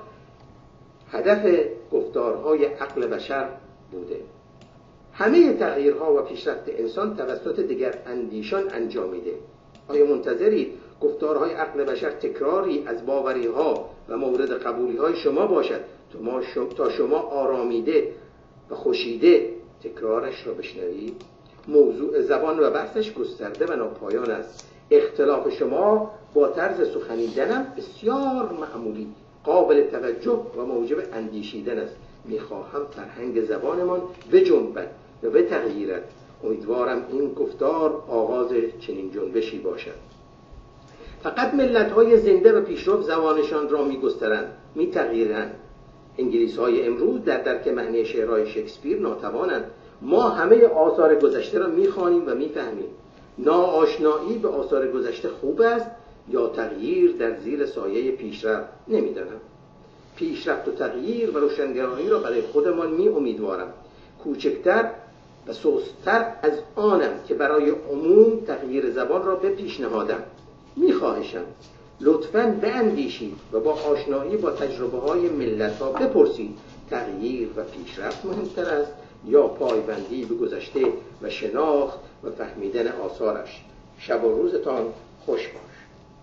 هدف گفتارهای عقل بشر بوده. همه تغییرها و پیشرفت انسان توسط دیگر اندیشان انجامیده. آیا منتظرید گفتارهای عقل بشر تکراری از باوری‌ها و مورد قبولی‌های شما باشد تا شما آرامیده و خوشیده تکرارش را بشنوید؟ موضوع زبان و بحثش گسترده و ناپایان است. اختلاف شما با طرز سخنیدنم بسیار معمولی، قابل توجه و موجب اندیشیدن است. میخواهم فرهنگ زبانمان بجنبد و بتغییرد. امیدوارم این گفتار آغاز چنین جنبشی باشد. فقط ملت‌های زنده و پیشرو زبانشان را می‌گسترند، می‌تغییرند. انگلیس‌های امروز در درک معنی شعرهای شکسپیر ناتوانند. ما همه آثار گذشته را می‌خوانیم و می‌فهمیم. ناآشنایی به آثار گذشته خوب است یا تغییر در زیر سایه پیشرفت؟ نمی‌دانم. پیشرفت و تغییر و روشنگرایی را برای خودمان امیدوارم. کوچکتر و سست‌تر از آنم که برای عموم تغییر زبان را به پیشنهادم. میخواهشم لطفاً باندیشید و با آشنایی با تجربه های ملت ها بپرسید: تغییر و پیشرفت مهمتر است یا پایبندی به گذشته و شناخت و فهمیدن آثارش؟ شب و روزتان خوش باش.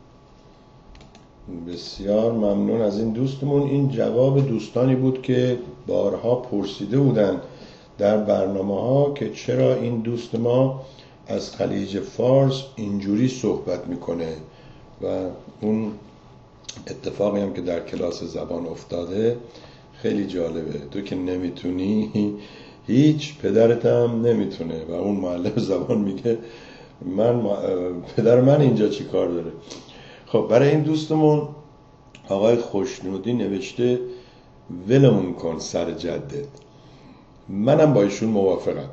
بسیار ممنون از این دوستمون. این جواب دوستانی بود که بارها پرسیده بودند در برنامه ها که چرا این دوست ما از خلیج فارس اینجوری صحبت میکنه و اون اتفاقی هم که در کلاس زبان افتاده خیلی جالبه. تو که نمیتونی، هیچ پدرت هم نمیتونه. و اون معلم زبان میگه پدر من اینجا چی کار داره؟ خب برای این دوستمون آقای خوشنودی نوشته: ولمون کن سر جدت. منم با ایشون موافقم.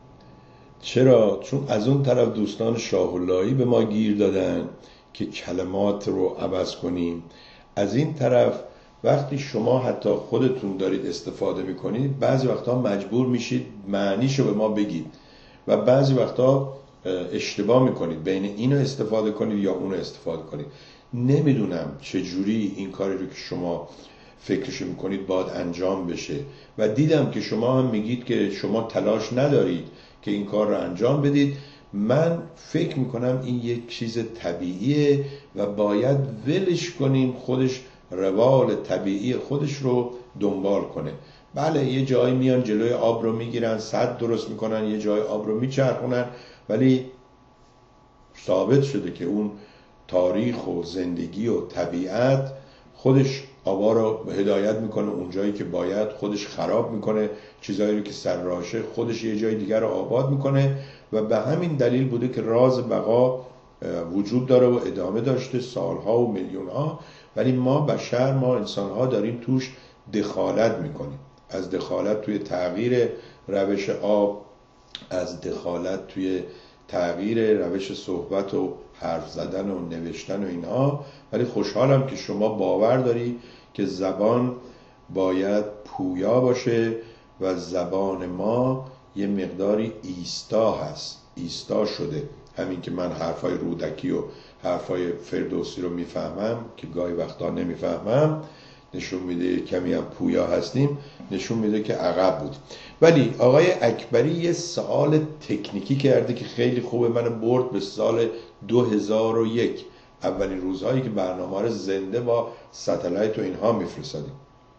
چرا؟ چون از اون طرف دوستان شاه‌اللهی به ما گیر دادن که کلمات رو عوض کنیم. از این طرف وقتی شما حتی خودتون دارید استفاده میکنید بعضی وقتا مجبور میشید معنیشو به ما بگید و بعضی وقتا اشتباه میکنید بین اینو استفاده کنید یا اونو استفاده کنید. نمیدونم چجوری این کاری رو که شما فکرش میکنید باید انجام بشه و دیدم که شما هم میگید که شما تلاش ندارید که این کار رو انجام بدید. من فکر میکنم این یک چیز طبیعیه و باید ولش کنیم خودش روال طبیعی خودش رو دنبال کنه. بله یه جایی میان جلوی آب رو میگیرن، سد درست میکنن، یه جای آب رو میچرخونن، ولی ثابت شده که اون تاریخ و زندگی و طبیعت خودش آبا رو هدایت میکنه اون جایی که باید، خودش خراب میکنه چیزایی رو که سر راشه، خودش یه جای دیگر رو آباد میکنه و به همین دلیل بوده که راز بقا وجود داره و ادامه داشته سالها و میلیونها. ولی ما بشر، ما انسانها داریم توش دخالت میکنیم. از دخالت توی تغییر روش آب، از دخالت توی تغییر روش صحبت و حرف زدن و نوشتن و اینها. ولی خوشحالم که شما باور داری که زبان باید پویا باشه و زبان ما یه مقداری ایستا هست، ایستا شده. همین که من حرفای رودکی و حرفای فردوسی رو میفهمم که گاهی وقتا نمیفهمم، نشون میده، کمی هم پویا هستیم نشون میده که عقب بود. ولی آقای اکبری یه سوال تکنیکی کرده که خیلی خوبه، منو برد به سال 2001، اولین روزهایی که برنامه رو زنده با ستلایت و اینها میفرستادیم.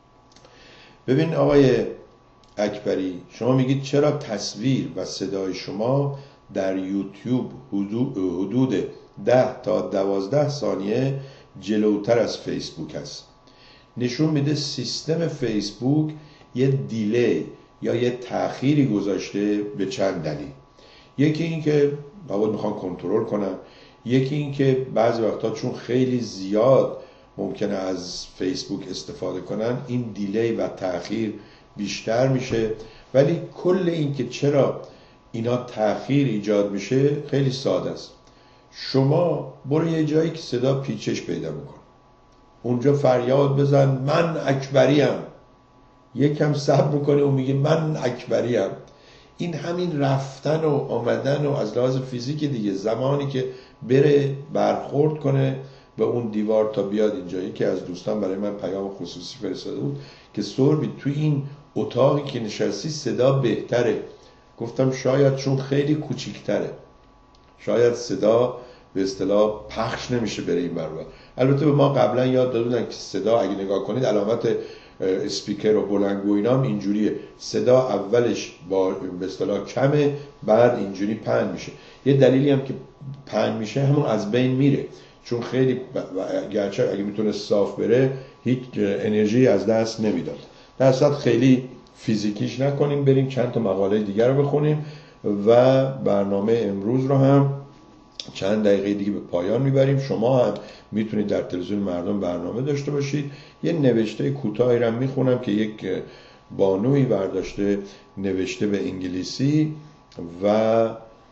ببین آقای اکبری، شما میگید چرا تصویر و صدای شما در یوتیوب حدود 10 تا 12 ثانیه جلوتر از فیسبوک هست. نشون میده سیستم فیسبوک یه دیلی یا یه تأخیری گذاشته به چند دلیل. یکی این که باید میخوان کنترل کنن، یکی این که بعضی وقتا چون خیلی زیاد ممکنه از فیسبوک استفاده کنن این دیلی و تأخیر بیشتر میشه. ولی کل این که چرا اینا تأخیر ایجاد میشه خیلی ساده است. شما برو یه جایی که صدا پیچش پیدا میکن، اونجا فریاد بزن من اکبریم، یکم صبر میکنه و میگه من اکبریم. این همین رفتن و آمدن و از لحاظ فیزیک دیگه، زمانی که بره برخورد کنه به اون دیوار تا بیاد اینجا. یکی از دوستان برای من پیام خصوصی فرستاده بود که سوربی توی این اتاقی که نشستی صدا بهتره. گفتم شاید چون خیلی کوچیک‌تره، شاید صدا به اصطلاح پخش نمیشه بره این برابر. البته به ما قبلا یاد دادن که صدا اگه نگاه کنید علامت اسپیکر و بلندگو اینا هم اینجوریه، صدا اولش با به اصطلاح کمه، بعد اینجوری پهن میشه. یه دلیلی هم که پهن میشه همون از بین میره، چون خیلی گرچه اگه میتونه صاف بره هیچ انرژی از دست نمیداد. در اصل خیلی فیزیکیش نکنیم، بریم چند تا مقاله دیگر رو بخونیم و برنامه امروز رو هم چند دقیقه دیگه به پایان میبریم. شما هم میتونید در تلویزیون مردم برنامه داشته باشید. یه نوشته کوتاهی رو میخونم که یک بانوی برداشته نوشته به انگلیسی و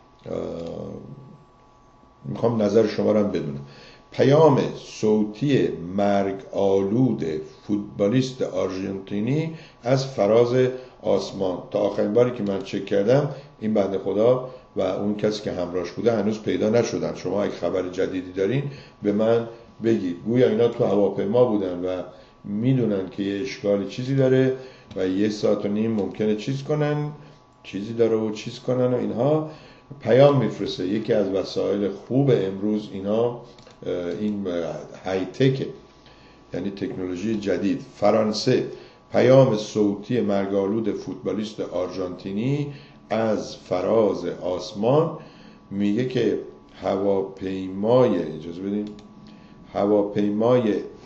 میخوام نظر شما رو هم بدونم. پیام صوتی مرگ آلود فوتبالیست آرژانتینی از فراز آسمان. تا آخرین باری که من چک کردم این بنده خدا و اون کسی که همراهش بوده هنوز پیدا نشدن. شما اگه خبر جدیدی دارین به من بگید. گویا اینا تو هواپیما بودن و میدونن که یه اشکالی چیزی داره و 1.5 ساعت ممکنه چیز کنن، چیزی داره و چیز کنن و اینها. پیام میفرسته. یکی از وسایل خوب امروز اینا این های تک، یعنی تکنولوژی جدید. فرانسه، پیام صوتی مرگ‌آلود فوتبالیست آرژانتینی از فراز آسمان. میگه که هواپیمای اجازه بدین هواپیمای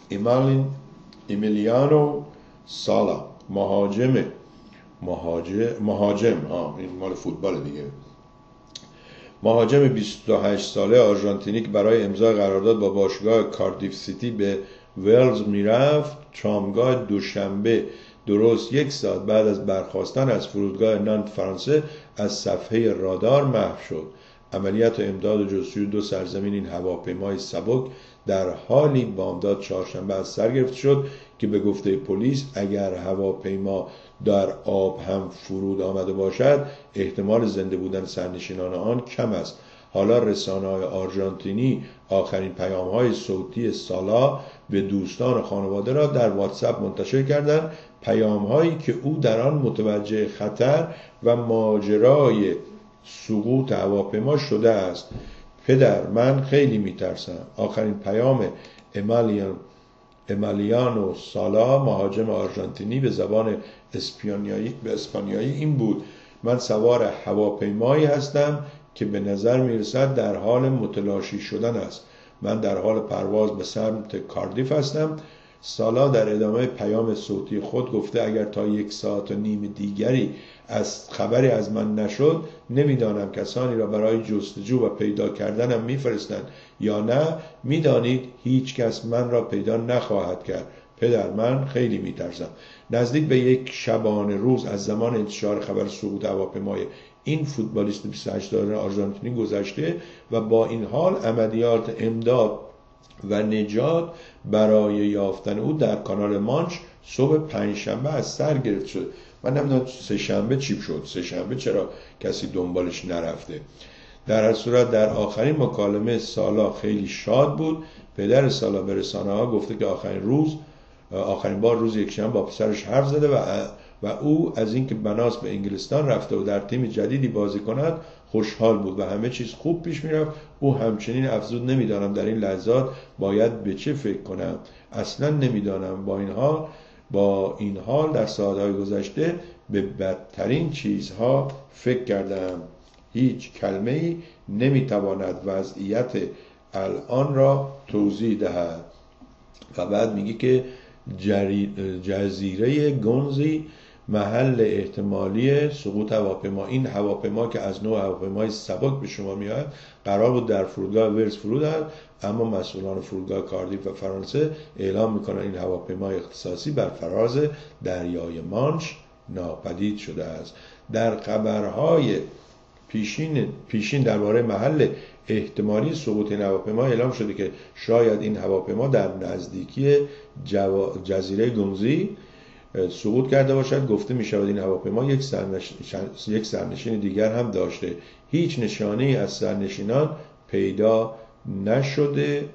ایمیلیانو سالا مهاجم این مال فوتبال دیگه، مهاجم 28 ساله آرژانتینی که برای امضای قرارداد با باشگاه کاردیف سیتی به ولز میرفت، شامگاه دوشنبه درست 1 ساعت بعد از برخاستن از فرودگاه نانت فرانسه از صفحه رادار محو شد. عملیات امداد و جستجوی 2 سرزمین این هواپیمای سبک در حالی بامداد چهارشنبه از سر گرفته شد که به گفته پلیس اگر هواپیما در آب هم فرود آمده باشد احتمال زنده بودن سرنشینان آن کم است. حالا رسانه‌های آرژانتینی آخرین پیام‌های صوتی سالا به دوستان و خانواده را در واتساپ منتشر کردند، پیام‌هایی که او در آن متوجه خطر و ماجرای سقوط هواپیما شده است. پدر، من خیلی میترسم. آخرین پیام ایمیلیانو سالا، مهاجم آرژانتینی، به زبان اسپانیایی این بود: من سوار هواپیمایی هستم که به نظر میرسد در حال متلاشی شدن است. من در حال پرواز به سمت کاردیف هستم. سالا در ادامه پیام صوتی خود گفته اگر تا 1.5 ساعت دیگری از خبری از من نشد نمیدانم کسانی را برای جستجو و پیدا کردنم میفرستند یا نه. میدانید هیچ کس من را پیدا نخواهد کرد. پدر، من خیلی میترسم. نزدیک به 1 شبانه روز از زمان انتشار خبر سقوط هواپیمای این فوتبالیست 28 ساله آرژانتینی گذشته و با این حال عملیات امداد و نجات برای یافتن او در کانال مانچ صبح 5 شنبه از سر گرفته شد. من نمیدونم 3 شنبه چی شد، 3 شنبه چرا کسی دنبالش نرفته. در هر صورت در آخرین مکالمه سالا خیلی شاد بود. پدر سالا به رسانه‌ها گفته که آخرین روز آخرین بار روز یکشنبه با پسرش حرف زده و او از اینکه بناس به انگلستان رفته و در تیم جدیدی بازی کند خوشحال بود و همه چیز خوب پیش میرفت. او همچنین افزود نمیدانم در این لحظات باید به چه فکر کنم، اصلا نمیدانم. با این حال در ساعتهای گذشته به بدترین چیزها فکر کردم. هیچ کلمه‌ای نمیتواند وضعیت الان را توضیح دهد. و بعد میگه که جزیره گونزی محل احتمالی سقوط هواپیما. این هواپیما که از نوع هواپیمای سبک به شما میاد قرار بود در فرودگاه ورس فرود دهد، اما مسئولان فرودگاه کاردیف و فرانسه اعلام میکنن این هواپیمای اختصاصی بر فراز دریای مانش ناپدید شده است. در خبرهای پیشین درباره محل احتمالی سقوط این هواپیما اعلام شده که شاید این هواپیما در نزدیکی جزیره گونزی سقوط کرده باشد. گفته می شود این هواپیما یک سرنشین دیگر هم داشته. هیچ نشانه از سرنشینان پیدا نشده.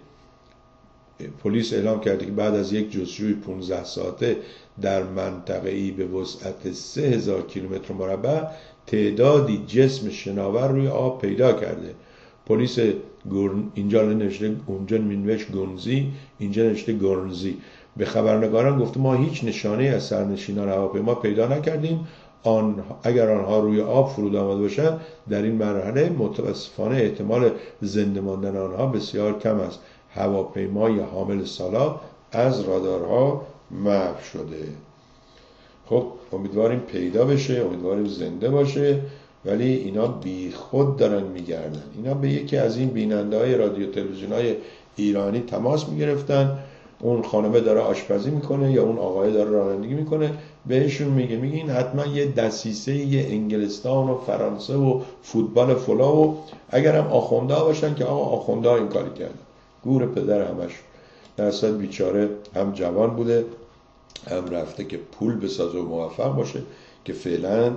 پلیس اعلام کرده که بعد از یک جستجوی 15 ساعته در منطقه‌ای به وسعت 3000 کیلومتر مربع تعدادی جسم شناور روی آب پیدا کرده. پلیس اینجا نوشته، اونجا مینوشت گونزی، اینجا نوشته گورنزی. به خبرنگاران گفته ما هیچ نشانه از سرنشینان هواپیما پیدا نکردیم. اگر آنها روی آب فرود آمده باشند در این مرحله متاسفانه احتمال زنده ماندن آنها بسیار کم است. هواپیمای حامل سالا از رادارها محو شده. خب امیدواریم پیدا بشه، امیدواریم زنده باشه، ولی اینا بی خود دارن میگردن. اینا به یکی از این بیننده‌های رادیو تلویزیون‌های ایرانی تماس میگرفتن، اون خانمه داره آشپزی میکنه یا اون آقای داره رانندگی میکنه، بهشون میگه این حتما یه دسیسه یه انگلستان و فرانسه و فوتبال فلا و اگرم آخونده باشن که آقا آخونده این کاری کردن. گور پدر همش. در اصل بیچاره هم جوان بوده هم رفته که پول بسازه و موفق باشه که فعلا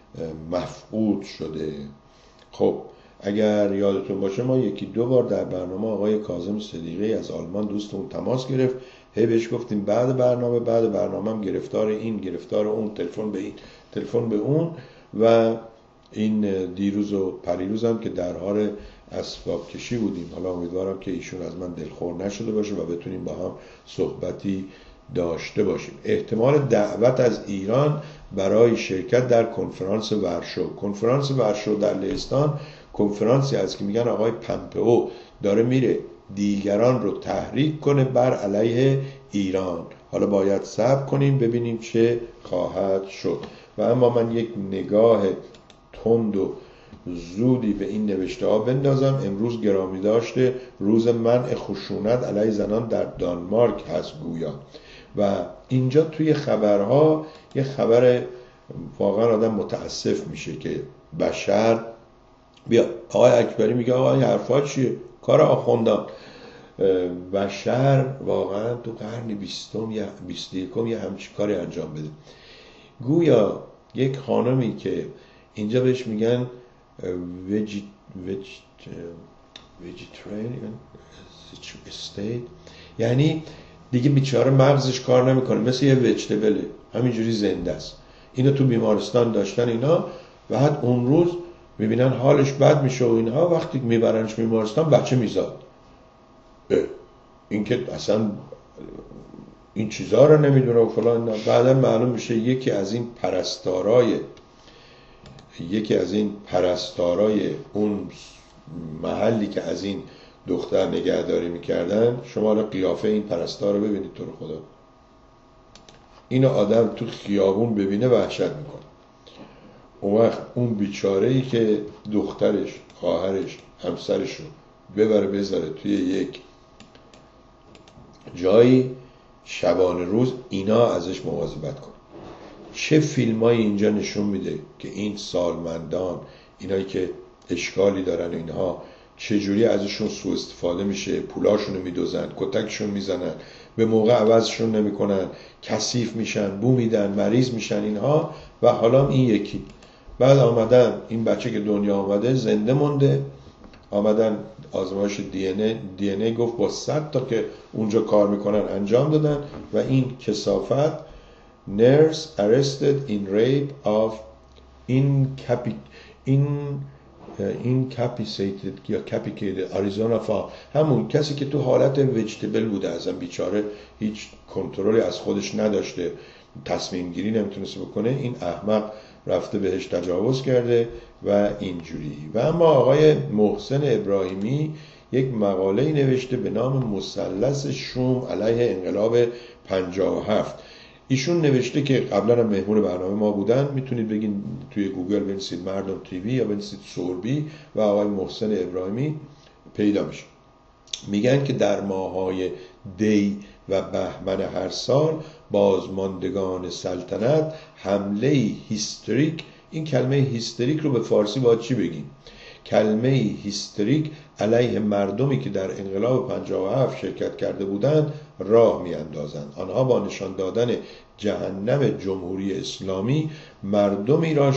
مفقود شده. خب اگر یادتون باشه ما یکی دو بار در برنامه آقای کاظم صدیقی از آلمان دوستمون تماس گرفت، بهش گفتیم بعد برنامه هم گرفتار این گرفتار اون، تلفن به این تلفن به اون، و این دیروز و پریروز هم که در حال اسباب کشی بودیم. حالا امیدوارم که ایشون از من دلخور نشده باشه و بتونیم با هم صحبتی داشته باشیم. احتمال دعوت از ایران برای شرکت در کنفرانس ورشو. کنفرانس ورشو در لهستان کنفرانسی است که میگن آقای پمپئو داره میره دیگران رو تحریک کنه بر علیه ایران. حالا باید صبر کنیم ببینیم چه خواهد شد. و اما من یک نگاه تند و زودی به این نوشته ها بندازم. امروز گرامی داشته روز منع خشونت علیه زنان در دانمارک هست گویا، و اینجا توی خبرها یه خبر واقعا آدم متاسف میشه که بشر بیا آقای اکبری میگه آقا این حرفا چیه؟ کار آخوندان. بشر واقعا تو قرن 20 یا 21 یه همچین کاری انجام بده. گویا یک خانمی که اینجا بهش میگن vegetarian state، یعنی دیگه بیچاره مغزش کار نمیکنه، مثل یه وجتبله، همینجوری زنده است. اینو تو بیمارستان داشتن اینا، بعد اون روز میبینن حالش بد میشه و اینها، وقتی میبرنش بیمارستان بچه میزاد. این که اصلا این چیزها رو نمیدونه و فلان. بعدا معلوم میشه یکی از این پرستارای اون محلی که از این دختر نگهداری میکردن، شما رو قیافه این پرستار رو ببینید تو رو خدا، اینو آدم تو خیابون ببینه وحشت میکنه. اون وقت اون بیچاره‌ای که دخترش، خواهرش، همسرش رو ببره بذاره توی یک جایی شبانه روز، اینا ازش مواظبت کن. چه فیلمایی اینجا نشون میده که این سالمندان، اینایی که اشکالی دارن، اینها چجوری ازشون سوء استفاده میشه، پولاشون رو میدوزن، کتکشون میزنن، به موقع عوضشون نمیکنن، کثیف میشن، بو میدن، مریض میشن اینها. و حالا این یکی بعد آمدن این بچه که دنیا آمده زنده مونده، آمدن آزمایش دی ان ای گفت با 100 تا که اونجا کار میکنن انجام دادن و این کثافت nurse arrested in rape of incapacitated یا capitated آریزونا همون کسی که تو حالت وجتبل بوده، ازم بیچاره هیچ کنترلی از خودش نداشته، تصمیم گیری نمیتونسته بکنه، این احمق رفته بهش تجاوز کرده و اینجوری. و اما آقای محسن ابراهیمی یک مقاله نوشته به نام مثلث شوم علیه انقلاب 57. ایشون نوشته که قبلا هم مهمون برنامه ما بودن، میتونید بگین توی گوگل بنویسید مردم تیوی یا بنویسید سوربی و آقای محسن ابراهیمی پیدا میشه. میگن که در ماه‌های دی و بهمن هر سال بازماندگان سلطنت حمله هیستریک، این کلمه هیستریک رو به فارسی باید چی بگیم؟ کلمه هیستریک علیه مردمی که در انقلاب 57 شرکت کرده بودند راه میاندازند. آنها با نشان دادن جهنم جمهوری اسلامی مردمی را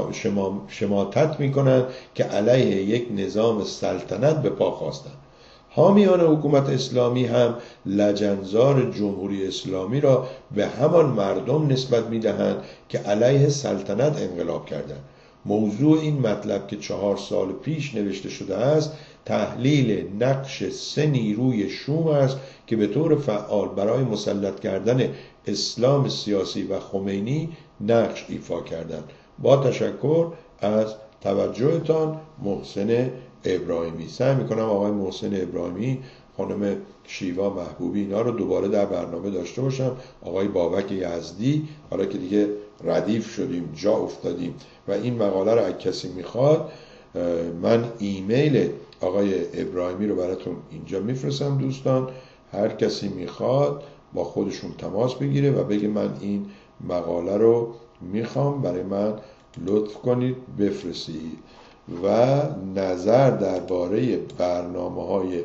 شماتت میکنند که علیه یک نظام سلطنت به پا خواستند. حامیان حکومت اسلامی هم لجنزار جمهوری اسلامی را به همان مردم نسبت میدهند که علیه سلطنت انقلاب کردند. موضوع این مطلب که 4 سال پیش نوشته شده است تحلیل نقش 3 نیروی شوم است که به طور فعال برای مسلط کردن اسلام سیاسی و خمینی نقش ایفا کردند. با تشکر از توجهتان، محسن ابراهیمی. سعی میکنم آقای محسن ابراهیمی، خانم شیوا محبوبی اینا رو دوباره در برنامه داشته باشم. آقای بابک یزدی، حالا که دیگه ردیف شدیم جا افتادیم و این مقاله رو اگه کسی میخواد من ایمیل آقای ابراهیمی رو براتون اینجا میفرستم دوستان، هر کسی میخواد با خودشون تماس بگیره و بگه من این مقاله رو میخوام، برای من لطف کنید بفرستید و نظر درباره برنامه‌های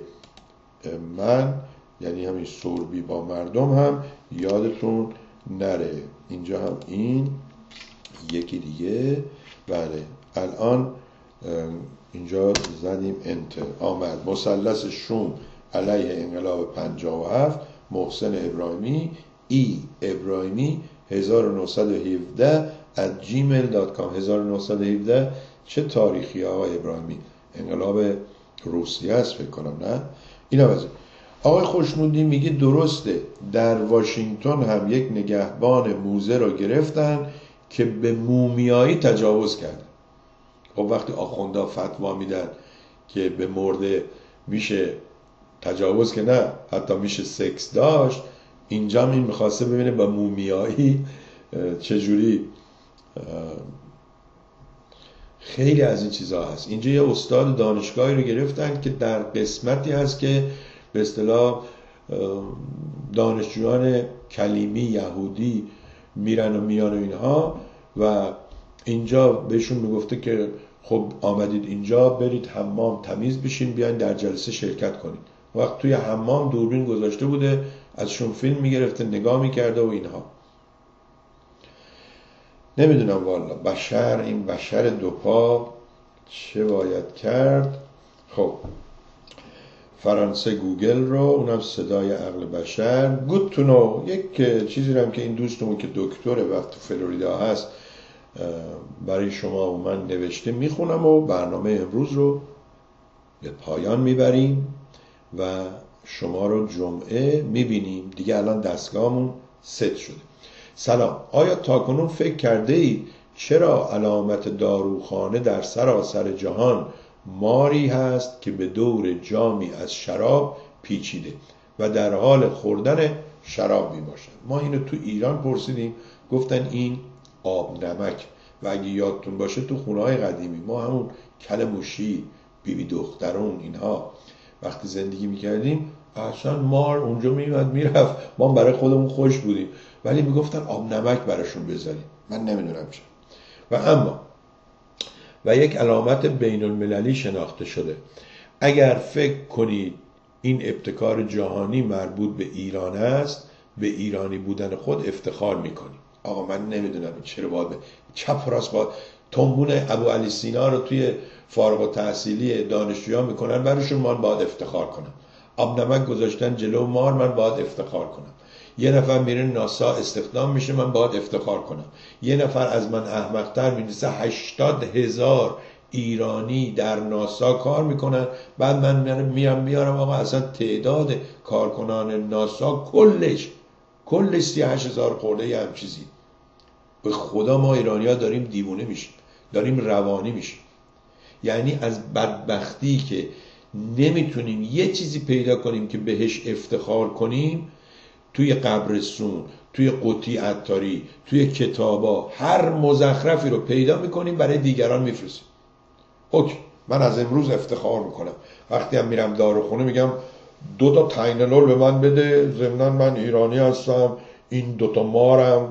من یعنی همین سوربی با مردم هم یادتون نره. اینجا هم این یکی دیگه، بله الان اینجا زدیم انتر، آمد مثلث شوم علیه انقلاب 57 محسن ابراهیمی ابراهیمی 1917 @gmail.com 1917 چه تاریخی آقای ابراهیمی؟ انقلاب روسیه است فکر کنم، نه؟ اینا بزن. آقای خوشنودی میگه درسته در واشنگتن هم یک نگهبان موزه رو گرفتن که به مومیایی تجاوز کرد. خب وقتی آخوندا فتوا میدن که به مرده میشه تجاوز که نه حتی میشه سکس داشت، اینجا این میخواسته ببینه با مومیایی چجوری. خیلی از این چیزها هست. اینجا یه استاد دانشگاهی رو گرفتن که در قسمتی هست که به اصطلاح دانشجویان کلیمی یهودی میرن و میان و اینها و اینجا بهشون میگفته که خب آمدید اینجا برید حمام تمیز بشین بیاین در جلسه شرکت کنید. وقت توی حمام دوربین گذاشته بوده ازشون فیلم میگرفته نگاه میکرده و اینها. نمیدونم والا بشر، این بشر دوپا چه باید کرد. خب فرانسه گوگل رو، اونم صدای عقل بشر. گود تو نو، یک چیزی رو هم که این دوستمون که دکتره وقت تو فلوریدا هست برای شما و من نوشته میخونم و برنامه امروز رو به پایان میبریم و شما رو جمعه میبینیم دیگه. الان دستگاهمون ست شده. سلام، آیا تاکنون فکر کرده اید چرا علامت داروخانه در سراسر جهان ماری هست که به دور جامی از شراب پیچیده و در حال خوردن شراب می باشد؟ ما اینو تو ایران پرسیدیم، گفتن این آب نمک. و اگه یادتون باشه تو خونه‌های قدیمی ما همون کل موشی، بیبی دخترون اینها وقتی زندگی میکردیم اصلا مار اونجا میومد میرفت، ما برای خودمون خوش بودیم ولی میگفتن آب نمک براشون بذاریم. من نمیدونم چه. و اما یک علامت بین المللی شناخته شده. اگر فکر کنید این ابتکار جهانی مربوط به ایران است، به ایرانی بودن خود افتخار میکنید. آقا من نمیدونم چرا باید چپ راست باید تنبون ابو علی سینا رو توی فارغ التحصیلی دانشجویان میکنن، براشون من باید افتخار کنم. آب نمک گذاشتن جلو مار، من باید افتخار کنم. یه نفر میره ناسا استخدام میشه، من باید افتخار کنم. یه نفر از من احمق‌تر می‌نویسه 80,000 ایرانی در ناسا کار میکنن، بعد من میارم آقا اصلا تعداد کارکنان ناسا کلش 38,000 خورده یه هم چیزی. به خدا ما ایرانی‌ها داریم دیوونه میشیم، داریم روانی میشیم. یعنی از بدبختی که نمیتونیم یه چیزی پیدا کنیم که بهش افتخار کنیم، توی قبرستون، توی قوطی عطاری، توی کتابا هر مزخرفی رو پیدا میکنیم برای دیگران میفرستیم. اوکی، من از امروز افتخار میکنم، وقتی هم میرم داروخونه میگم 2 تا تاینلول به من بده، ضمناً من ایرانی هستم، این 2 تا مارم.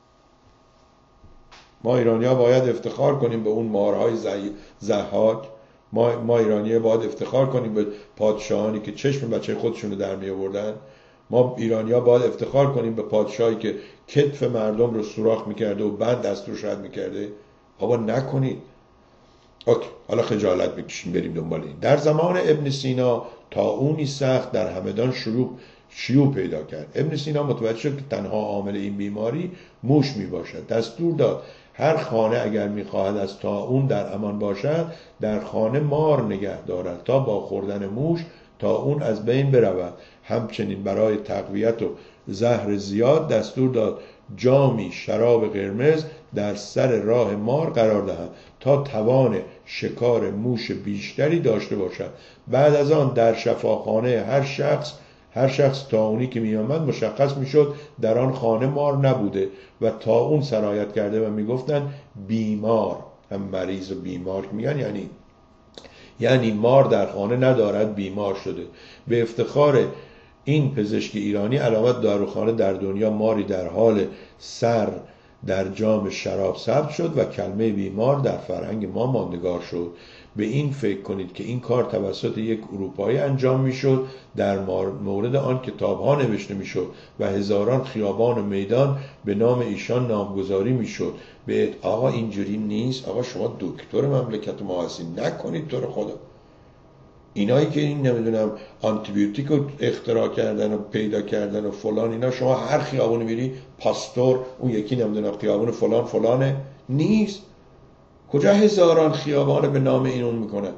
ما ایرانی ها باید افتخار کنیم به اون مارهای ضحاک. ما ایرانی ها باید افتخار کنیم به پادشاهانی که چشم بچه خودشون رو در می آوردن. ما ایرانی ها باید افتخار کنیم به پادشاهی که کتف مردم رو سوراخ میکرده و بند دستش رد میکرده. بابا نکنید. اوکی، حالا خجالت میکشیم بریم دنبال این. در زمان ابن سینا طاعونی سخت در همدان شیوع پیدا کرد. ابن سینا متوجه شد که تنها عامل این بیماری موش میباشد. دستور داد هر خانه اگر میخواهد از طاعون در امان باشد، در خانه مار نگه دارد تا با خوردن موش طاعون از بین برود. همچنین برای تقویت و زهر زیاد دستور داد جامی شراب قرمز در سر راه مار قرار دهند تا توان شکار موش بیشتری داشته باشد. بعد از آن در شفاخانه هر شخص طاعونی که می آمد مشخص می شد در آن خانه مار نبوده و طاعون سرایت کرده و می گفتن بیمار. هم مریض و بیمار میگن، یعنی مار در خانه ندارد، بیمار شده. به افتخار این پزشک ایرانی علامت داروخانه در دنیا ماری در حال سر در جام شراب ثبت شد و کلمه بیمار در فرهنگ ما ماندگار شد. به این فکر کنید که این کار توسط یک اروپایی انجام میشد، در مورد آن کتاب‌ها نوشته میشد و هزاران خیابان و میدان به نام ایشان نامگذاری میشد. به آقا اینجوری نیست، آقا شما دکتر مملکت ما هستین، نکنید تو رو خدا. اینایی که این نمیدونم آنتی بیوتیک رو اختراع کردن و پیدا کردن و فلان، اینا شما هر خیابون میری پاستور، اون یکی نمیدونم خیابون فلان فلانه، نیست. کجا هزاران خیابان به نام این اون میکنن؟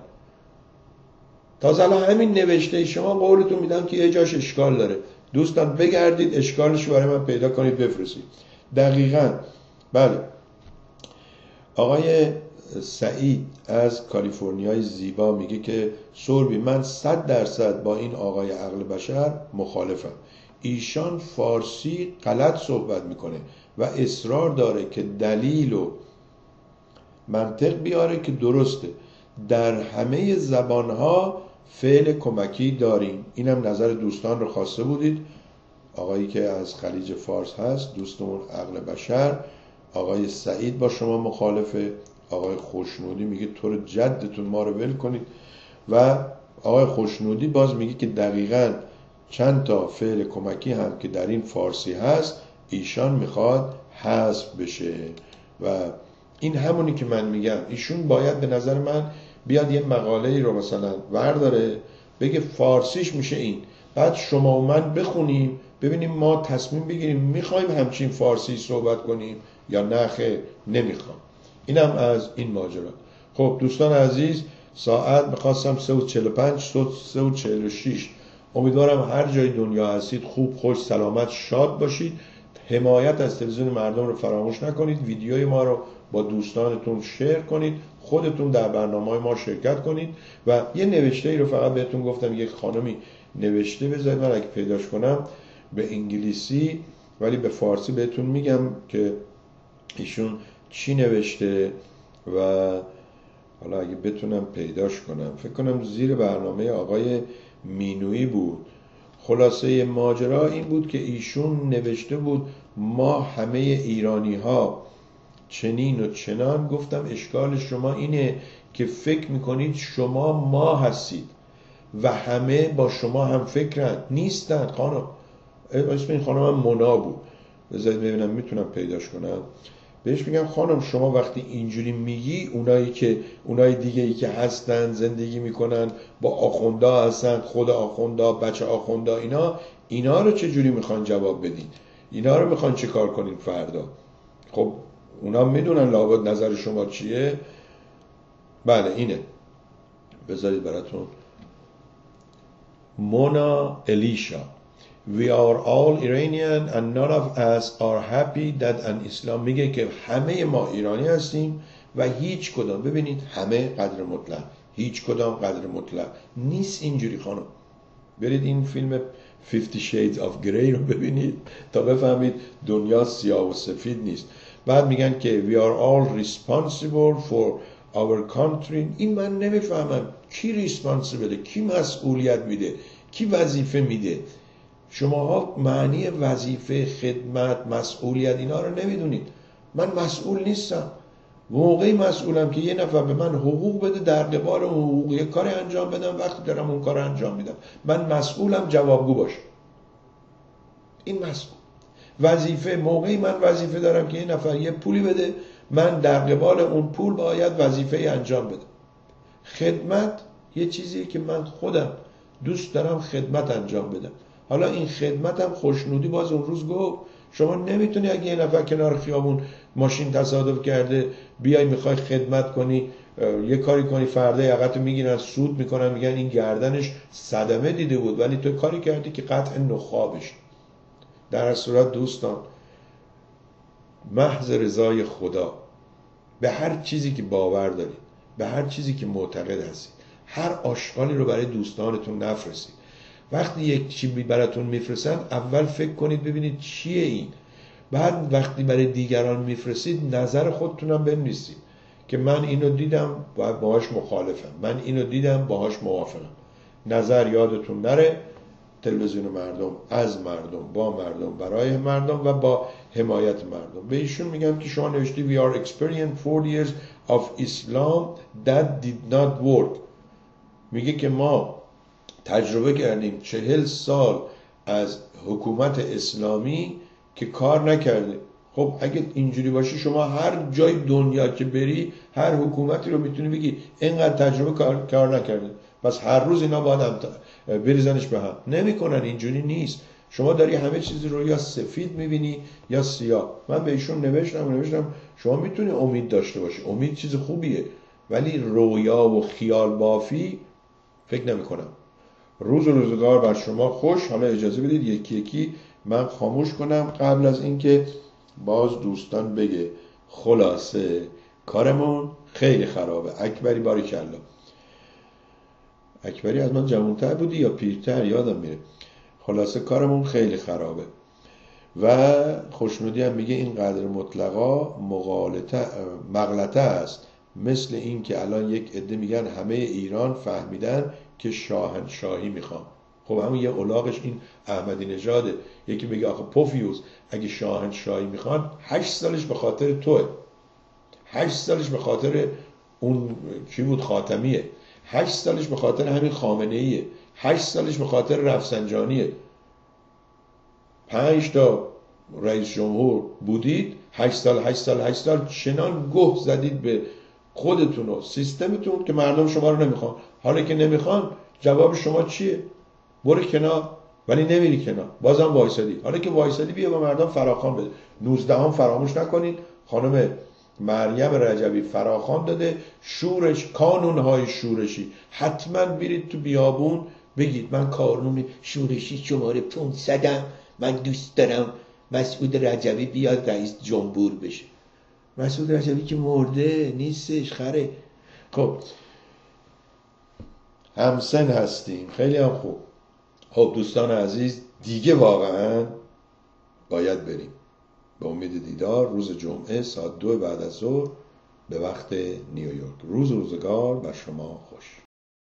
تازه الان همین نوشته شما قولتون میدم که یه جاش اشکال داره. دوستان بگردید اشکالش برای من پیدا کنید بفرستید. دقیقاً بله. آقای سعید از کالیفرنیای زیبا میگه که سوربی من 100% با این آقای عقل بشر مخالفم. ایشان فارسی غلط صحبت میکنه و اصرار داره که دلیل و منطق بیاره که درسته. در همه زبانها فعل کمکی داریم. اینم نظر دوستان رو خواسته بودید. آقایی که از خلیج فارس هست، دوستمون عقل بشر. آقای سعید با شما مخالفه. آقای خوشنودی میگه طور جدتون ما رو ول کنید و آقای خوشنودی باز میگه که دقیقاً چند تا فعل کمکی هم که در این فارسی هست ایشان میخواد حذف بشه و این همونی که من میگم. ایشون باید به نظر من بیاد یه مقاله رو مثلا ورداره بگه فارسیش میشه این، بعد شما و من بخونیم ببینیم ما تصمیم بگیریم میخوایم همچین فارسی صحبت کنیم یا نه خیر نمیخوام. اینم از این ماجرا. خب دوستان عزیز، ساعت میخواستم 3:45 3:46. امیدوارم هر جای دنیا هستید خوب خوش سلامت شاد باشید. حمایت از تلویزیون مردم رو فراموش نکنید. ویدیوی ما رو با دوستانتون شیر کنید. خودتون در برنامه ما شرکت کنید و یه نوشته ای رو فقط بهتون گفتم، یک خانمی نوشته، بذارید من اگه پیداش کنم به انگلیسی ولی به فارسی بهتون میگم که ایشون چی نوشته و حالا اگه بتونم پیداش کنم، فکر کنم زیر برنامه آقای مینویی بود. خلاصه ماجرا این بود که ایشون نوشته بود ما همه ایرانی ها چنین و چنان. گفتم اشکال شما اینه که فکر میکنید شما ما هستید و همه با شما هم فکرن. نیستن خانم. اسم این خانم هم مونا بود. بذارید ببینم میتونم پیداش کنم. بهش میگم خانم شما وقتی اینجوری میگی، اونای دیگه ای که هستن زندگی میکنن با آخوندا هستن، خود آخوندا، بچه آخوندا، اینا رو چه جوری میخوان جواب بدین؟ اینا رو میخوان چه کار کنین فردا؟ خب اونا میدونن لابد نظر شما چیه. بله اینه، بذارید براتون. مونا الیشا: We are all Iranian and none of us are happy that an Islam. میگه که همه ما ایرانی هستیم و هیچ کدام، ببینید همه قدر مطلق، هیچ کدام قدر مطلق نیست. اینجوری خانم برید این فیلم 50 Shades of Grey رو ببینید تا بفهمید دنیا سیاه و سفید نیست. بعد میگن که we are all responsible for our country. این من نمیفهمم کی ریسپانسیبله، کی مسئولیت میده، کی وظیفه میده. شماها معنی وظیفه، خدمت، مسئولیت اینا رو نمیدونید. من مسئول نیستم. موقعی مسئولم که یه نفر به من حقوق بده، در قبال اون حقوق یه کاری انجام بدم. وقتی دارم اون کار انجام میدم من مسئولم، جوابگو باشم. این مسئول وظیفه. موقعی من وظیفه دارم که یه نفر یه پولی بده، من در قبال اون پول باید وظیفه انجام بدم. خدمت یه چیزیه که من خودم دوست دارم خدمت انجام بدم. حالا این خدمتم خوشنودی، باز اون روز گفت شما نمیتونی اگه یه نفر کنار خیابون ماشین تصادف کرده بیای میخوای خدمت کنی، یه کاری کنی، فردا یقتو میگیرن سود میکنن، میگن این گردنش صدمه دیده بود ولی تو کاری کردی که قطع نخاع بشه. در صورت دوستان، محض رضای خدا به هر چیزی که باور دارید، به هر چیزی که معتقد هستید، هر آشغالی رو برای دوستانتون نفرستید. وقتی یک چیزی براتون میفرستن اول فکر کنید ببینید چیه این. بعد وقتی برای دیگران میفرستید نظر خودتونم بنویسید که من اینو دیدم باهاش مخالفم، من اینو دیدم باهاش موافقم. نظر یادتون نره. تلویزیون مردم، از مردم، با مردم، برای مردم و با حمایت مردم. به ایشون میگم که شما نوشتی we are experienced 4 years of Islam that did not work. میگه که ما تجربه کردیم 40 سال از حکومت اسلامی که کار نکرده. خب اگه اینجوری باشه شما هر جای دنیا که بری هر حکومتی رو میتونی بگی اینقدر تجربه کار نکرده، پس هر روز اینا باید بریزنش به هم. نمیکنن، اینجوری نیست. شما داری همه چیز رو یا سفید میبینی یا سیاه. من به ایشون نوشتم شما میتونی امید داشته باشی، امید چیز خوبیه، ولی رویا و خیال بافی فکر نمیکنم. روز و روزگار بر شما خوش. حالا اجازه بدید یکی یکی من خاموش کنم قبل از اینکه باز دوستان بگه. خلاصه کارمون خیلی خرابه. اکبری باریکلا. اکبری از من جوان‌تر بودی یا پیرتر یادم میره. خلاصه کارمون خیلی خرابه و خوشنودی هم میگه این قدر مطلقا مغلطه است. مثل این که الان یک عده میگن همه ایران فهمیدن که شاهنشاهی میخوام. خب همون یه الاغش این احمدی نژاده. یکی میگه آخه پوفیوس اگه شاهنشاهی میخوان 8 سالش به خاطر توه، 8 سالش به خاطر اون کی بود خاتمیه، 8 سالش به خاطر همین خامنه ایه، 8 سالش به خاطر رفسنجانیه. 5 تا رئیس جمهور بودید، 8 سال چنان گه زدید به خودتون و سیستمتون که مردم شما رو نمیخوان. حالا که نمیخوان جواب شما چیه؟ برو کنار. ولی نمیری کنار، بازم وایسادی. حالا که وایسادی بیا به مردم فراخوان بده. 19 فراموش نکنید خانم مریم رجبی فراخوان داده. شورش، کانونهای شورشی. حتما برید تو بیابون بگید من کانون شورشی شماره 500م، من دوست دارم مسعود رجبی بیاد رئیس جمهور بشه. مسعود رجبی که مرده نیستش، خره. خب همسن هستیم، خیلی هم خوب. خب دوستان عزیز دیگه واقعا باید بریم. به امید دیدار روز جمعه ساعت 2 بعد از ظهر به وقت نیویورک. روزگار بر شما خوش.